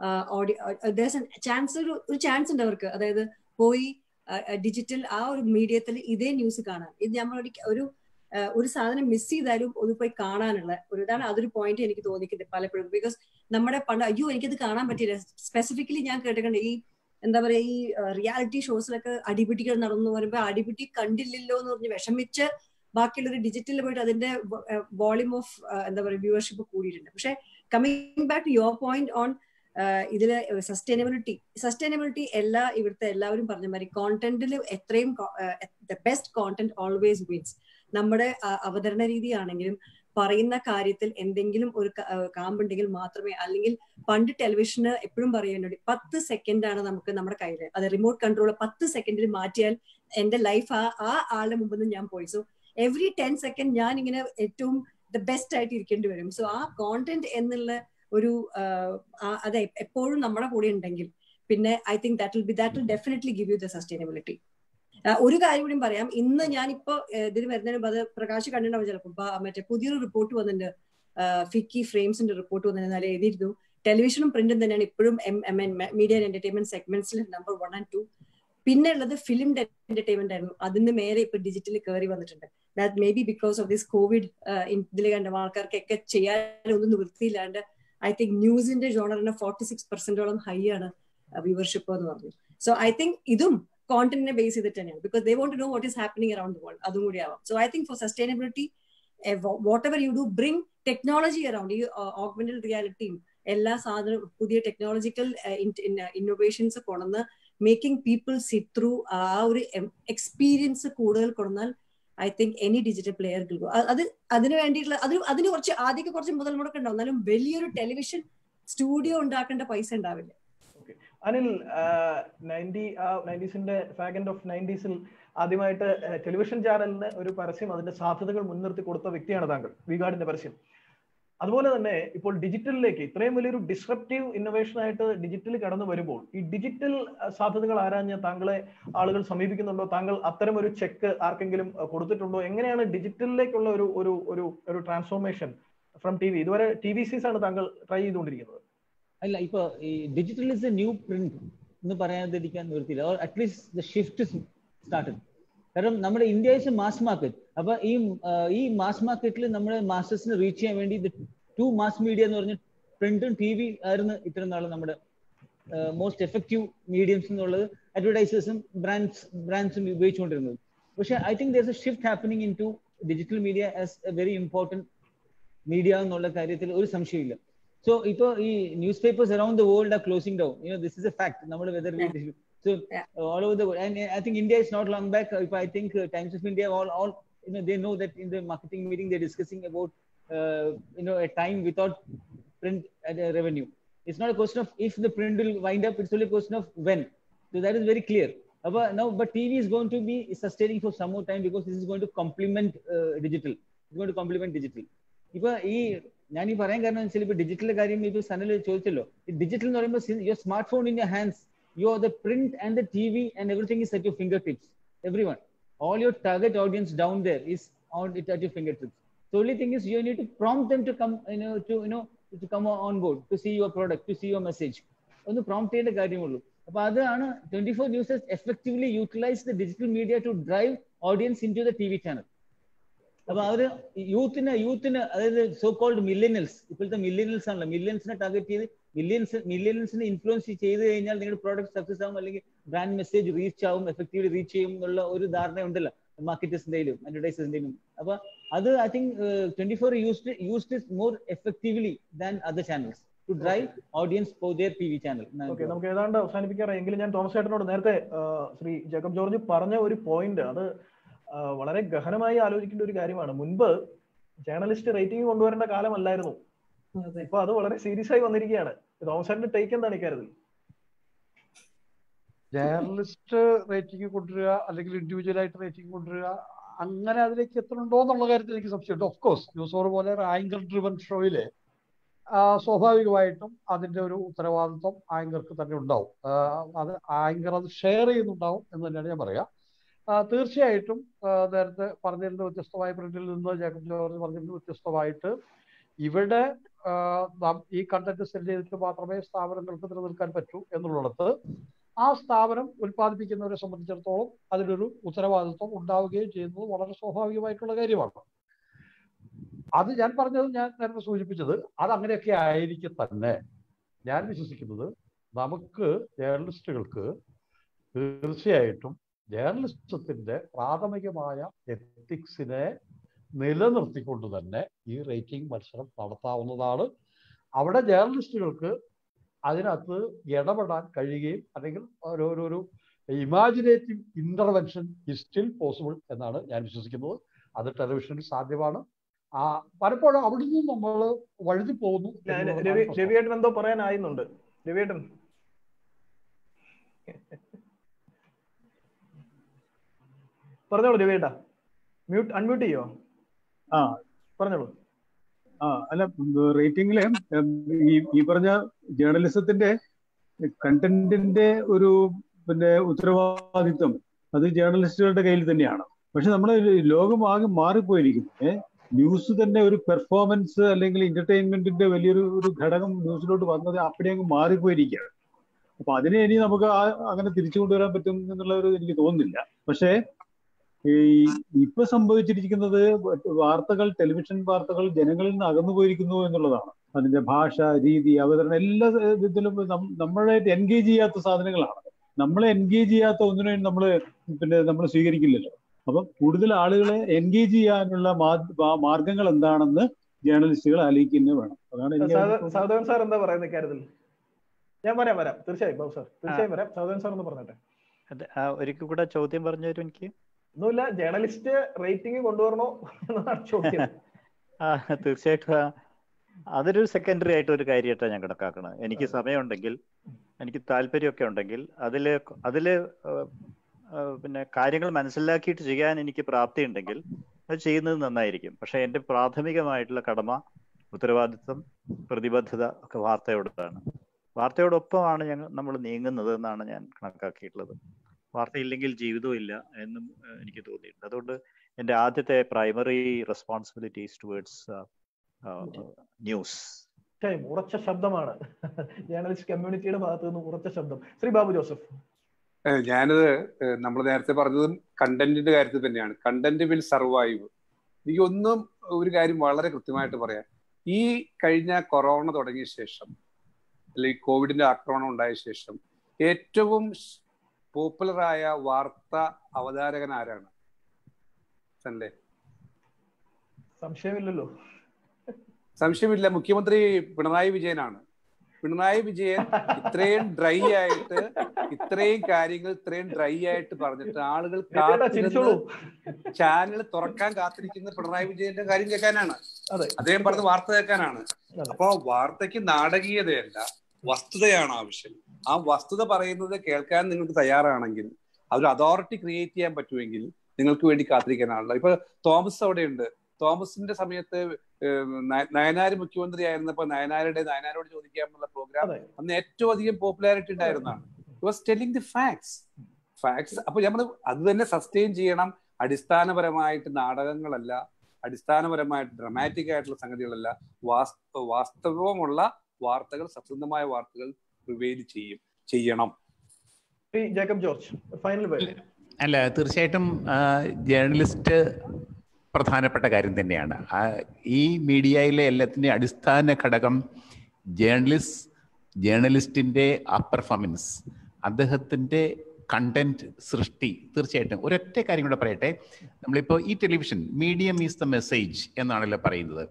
Speaker 8: ചാൻസ്, ഒരു ചാൻസ് ഉണ്ട് അവർക്ക്. അതായത് പോയി ഡിജിറ്റൽ ആ ഒരു മീഡിയത്തിൽ ഇതേ ന്യൂസ് കാണാൻ, ഇത് നമ്മൾ ഒരു ഒരു സാധനം മിസ് ചെയ്താലും ഒന്ന് പോയി കാണാനുള്ള ഒരു ഇതാണ്. അതൊരു പോയിന്റ് എനിക്ക് തോന്നിക്കുന്നത് പലപ്പോഴും. ബിക്കോസ് നമ്മുടെ പണ്ട് അയ്യോ എനിക്കത് കാണാൻ പറ്റില്ല. സ്പെസിഫിക്കലി ഞാൻ കേട്ടിട്ടുണ്ട് ഈ എന്താ പറയാ ഈ റിയാലിറ്റി ഷോസിലൊക്കെ അടിപിടികൾ നടന്നു വരുമ്പോൾ അടിപിടി കണ്ടില്ലല്ലോ എന്ന് പറഞ്ഞ് വിഷമിച്ച് ബാക്കിയുള്ളൊരു ഡിജിറ്റലിൽ പോയിട്ട് അതിന്റെ വോളിയം ഓഫ് എന്താ പറയുക വ്യൂവർഷിപ്പ് കൂടിയിട്ടുണ്ട്. പക്ഷെ coming back to your point on ഇതില് സസ്റ്റൈനബിലിറ്റി സസ്റ്റൈനബിലിറ്റി എല്ലാ ഇവിടുത്തെ എല്ലാവരും പറഞ്ഞ മാതിരി കോണ്ടന്റിൽ എത്രയും the best content always wins. നമ്മുടെ അവതരണ രീതി ആണെങ്കിലും പറയുന്ന കാര്യത്തിൽ എന്തെങ്കിലും ഒരു കാമ്പുണ്ടെങ്കിൽ മാത്രമേ, അല്ലെങ്കിൽ പണ്ട് ടെലിവിഷന് എപ്പോഴും പറയുന്നുണ്ട് പത്ത് സെക്കൻഡ് ആണ് നമുക്ക് നമ്മുടെ കയ്യിൽ, അത് റിമോട്ട് കൺട്രോൾ പത്ത് സെക്കൻഡിൽ മാറ്റിയാൽ എന്റെ ലൈഫ് ആ ആ ആളുടെ മുമ്പിൽ നിന്ന് ഞാൻ പോയി. സോ എവറി ടെൻ സെക്കൻഡ് ഞാൻ ഇങ്ങനെ ഏറ്റവും ദ ബെസ്റ്റ് ആയിട്ട് ഇരിക്കേണ്ടി വരും. സോ ആ കോണ്ടന്റ് എന്നുള്ള ഒരു അത് എപ്പോഴും നമ്മുടെ കൂടെ ഉണ്ടെങ്കിൽ പിന്നെ I think that will be that will definitely give you the sustainability. ഒരു കാര്യം കൂടി പറയാം. ഇന്ന് ഞാനിപ്പോ ഇതിന് വരുന്നതിന് മുമ്പ് അത് പ്രകാശ് കണ്ടിട്ടുണ്ടാവും ചിലപ്പോൾ, മറ്റേ പുതിയൊരു റിപ്പോർട്ട് വന്നിട്ടുണ്ട്, ഫിക്കി ഫ്രെയിംസിന്റെ റിപ്പോർട്ട് വന്നിരുന്നാല് എഴുതിയിരുന്നു ടെലിവിഷനും പ്രിന്റും തന്നെയാണ് ഇപ്പോഴും മീഡിയ ആൻഡ് എന്റർടൈൻമെന്റ് സെഗ്മെന്റ്സിൽ നമ്പർ വൺ ആൻഡ് ടു. പിന്നെ ഉള്ളത് ഫിലിം എന്റർടൈൻമെന്റ് ആയിരുന്നു. അതിന് മേലെ ഇപ്പൊ ഡിജിറ്റൽ കയറി വന്നിട്ടുണ്ട്. That may be because of this covid ഇതിൽ കണ്ട ആൾക്കാർക്കൊക്കെ ചെയ്യാനൊന്നും നിവൃത്തിയില്ലാണ്ട് ഐ തിങ്ക് ന്യൂസിന്റെ ജോണറിന് ഫോർട്ടി സിക്സ് പെർസെന്റോളം ഹൈ ആണ് വ്യൂവർഷിപ്പ് എന്ന് പറഞ്ഞു. സോ ഐ തിങ്ക് ഇതും കോണ്ടന്റിനെ ബേസ് ചെയ്തിട്ട് തന്നെയാണ്. Because they want to know what is happening around the world. അതും കൂടി ആവാം. So I think for sustainability whatever you do bring technology around ഈ ഓഗ്മെന്റഡ് റിയാലിറ്റിയും എല്ലാ സാധനവും പുതിയ ടെക്നോളജിക്കൽ ഇന്നോവേഷൻസ് കൊണ്ടുവന്ന് മേക്കിംഗ് പീപ്പിൾ സിറ്റ് ത്രൂ ആ ഒരു എക്സ്പീരിയൻസ് കൂടുതൽ കൊണ്ടുവന്നാൽ I think any digital player അത് അതിന് വേണ്ടിയിട്ടുള്ള അതിന് അതിന് കുറച്ച് ആദ്യമൊക്കെ കുറച്ച് മുതൽ മുടക്ക് ഉണ്ടാവും. എന്നാലും വലിയൊരു ടെലിവിഷൻ സ്റ്റുഡിയോ ഉണ്ടാക്കേണ്ട പൈസ ഉണ്ടാവില്ല.
Speaker 1: അനിൽ, നയൻറ്റി നയൻറ്റീസിന്റെ ഫാഗൻഡ് ഓഫ് നയൻറ്റീസിൽ ആദ്യമായിട്ട് ടെലിവിഷൻ ചാനലിന് ഒരു പരസ്യം അതിന്റെ സാധ്യതകൾ മുൻനിർത്തി കൊടുത്ത വ്യക്തിയാണ് താങ്കൾ, വിഗാർഡിന്റെ പരസ്യം. അതുപോലെ തന്നെ ഇപ്പോൾ ഡിജിറ്റലിലേക്ക് ഇത്രയും വലിയൊരു ഡിസ്റപ്റ്റീവ് ഇന്നോവേഷൻ ആയിട്ട് ഡിജിറ്റൽ കടന്നു വരുമ്പോൾ ഈ ഡിജിറ്റൽ സാധ്യതകൾ ആരാഞ്ഞ് താങ്കളെ ആളുകൾ സമീപിക്കുന്നുണ്ടോ? താങ്കൾ അത്തരം ഒരു ചെക്ക് ആർക്കെങ്കിലും കൊടുത്തിട്ടുണ്ടോ? എങ്ങനെയാണ് ഡിജിറ്റലിലേക്കുള്ള ഒരു ഒരു ഒരു ഒരു ട്രാൻസ്ഫോർമേഷൻ ഫ്രം ടി വി? ഇതുവരെ ടി വി സീസ് ആണ് താങ്കൾ ട്രൈ ചെയ്തുകൊണ്ടിരിക്കുന്നത്.
Speaker 10: അല്ല, ഇപ്പൊ ഈ digital is a new print എന്ന് പറയാതിരിക്കാൻ നിവൃത്തിയില്ല. Or at least the shift started. കാരണം നമ്മുടെ India is a mass market. അപ്പൊ ഈ ഈ മാസ് മാർക്കറ്റിൽ നമ്മുടെ മാസ്റ്റേഴ്സിനെ റീച്ച് ചെയ്യാൻ വേണ്ടി ടു മാസ് മീഡിയ എന്ന് പറഞ്ഞ പ്രിന്റും ടി വി ആയിരുന്നു ഇത്രയും നാളെ നമ്മുടെ മോസ്റ്റ് എഫക്റ്റീവ് മീഡിയംസ് എന്നുള്ളത് അഡ്വർടൈസേഴ്സും ബ്രാൻഡ്സ് ബ്രാൻഡ്സും ഉപയോഗിച്ചുകൊണ്ടിരുന്നത്. പക്ഷെ I think there is a shift happening into digital media as a very important media എന്നുള്ള കാര്യത്തിൽ ഒരു സംശയമില്ല. So, ipo ee newspapers around the world are closing down. You know, this is a fact. Nammal whether we so yeah. uh, all over the world, and uh, I think India is not long back. If I think uh, Times of India, all all you know, they know that in the marketing meeting they're discussing about uh, you know a time without print uh, revenue. It's not a question of if the print will wind up. It's only a question of when. So that is very clear. Uh, but now, but T V is going to be sustaining for some more time because this is going to complement uh, digital. It's going to complement digital. Ipo ee ഞാൻ ഈ പറയാൻ കാരണം വെച്ചാൽ ഇപ്പൊ digital കാര്യം ഇപ്പൊ സനൽ ചോദിച്ചല്ലോ. Digital എന്ന് പറയുമ്പോൾ your smartphone in your hands, you are the print and the T V and everything is at your fingertips. Everyone, all your target audience down there is on it at your fingertips. The only thing is you need to prompt them to come, you know, to you know to come on board, to see your product, to see your message. ഒന്ന് prompt ചെയ്യേണ്ട കാര്യമുള്ളൂ. അപ്പൊ അതാണ് twenty four news's effectively utilise the digital media to drive audience in to the T V channel. അപ്പൊ അവര് യൂത്തിന് യൂത്തിന് അതായത് സോ കോൾഡ് മില്ലേനിയൽസ്, ഇപ്പോഴത്തെ മില്ലേനിയൽസ് ആണല്ലോ, മില്യൻസിനെ ടാർഗറ്റ് ചെയ്ത് മില്യൻസ് മില്ലേനിയൽസിനെ ഇൻഫ്ലുവൻസ് ചെയ്ത് കഴിഞ്ഞാൽ നിങ്ങളുടെ പ്രോഡക്റ്റ് സക്സസ് ആവും, അല്ലെങ്കിൽ ബ്രാൻഡ് മെസ്സേജ് റീച്ച് ആവും, എഫക്റ്റീവ്ലി റീച്ച് ചെയ്യും എന്നുള്ള ഒരു ധാരണ ഉണ്ടല്ലോ മാർക്കറ്റേഴ്സിന്റെയും അഡ്വർടൈസേഴ്സിന്റെയും. അപ്പൊ അത് I think twenty four used used it more effectively than other channels to drive audience for their T V channel.
Speaker 1: Okay, നമുക്ക് ഏതാണ്ട് അവസാനിപ്പിക്കാറായി. എങ്കിലും ഞാൻ തോമസ് ചേട്ടനോട് നേരത്തെ ശ്രീ ജേക്കബ് ജോർജ് പറഞ്ഞ ഒരു പോയിന്റ് അത് വളരെ ഗഹനമായി ആലോചിക്കേണ്ട ഒരു കാര്യമാണ്. മുൻപ് ജേർണലിസ്റ്റ് റേറ്റിംഗ് കൊണ്ടുവരേണ്ട കാലമല്ലായിരുന്നു, ഇപ്പൊ അത് വളരെ സീരിയസ് ആയി വന്നിരിക്കുകയാണ്. തോമസ് ചേട്ടന്റെ ടേക്ക് എന്താണ് ഇക്കാര്യത്തിൽ?
Speaker 4: ജേർണലിസ്റ്റ് റേറ്റിംഗ് കൊണ്ടുവരിക അല്ലെങ്കിൽ ഇൻഡിവിജ്വൽ ആയിട്ട് റേറ്റിംഗ് കൊണ്ടുവരിക, അങ്ങനെ അതിലേക്ക് എത്തണുണ്ടോ എന്നുള്ള കാര്യത്തിൽ എനിക്ക് സംശയമുണ്ട്. ഓഫ് കോഴ്സ് ന്യൂസ് അവർ പോലെ ആങ്കർ ഡ്രിവൻ ഷോയില് സ്വാഭാവികമായിട്ടും അതിന്റെ ഒരു ഉത്തരവാദിത്വം ആങ്കർക്ക് തന്നെ ഉണ്ടാവും. അത് ആങ്കർ അത് ഷെയർ ചെയ്യുന്നുണ്ടാവും എന്ന് തന്നെയാണ് ഞാൻ പറയുക. തീർച്ചയായിട്ടും നേരത്തെ പറഞ്ഞിരുന്ന വ്യത്യസ്തമായ പ്രിന്റിൽ നിന്ന് ജേക്കബ് ജോർജ് പറഞ്ഞിരുന്ന വ്യത്യസ്തമായിട്ട് ഇവിടെ ഈ കണ്ടന്റ് സെല് ചെയ്തിട്ട് മാത്രമേ സ്ഥാപനങ്ങൾക്ക് നിലനിൽക്കാൻ പറ്റൂ എന്നുള്ളിടത്ത് ആ സ്ഥാപനം ഉൽപ്പാദിപ്പിക്കുന്നവരെ സംബന്ധിച്ചിടത്തോളം അതിലൊരു ഉത്തരവാദിത്വം ഉണ്ടാവുകയും ചെയ്യുന്നത് വളരെ സ്വാഭാവികമായിട്ടുള്ള കാര്യമാണ്. അത് ഞാൻ പറഞ്ഞത്, ഞാൻ നേരത്തെ സൂചിപ്പിച്ചത്, അത് അങ്ങനെയൊക്കെ ആയിരിക്കെ തന്നെ ഞാൻ വിശ്വസിക്കുന്നത് നമുക്ക് ജേർണലിസ്റ്റുകൾക്ക് തീർച്ചയായിട്ടും ജേർണലിസത്തിന്റെ പ്രാഥമികമായ എത്തിക്സിനെ നിലനിർത്തിക്കൊണ്ട് തന്നെ ഈ റേറ്റിംഗ് മത്സരം നടത്താവുന്നതാണ്. അവിടെ ജേർണലിസ്റ്റുകൾക്ക് അതിനകത്ത് ഇടപെടാൻ കഴിയുകയും അല്ലെങ്കിൽ ഓരോരോ imaginative intervention is still possible എന്നാണ് ഞാൻ വിശ്വസിക്കുന്നത്. അത് ടെലിവിഷനിൽ സാധ്യമാണ്. ആ പലപ്പോഴും അവിടുന്ന് നമ്മൾ വഴുതി പോകുന്നു.
Speaker 1: രവിയേട്ടൻ എന്തോ പറയാനായിരുന്നുണ്ട്. രവിയേട്ടൻ പറഞ്ഞോളൂ. രവിയേട്ടാ മ്യൂട്ട് അൺമ്യൂട്ട് ചെയ്യോ?
Speaker 6: ആ
Speaker 1: പറഞ്ഞോളൂ.
Speaker 6: ആ അല്ല, റേറ്റിംഗില് ഈ ഈ പറഞ്ഞ ജേർണലിസത്തിന്റെ കണ്ടന്റിന്റെ ഒരു പിന്നെ ഉത്തരവാദിത്വം അത് ജേർണലിസ്റ്റുകളുടെ കയ്യിൽ തന്നെയാണ്. പക്ഷെ നമ്മുടെ ലോകം ആകെ മാറിപ്പോയിരിക്കും. ഏഹ് ന്യൂസ് തന്നെ ഒരു പെർഫോമൻസ് അല്ലെങ്കിൽ എന്റർടൈൻമെന്റിന്റെ വലിയൊരു ഒരു ഘടകം ന്യൂസിലോട്ട് വന്നത് അപ്പടി അങ്ങ് മാറിപ്പോയിരിക്കുകയാണ്. അപ്പൊ അതിനെ ഇനി നമുക്ക് അങ്ങനെ തിരിച്ചു കൊണ്ടുവരാൻ പറ്റും എന്നുള്ള ഒരു എനിക്ക് തോന്നുന്നില്ല. പക്ഷേ ഈ ഇപ്പൊ സംഭവിച്ചിരിക്കുന്നത് വാർത്തകൾ, ടെലിവിഷൻ വാർത്തകൾ ജനങ്ങളിൽ നിന്ന് അകന്നു പോയിരിക്കുന്നു എന്നുള്ളതാണ്. അതിന്റെ ഭാഷ, രീതി, അവതരണം എല്ലാ ഇതിലും നമ്മളായിട്ട് എൻഗേജ് ചെയ്യാത്ത സാധനങ്ങളാണ്. നമ്മളെ എൻഗേജ് ചെയ്യാത്ത ഒന്നിനും നമ്മൾ പിന്നെ നമ്മൾ സ്വീകരിക്കില്ലല്ലോ. അപ്പം കൂടുതൽ ആളുകളെ എൻഗേജ് ചെയ്യാനുള്ള മാർഗങ്ങൾ എന്താണെന്ന് ജേർണലിസ്റ്റുകൾ ആലോചിക്കുന്നത് വേണം. അതാണ്
Speaker 1: സഹോദരൻ സാർ എന്താ പറയുന്നത് കാര്യത്തിൽ? ഞാൻ വരാം വരാം തീർച്ചയായും ബാബു സാർ തീർച്ചയായും വരാം. സഹോദരൻ സാർ ഒന്ന് പറഞ്ഞോട്ടെ.
Speaker 3: ഒരിക്കൽ കൂടെ ചോദ്യം പറഞ്ഞു തരും എനിക്ക്.
Speaker 1: ഒന്നുമില്ല, ജേർണലിസ്റ്റ് റേറ്റിംഗ് കൊണ്ടുവരണോ എന്നതാണ് ചോദ്യം.
Speaker 3: ആ തീർച്ചയായിട്ടും അതൊരു സെക്കൻഡറി ആയിട്ട് ഒരു കാര്യമായിട്ടാണ് ഞാൻ കണക്കാക്കുന്നത്. എനിക്ക് സമയമുണ്ടെങ്കിൽ, എനിക്ക് താല്പര്യമൊക്കെ ഉണ്ടെങ്കിൽ, അതില് അതില് പിന്നെ കാര്യങ്ങൾ മനസ്സിലാക്കിയിട്ട് ചെയ്യാൻ എനിക്ക് പ്രാപ്തി ഉണ്ടെങ്കിൽ അത് ചെയ്യുന്നത് നന്നായിരിക്കും. പക്ഷെ എൻ്റെ പ്രാഥമികമായിട്ടുള്ള കടമ, ഉത്തരവാദിത്വം, പ്രതിബദ്ധത ഒക്കെ വാർത്തയോടാണ്. വാർത്തയോടൊപ്പമാണ് ഞങ്ങൾ നമ്മൾ നീങ്ങുന്നത് എന്നാണ് ഞാൻ കണക്കാക്കിയിട്ടുള്ളത്. വാർത്തയില്ലെങ്കിൽ ജീവിതവും ഇല്ല എന്നും എനിക്ക് തോന്നിയിട്ടുണ്ട്. അതുകൊണ്ട് എൻ്റെ ആദ്യത്തെ പ്രൈമറി റെസ്പോൺസിബിലിറ്റീസ് ടുവേർഡ്സ് ന്യൂസ്.
Speaker 1: ഉറച്ച ശബ്ദമാണ് ജേർണലിസ്റ്റ് കമ്മ്യൂണിറ്റിയുടെ ഭാഗത്തു നിന്ന്, ഉറച്ച ശബ്ദം. ശ്രീ ബാബു ജോസഫ്.
Speaker 5: ഞാനത് നമ്മൾ നേരത്തെ പറഞ്ഞതും കണ്ടന്റിന്റെ കാര്യത്തിൽ തന്നെയാണ്. Content will survive. എനിക്ക് ഒന്നും ഒരു കാര്യം വളരെ കൃത്യമായിട്ട് പറയാം. ഈ കഴിഞ്ഞ കൊറോണ തുടങ്ങിയ ശേഷം, അല്ലെങ്കിൽ കോവിഡിന്റെ ആക്രമണം ഉണ്ടായ ശേഷം ഏറ്റവും പോപ്പുലറായ വാർത്ത അവതാരകൻ ആരാണ്? സൺഡേ.
Speaker 1: സംശയമില്ലല്ലോ.
Speaker 5: സംശയമില്ല, മുഖ്യമന്ത്രി പിണറായി വിജയനാണ്. പിണറായി വിജയൻ ഇത്രയും ഡ്രൈ ആയിട്ട് ഇത്രയും കാര്യങ്ങൾ ഇത്രയും ഡ്രൈ ആയിട്ട് പറഞ്ഞിട്ട് ആളുകൾ ചാനൽ തുറക്കാൻ കാത്തിരിക്കുന്ന പിണറായി വിജയന്റെ കാര്യം കേൾക്കാനാണ്. അദ്ദേഹം പറഞ്ഞ വാർത്ത കേൾക്കാനാണ്. അപ്പൊ വാർത്തയ്ക്ക് നാടകീയതയല്ല, വസ്തുതയാണ് ആവശ്യം. ആ വസ്തുത പറയുന്നത് കേൾക്കാൻ നിങ്ങൾക്ക് തയ്യാറാണെങ്കിൽ, അതൊരു അതോറിറ്റി ക്രിയേറ്റ് ചെയ്യാൻ പറ്റുമെങ്കിൽ നിങ്ങൾക്ക് വേണ്ടി കാത്തിരിക്കാനാണല്ലോ. ഇപ്പൊ തോമസ് അവിടെയുണ്ട്. തോമസിന്റെ സമയത്ത് നയനാര് മുഖ്യമന്ത്രി ആയിരുന്നപ്പോ നയനാരുടെ നയനാരോട് ചോദിക്കാമെന്നുള്ള പ്രോഗ്രാം അന്ന് ഏറ്റവും അധികം പോപ്പുലാരിറ്റി ഉണ്ടായിരുന്നതാണ്. It was telling the facts facts അപ്പൊ നമ്മൾ അത് തന്നെ സസ്റ്റെയിൻ ചെയ്യണം. അടിസ്ഥാനപരമായിട്ട് നാടകങ്ങളല്ല, അടിസ്ഥാനപരമായിട്ട് ഡ്രമാറ്റിക് ആയിട്ടുള്ള സംഗതികളല്ല, വാസ്ത വാസ്തവമുള്ള വാർത്തകൾ, സത്യസന്ധമായ വാർത്തകൾ പ്രിവെയിൽ ചെയ്യും ചെയ്യണം.
Speaker 1: Jacob George, final word.
Speaker 2: അല്ല, തീർച്ചയായിട്ടും ജേർണലിസ്റ്റ് പ്രധാനപ്പെട്ട കാര്യം തന്നെയാണ്. ഈ മീഡിയയിലെ എല്ലാത്തിൻ്റെയും അടിസ്ഥാന ഘടകം ജേർണലിസ്റ്റ് ജേർണലിസ്റ്റിൻ്റെ ആ പെർഫോമൻസ്, അദ്ദേഹത്തിൻ്റെ കണ്ടന്റ് സൃഷ്ടി. തീർച്ചയായിട്ടും ഒരൊറ്റ കാര്യം കൂടെ പറയട്ടെ. നമ്മളിപ്പോൾ ഈ television medium is the message എന്നാണല്ലോ പറയുന്നത്.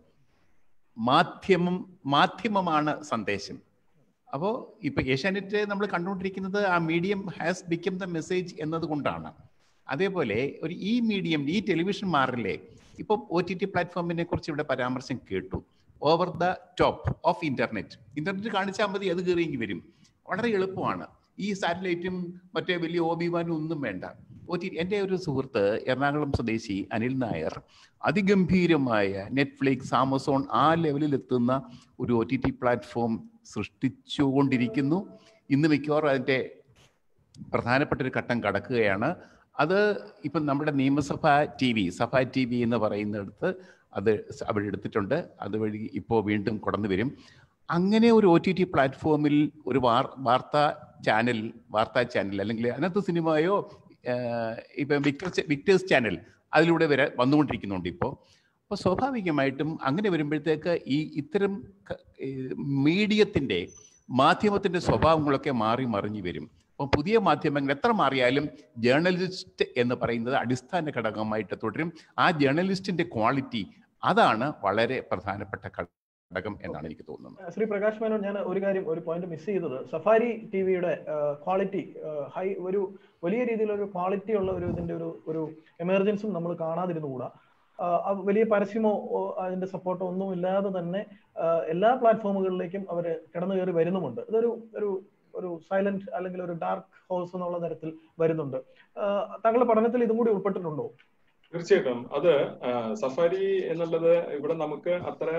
Speaker 2: മാധ്യമം മാധ്യമമാണ് സന്ദേശം. അപ്പോൾ ഇപ്പോൾ ഏഷ്യാനെറ്റ് നമ്മൾ കണ്ടുകൊണ്ടിരിക്കുന്നത് ആ medium has become the message എന്നതുകൊണ്ടാണ്. അതേപോലെ ഒരു ഈ മീഡിയം, ഈ ടെലിവിഷൻ മാറില്ലേ, ഇപ്പം ഒ ടി ടി പ്ലാറ്റ്ഫോമിനെ കുറിച്ച് ഇവിടെ പരാമർശം കേട്ടു. Over the top of internet internet കാണിച്ചാൽ മതി, അത് കയറിയെങ്കി വരും. വളരെ എളുപ്പമാണ്. ഈ സാറ്റലൈറ്റും മറ്റേ വലിയ ഒ ബി വാനും ഒന്നും വേണ്ട. ഒ ടി എൻ്റെ ഒരു സുഹൃത്ത് എറണാകുളം സ്വദേശി അനിൽ നായർ അതിഗംഭീരമായ നെറ്റ്ഫ്ലിക്സ്, ആമസോൺ ആ ലെവലിലെത്തുന്ന ഒരു ഒ ടി ടി പ്ലാറ്റ്ഫോം സൃഷ്ടിച്ചുകൊണ്ടിരിക്കുന്നു. ഇന്ന് മിക്കവാറും അതിൻ്റെ പ്രധാനപ്പെട്ട ഒരു ഘട്ടം കടക്കുകയാണ്. അത് ഇപ്പം നമ്മുടെ Niyamasabha T V, Sabha T V എന്ന് പറയുന്നിടത്ത് അത് അവിടെ എടുത്തിട്ടുണ്ട്. അതുവഴി ഇപ്പോൾ വീണ്ടും കടന്നു വരും. അങ്ങനെ ഒരു ഒ ടി ടി പ്ലാറ്റ്ഫോമിൽ ഒരു വാർ വാർത്താ ചാനൽ വാർത്താ ചാനൽ അല്ലെങ്കിൽ അതിനകത്ത് സിനിമയോ ഇപ്പം വിക്ടർ വിക്ടേഴ്സ് ചാനൽ അതിലൂടെ വരെ വന്നുകൊണ്ടിരിക്കുന്നുണ്ട് ഇപ്പോൾ. അപ്പോൾ സ്വാഭാവികമായിട്ടും അങ്ങനെ വരുമ്പോഴത്തേക്ക് ഈ ഇത്തരം മീഡിയത്തിൻ്റെ മാധ്യമത്തിൻ്റെ സ്വഭാവങ്ങളൊക്കെ മാറി മറിഞ്ഞു വരും. അപ്പം പുതിയ മാധ്യമങ്ങൾ എത്ര മാറിയാലും ജേർണലിസ്റ്റ് എന്ന് പറയുന്നത് അടിസ്ഥാന ഘടകമായിട്ട് തുടരും. ആ ജേർണലിസ്റ്റിന്റെ ക്വാളിറ്റി, അതാണ് വളരെ പ്രധാനപ്പെട്ട ഘടകം എന്നാണ് എനിക്ക് തോന്നുന്നത്.
Speaker 1: ശ്രീ പ്രകാശ് മേനോൻ, ഞാൻ ഒരു കാര്യം ഒരു പോയിന്റ് മിസ് ചെയ്തത്, സഫാരി ടി വിയുടെ ക്വാളിറ്റി ഹൈ, ഒരു വലിയ രീതിയിലൊരു ക്വാളിറ്റി ഉള്ള ഒരു ഇതിന്റെ ഒരു ഒരു എമർജൻസും നമ്മൾ കാണാതിരുന്നുകൂടാ. വലിയ പരസ്യമോ അതിന്റെ സപ്പോർട്ടോ ഒന്നും ഇല്ലാതെ തന്നെ എല്ലാ പ്ലാറ്റ്ഫോമുകളിലേക്കും അവർ കടന്നു കയറി വരുന്നുമുണ്ട്. ഇതൊരു ഒരു ഒരു സൈലന്റ് അല്ലെങ്കിൽ ഒരു ഡാർക്ക് ഹൗസ് എന്നുള്ള തരത്തിൽ വരുന്നുണ്ട്. താങ്കളുടെ പഠനത്തിൽ ഇതും കൂടി ഉൾപ്പെട്ടിട്ടുണ്ടോ?
Speaker 7: തീർച്ചയായിട്ടും. അത് സഫാരി എന്നുള്ളത് ഇവിടെ നമുക്ക് അത്ര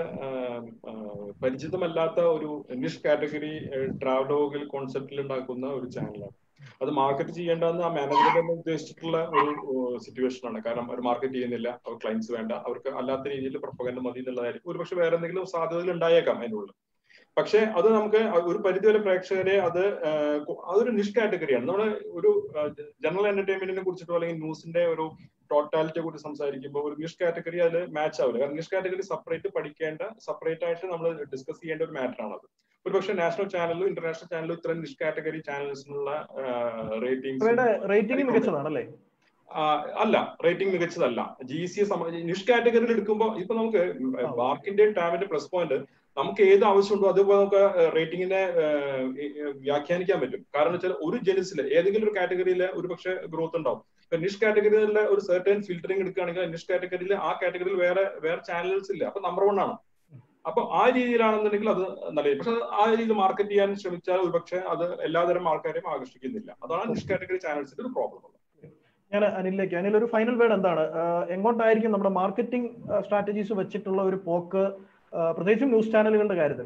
Speaker 7: പരിചിതമല്ലാത്ത ഒരു നിഷ് കാറ്റഗറി ട്രാവലോഗിൽ കോൺസെപ്റ്റിൽ ഉണ്ടാക്കുന്ന ഒരു ചാനലാണ്. അത് മാർക്കറ്റ് ചെയ്യേണ്ടതെന്ന് ആ മാനേജ്മെന്റ് തന്നെ ഉദ്ദേശിച്ചിട്ടുള്ള ഒരു സിറ്റുവേഷൻ ആണ്. കാരണം അവർ മാർക്കറ്റ് ചെയ്യുന്നില്ല, അവർ ക്ലയൻസ് വേണ്ട, അവർക്ക് അല്ലാത്ത രീതിയിൽ പ്രൊപ്പഗൻഡ മതി എന്നുള്ളതായിരിക്കും. ഒരുപക്ഷെ വേറെ എന്തെങ്കിലും സാധ്യതകൾ ഉണ്ടായേക്കാം അതിനുള്ളിൽ. പക്ഷെ അത് നമുക്ക് ഒരു പരിധിവരെ പ്രേക്ഷകരെ അത് അതൊരു നിഷ് കാറ്റഗറിയാണ്. നമ്മുടെ ഒരു ജനറൽ എന്റർടൈൻമെന്റിനെ കുറിച്ചിട്ടോ അല്ലെങ്കിൽ ന്യൂസിന്റെ ഒരു ടോട്ടാലിറ്റിയെ കുറിച്ച് സംസാരിക്കുമ്പോൾ ഒരു നിഷ് കാറ്റഗറി അതിൽ മാച്ച് ആവില്ല. കാരണം നിഷ് കാറ്റഗറി സെപ്പറേറ്റ് പഠിക്കേണ്ട, സെപ്പറേറ്റ് ആയിട്ട് നമ്മൾ ഡിസ്കസ് ചെയ്യേണ്ട ഒരു മാറ്റർ ആണത്. ഒരുപക്ഷെ നാഷണൽ ചാനലിലും ഇന്റർനാഷണൽ ചാനലിലും ഇത്രയും നിഷ് കാറ്റഗറി ചാനൽസിനുള്ള
Speaker 1: റേറ്റിംഗ് മികച്ചതാണല്ലേ?
Speaker 7: അല്ല, റേറ്റിംഗ് മികച്ചതല്ല. ജി സി നിഷ് കാറ്റഗറിയിൽ എടുക്കുമ്പോൾ ഇപ്പൊ നമുക്ക് ബാർക്കിന്റെ ടാമിന്റെ പ്ലസ് പോയിന്റ് നമുക്ക് ഏത് ആവശ്യമുണ്ടോ അതുപോലെ നമുക്ക് റേറ്റിംഗിനെ വ്യാഖ്യാനിക്കാൻ പറ്റും. കാരണം വെച്ചാൽ ഒരു ജെനിസിൽ ഏതെങ്കിലും ഒരു കാറ്റഗറിയിൽ ഒരു പക്ഷേ ഗ്രോത്ത് ഉണ്ടാവും. നിഷ് കാറ്റഗറിയിലെ ഒരു സെർട്ടൻ ഫിൽറ്ററിംഗ് എടുക്കുകയാണെങ്കിൽ നിഷ് കാറ്റഗറിയിൽ ആ കാറ്റഗറിയിൽ വേറെ വേറെ ചാനൽസ് ഇല്ല, അപ്പൊ നമ്പർ വൺ ആണ്. അപ്പൊ ആ രീതിയിലാണെന്നുണ്ടെങ്കിൽ അത് നല്ലത്. പക്ഷെ ആ രീതിയിൽ മാർക്കറ്റ് ചെയ്യാൻ ശ്രമിച്ചാൽ ഒരുപക്ഷെ അത് എല്ലാതരം ആൾക്കാരെയും ആകർഷിക്കുന്നില്ല. അതാണ് നിഷ് കാറ്റഗറി ചാനൽസിന്റെ ഒരു പ്രോബ്ലം.
Speaker 1: ഞാൻ അനിലേക്ക്, അനിൽ ഒരു ഫൈനൽ വേർഡ് എന്താണ്? എങ്ങോട്ടായിരിക്കും നമ്മുടെ മാർക്കറ്റിംഗ് സ്ട്രാറ്റജീസ് വെച്ചിട്ടുള്ള ഒരു പോക്ക്, പ്രത്യേകിച്ചും ന്യൂസ് ചാനലുകളുടെ കാര്യത്തിൽ?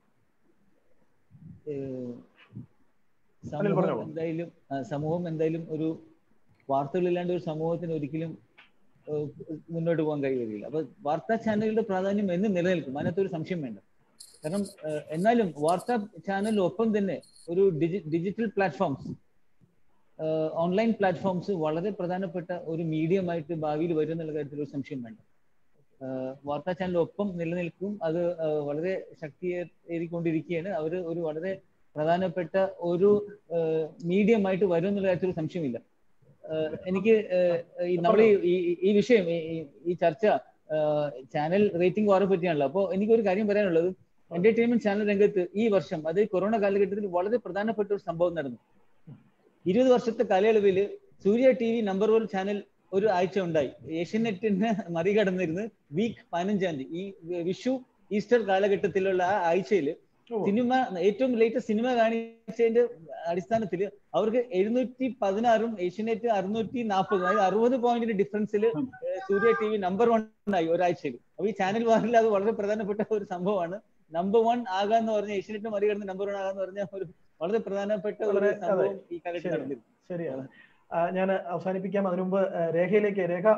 Speaker 10: സമൂഹം എന്തായാലും സമൂഹം എന്തായാലും ഒരു വാർത്തകളില്ലാണ്ട് ഒരു സമൂഹത്തിന് ഒരിക്കലും മുന്നോട്ട് പോകാൻ കഴിയുകയില്ല. അപ്പൊ വാർത്താ ചാനലുകളുടെ പ്രാധാന്യം എന്ന് നിലനിൽക്കും, അതിനകത്തൊരു സംശയം വേണ്ട. കാരണം എന്നാലും വാർത്താ ചാനലിനൊപ്പം തന്നെ ഒരു digi digital platforms, online platforms വളരെ പ്രധാനപ്പെട്ട ഒരു മീഡിയമായിട്ട് ഭാവിയിൽ വരും എന്നുള്ള കാര്യത്തിൽ ഒരു സംശയം വേണ്ട. വാർത്താ ചാനലിനൊപ്പം നിലനിൽക്കും, അത് വളരെ ശക്തിയേറിക്കൊണ്ടിരിക്കുകയാണ്. അവർ ഒരു വളരെ പ്രധാനപ്പെട്ട ഒരു മീഡിയമായിട്ട് വരും എന്നുള്ള കാര്യത്തിൽ ഒരു സംശയമില്ല. എനിക്ക് നമ്മൾ ഈ വിഷയം ഈ ചർച്ച ചാനൽ റേറ്റിംഗ് വാറെ പറ്റിയാണല്ലോ. അപ്പോൾ എനിക്കൊരു കാര്യം പറയാനുള്ളത്, എന്റർടൈൻമെന്റ് ചാനൽ രംഗത്ത് ഈ വർഷം, അത് കൊറോണ കാലഘട്ടത്തിൽ വളരെ പ്രധാനപ്പെട്ട ഒരു സംഭവം നടന്നു. ഇരുപത് വർഷത്തെ കാലയളവിൽ Surya T V number one channel ഒരു ആഴ്ച ഉണ്ടായി. ഏഷ്യനെറ്റിനെ മറികടന്നിരുന്ന് വീക്ക് പതിനഞ്ചാം തീയതി ഈ വിഷു ഈസ്റ്റർ കാലഘട്ടത്തിലുള്ള ആ ആഴ്ചയിൽ സിനിമ ഏറ്റവും ലേറ്റസ്റ്റ് സിനിമ കാണിച്ചതിന്റെ അടിസ്ഥാനത്തിൽ അവർക്ക് എഴുന്നൂറ്റി പതിനാറും ഏഷ്യനെറ്റ് അറുന്നൂറ്റി നാൽപ്പതും, അതായത് അറുപത് പോയിന്റിന്റെ ഡിഫറൻസിൽ Surya T V number one ആയി ഒരാഴ്ചയിൽ. അപ്പൊ ഈ ചാനൽ വാറിൽ അത് വളരെ പ്രധാനപ്പെട്ട ഒരു സംഭവമാണ്. നമ്പർ വൺ ആകാന്ന് പറഞ്ഞ, ഏഷ്യനെറ്റ് മറികടന്ന് നമ്പർ വൺ ആകാന്ന് പറഞ്ഞ ഒരു വളരെ പ്രധാനപ്പെട്ട ഒരു സംഭവം ഈ കാലഘട്ടത്തിൽ നടന്നിരുന്നു.
Speaker 1: ശരിയാണ്. ഞാൻ അവസാനിപ്പിക്കാം. അതിനു മുമ്പ് രേഖയിലേക്ക്. രേഖ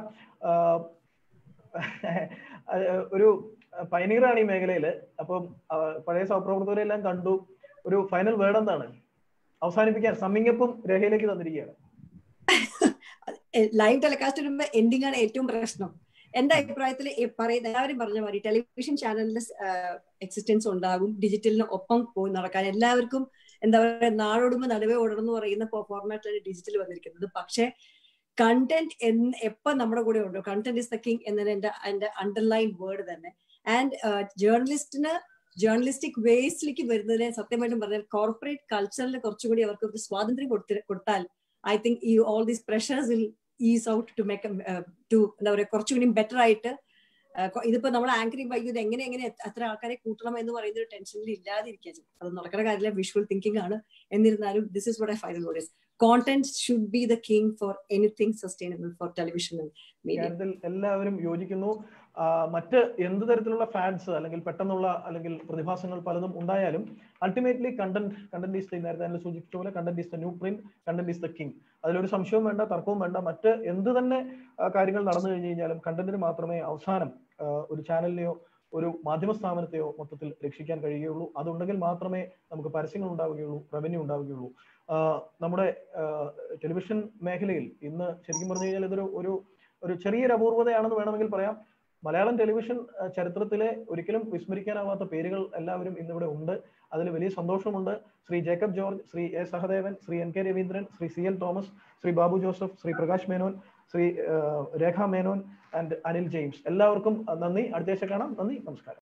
Speaker 1: ഒരു പൈനീറാണ് ഈ മേഖലയില്. അപ്പം പഴയ സഹപ്രവർത്തകരെല്ലാം കണ്ടു. ഒരു ഫൈനൽ വേർഡ് എന്താണ് അവസാനിപ്പിക്കാൻ? സമ്മിങ് അപ്പും രേഖയിലേക്ക് തന്നിരിക്കുകയാണ്.
Speaker 8: ലൈവ് ടെലികാസ്റ്റ് വരുമ്പോ എൻഡിങ് ആണ് ഏറ്റവും പ്രശ്നം. എന്റെ അഭിപ്രായത്തിൽ പറയുന്ന എല്ലാവരും പറഞ്ഞ മാതിരി ടെലിവിഷൻ ചാനലിന്റെ എക്സിസ്റ്റൻസ് ഉണ്ടാകും, ഡിജിറ്റലിന് ഒപ്പം പോയി നടക്കാൻ. എല്ലാവർക്കും എന്താ പറയുക, നാടോടുമ്പോ നടുവേ ഓടണം എന്ന് പറയുന്ന ഫോർമാറ്റിലാണ് ഡിജിറ്റൽ വന്നിരിക്കുന്നത്. പക്ഷെ കണ്ടന്റ് എന്ന് എപ്പം നമ്മുടെ കൂടെ ഉണ്ടോ, കണ്ടന്റ് ഇസ് ദ കിങ് എന്നതിന് എന്റെ എന്റെ അണ്ടർലൈൻ വേർഡ് തന്നെ. ആൻഡ് ജേർണലിസ്റ്റിന് ജേർണലിസ്റ്റിക് വേസിലേക്ക് വരുന്നതിനെ സത്യമായിട്ടും പറഞ്ഞാൽ കോർപ്പറേറ്റ് കൾച്ചറിൽ കുറച്ചുകൂടി അവർക്ക് ഒരു സ്വാതന്ത്ര്യം കൊടുത്ത് കൊടുത്താൽ ഐ തിങ്ക് ഈ all these pressures will ease out to make to എന്താ പറയുക കുറച്ചുകൂടി ബെറ്റർ ആയിട്ട്. ഇതിപ്പോ നമ്മൾ ആങ്കറിംഗ് വൈദ്യുതി എങ്ങനെ എങ്ങനെ അത്ര ആൾക്കാരെ കൂട്ടണം എന്ന് പറയുന്ന ഒരു ടെൻഷനിൽ ഇല്ലാതിരിക്കുക. അത് നടക്കുന്ന കാര്യമില്ല, വിഷ്വൽ തിങ്കിങ് ആണ്. എന്നിരുന്നാലും this is what I final word is content should be the king for anything sustainable for television and media.
Speaker 1: എല്ലാവരും യോജിക്കുന്നു. മറ്റ് എന്ത് തരത്തിലുള്ള ഫാൻസ് അല്ലെങ്കിൽ പെട്ടെന്നുള്ള അല്ലെങ്കിൽ പ്രതിഭാസങ്ങൾ പലതും ഉണ്ടായാലും ultimately content content is the, നേരത്തെ തന്നെ സൂചിപ്പിച്ച പോലെ content is the new print, content is the king. അതിലൊരു സംശയവും വേണ്ട, തർക്കവും വേണ്ട. മറ്റ് എന്ത് തന്നെ കാര്യങ്ങൾ നടന്നു കഴിഞ്ഞു കഴിഞ്ഞാലും കണ്ടന്റിന് മാത്രമേ അവസാനം ഒരു ചാനലിനെയോ ഒരു മാധ്യമ സ്ഥാപനത്തെയോ മൊത്തത്തിൽ രക്ഷിക്കാൻ കഴിയുകയുള്ളൂ. അതുണ്ടെങ്കിൽ മാത്രമേ നമുക്ക് പരസ്യങ്ങൾ ഉണ്ടാവുകയുള്ളൂ, റവന്യൂ ഉണ്ടാവുകയുള്ളൂ. നമ്മുടെ ടെലിവിഷൻ മേഖലയിൽ ഇന്ന് ശരിക്കും പറഞ്ഞു കഴിഞ്ഞാൽ ഇതൊരു ഒരു ഒരു ചെറിയൊരു അപൂർവതയാണെന്ന് വേണമെങ്കിൽ പറയാം. മലയാളം ടെലിവിഷൻ ചരിത്രത്തിലെ ഒരിക്കലും വിസ്മരിക്കാനാവാത്ത പേരുകൾ എല്ലാവരും ഇന്നിവിടെ ഉണ്ട്. അതിൽ വലിയ സന്തോഷമുണ്ട്. Shri Jacob George, Shri A Sahadevan, Shri N K Raveendran, Shri C L Thomas, Shri Babu Joseph, Shri Prakash Menon, Shri Rekha Menon and Anil James, എല്ലാവർക്കും നന്ദി. അടുത്ത ആഴ്ച കാണാം. നന്ദി, നമസ്കാരം.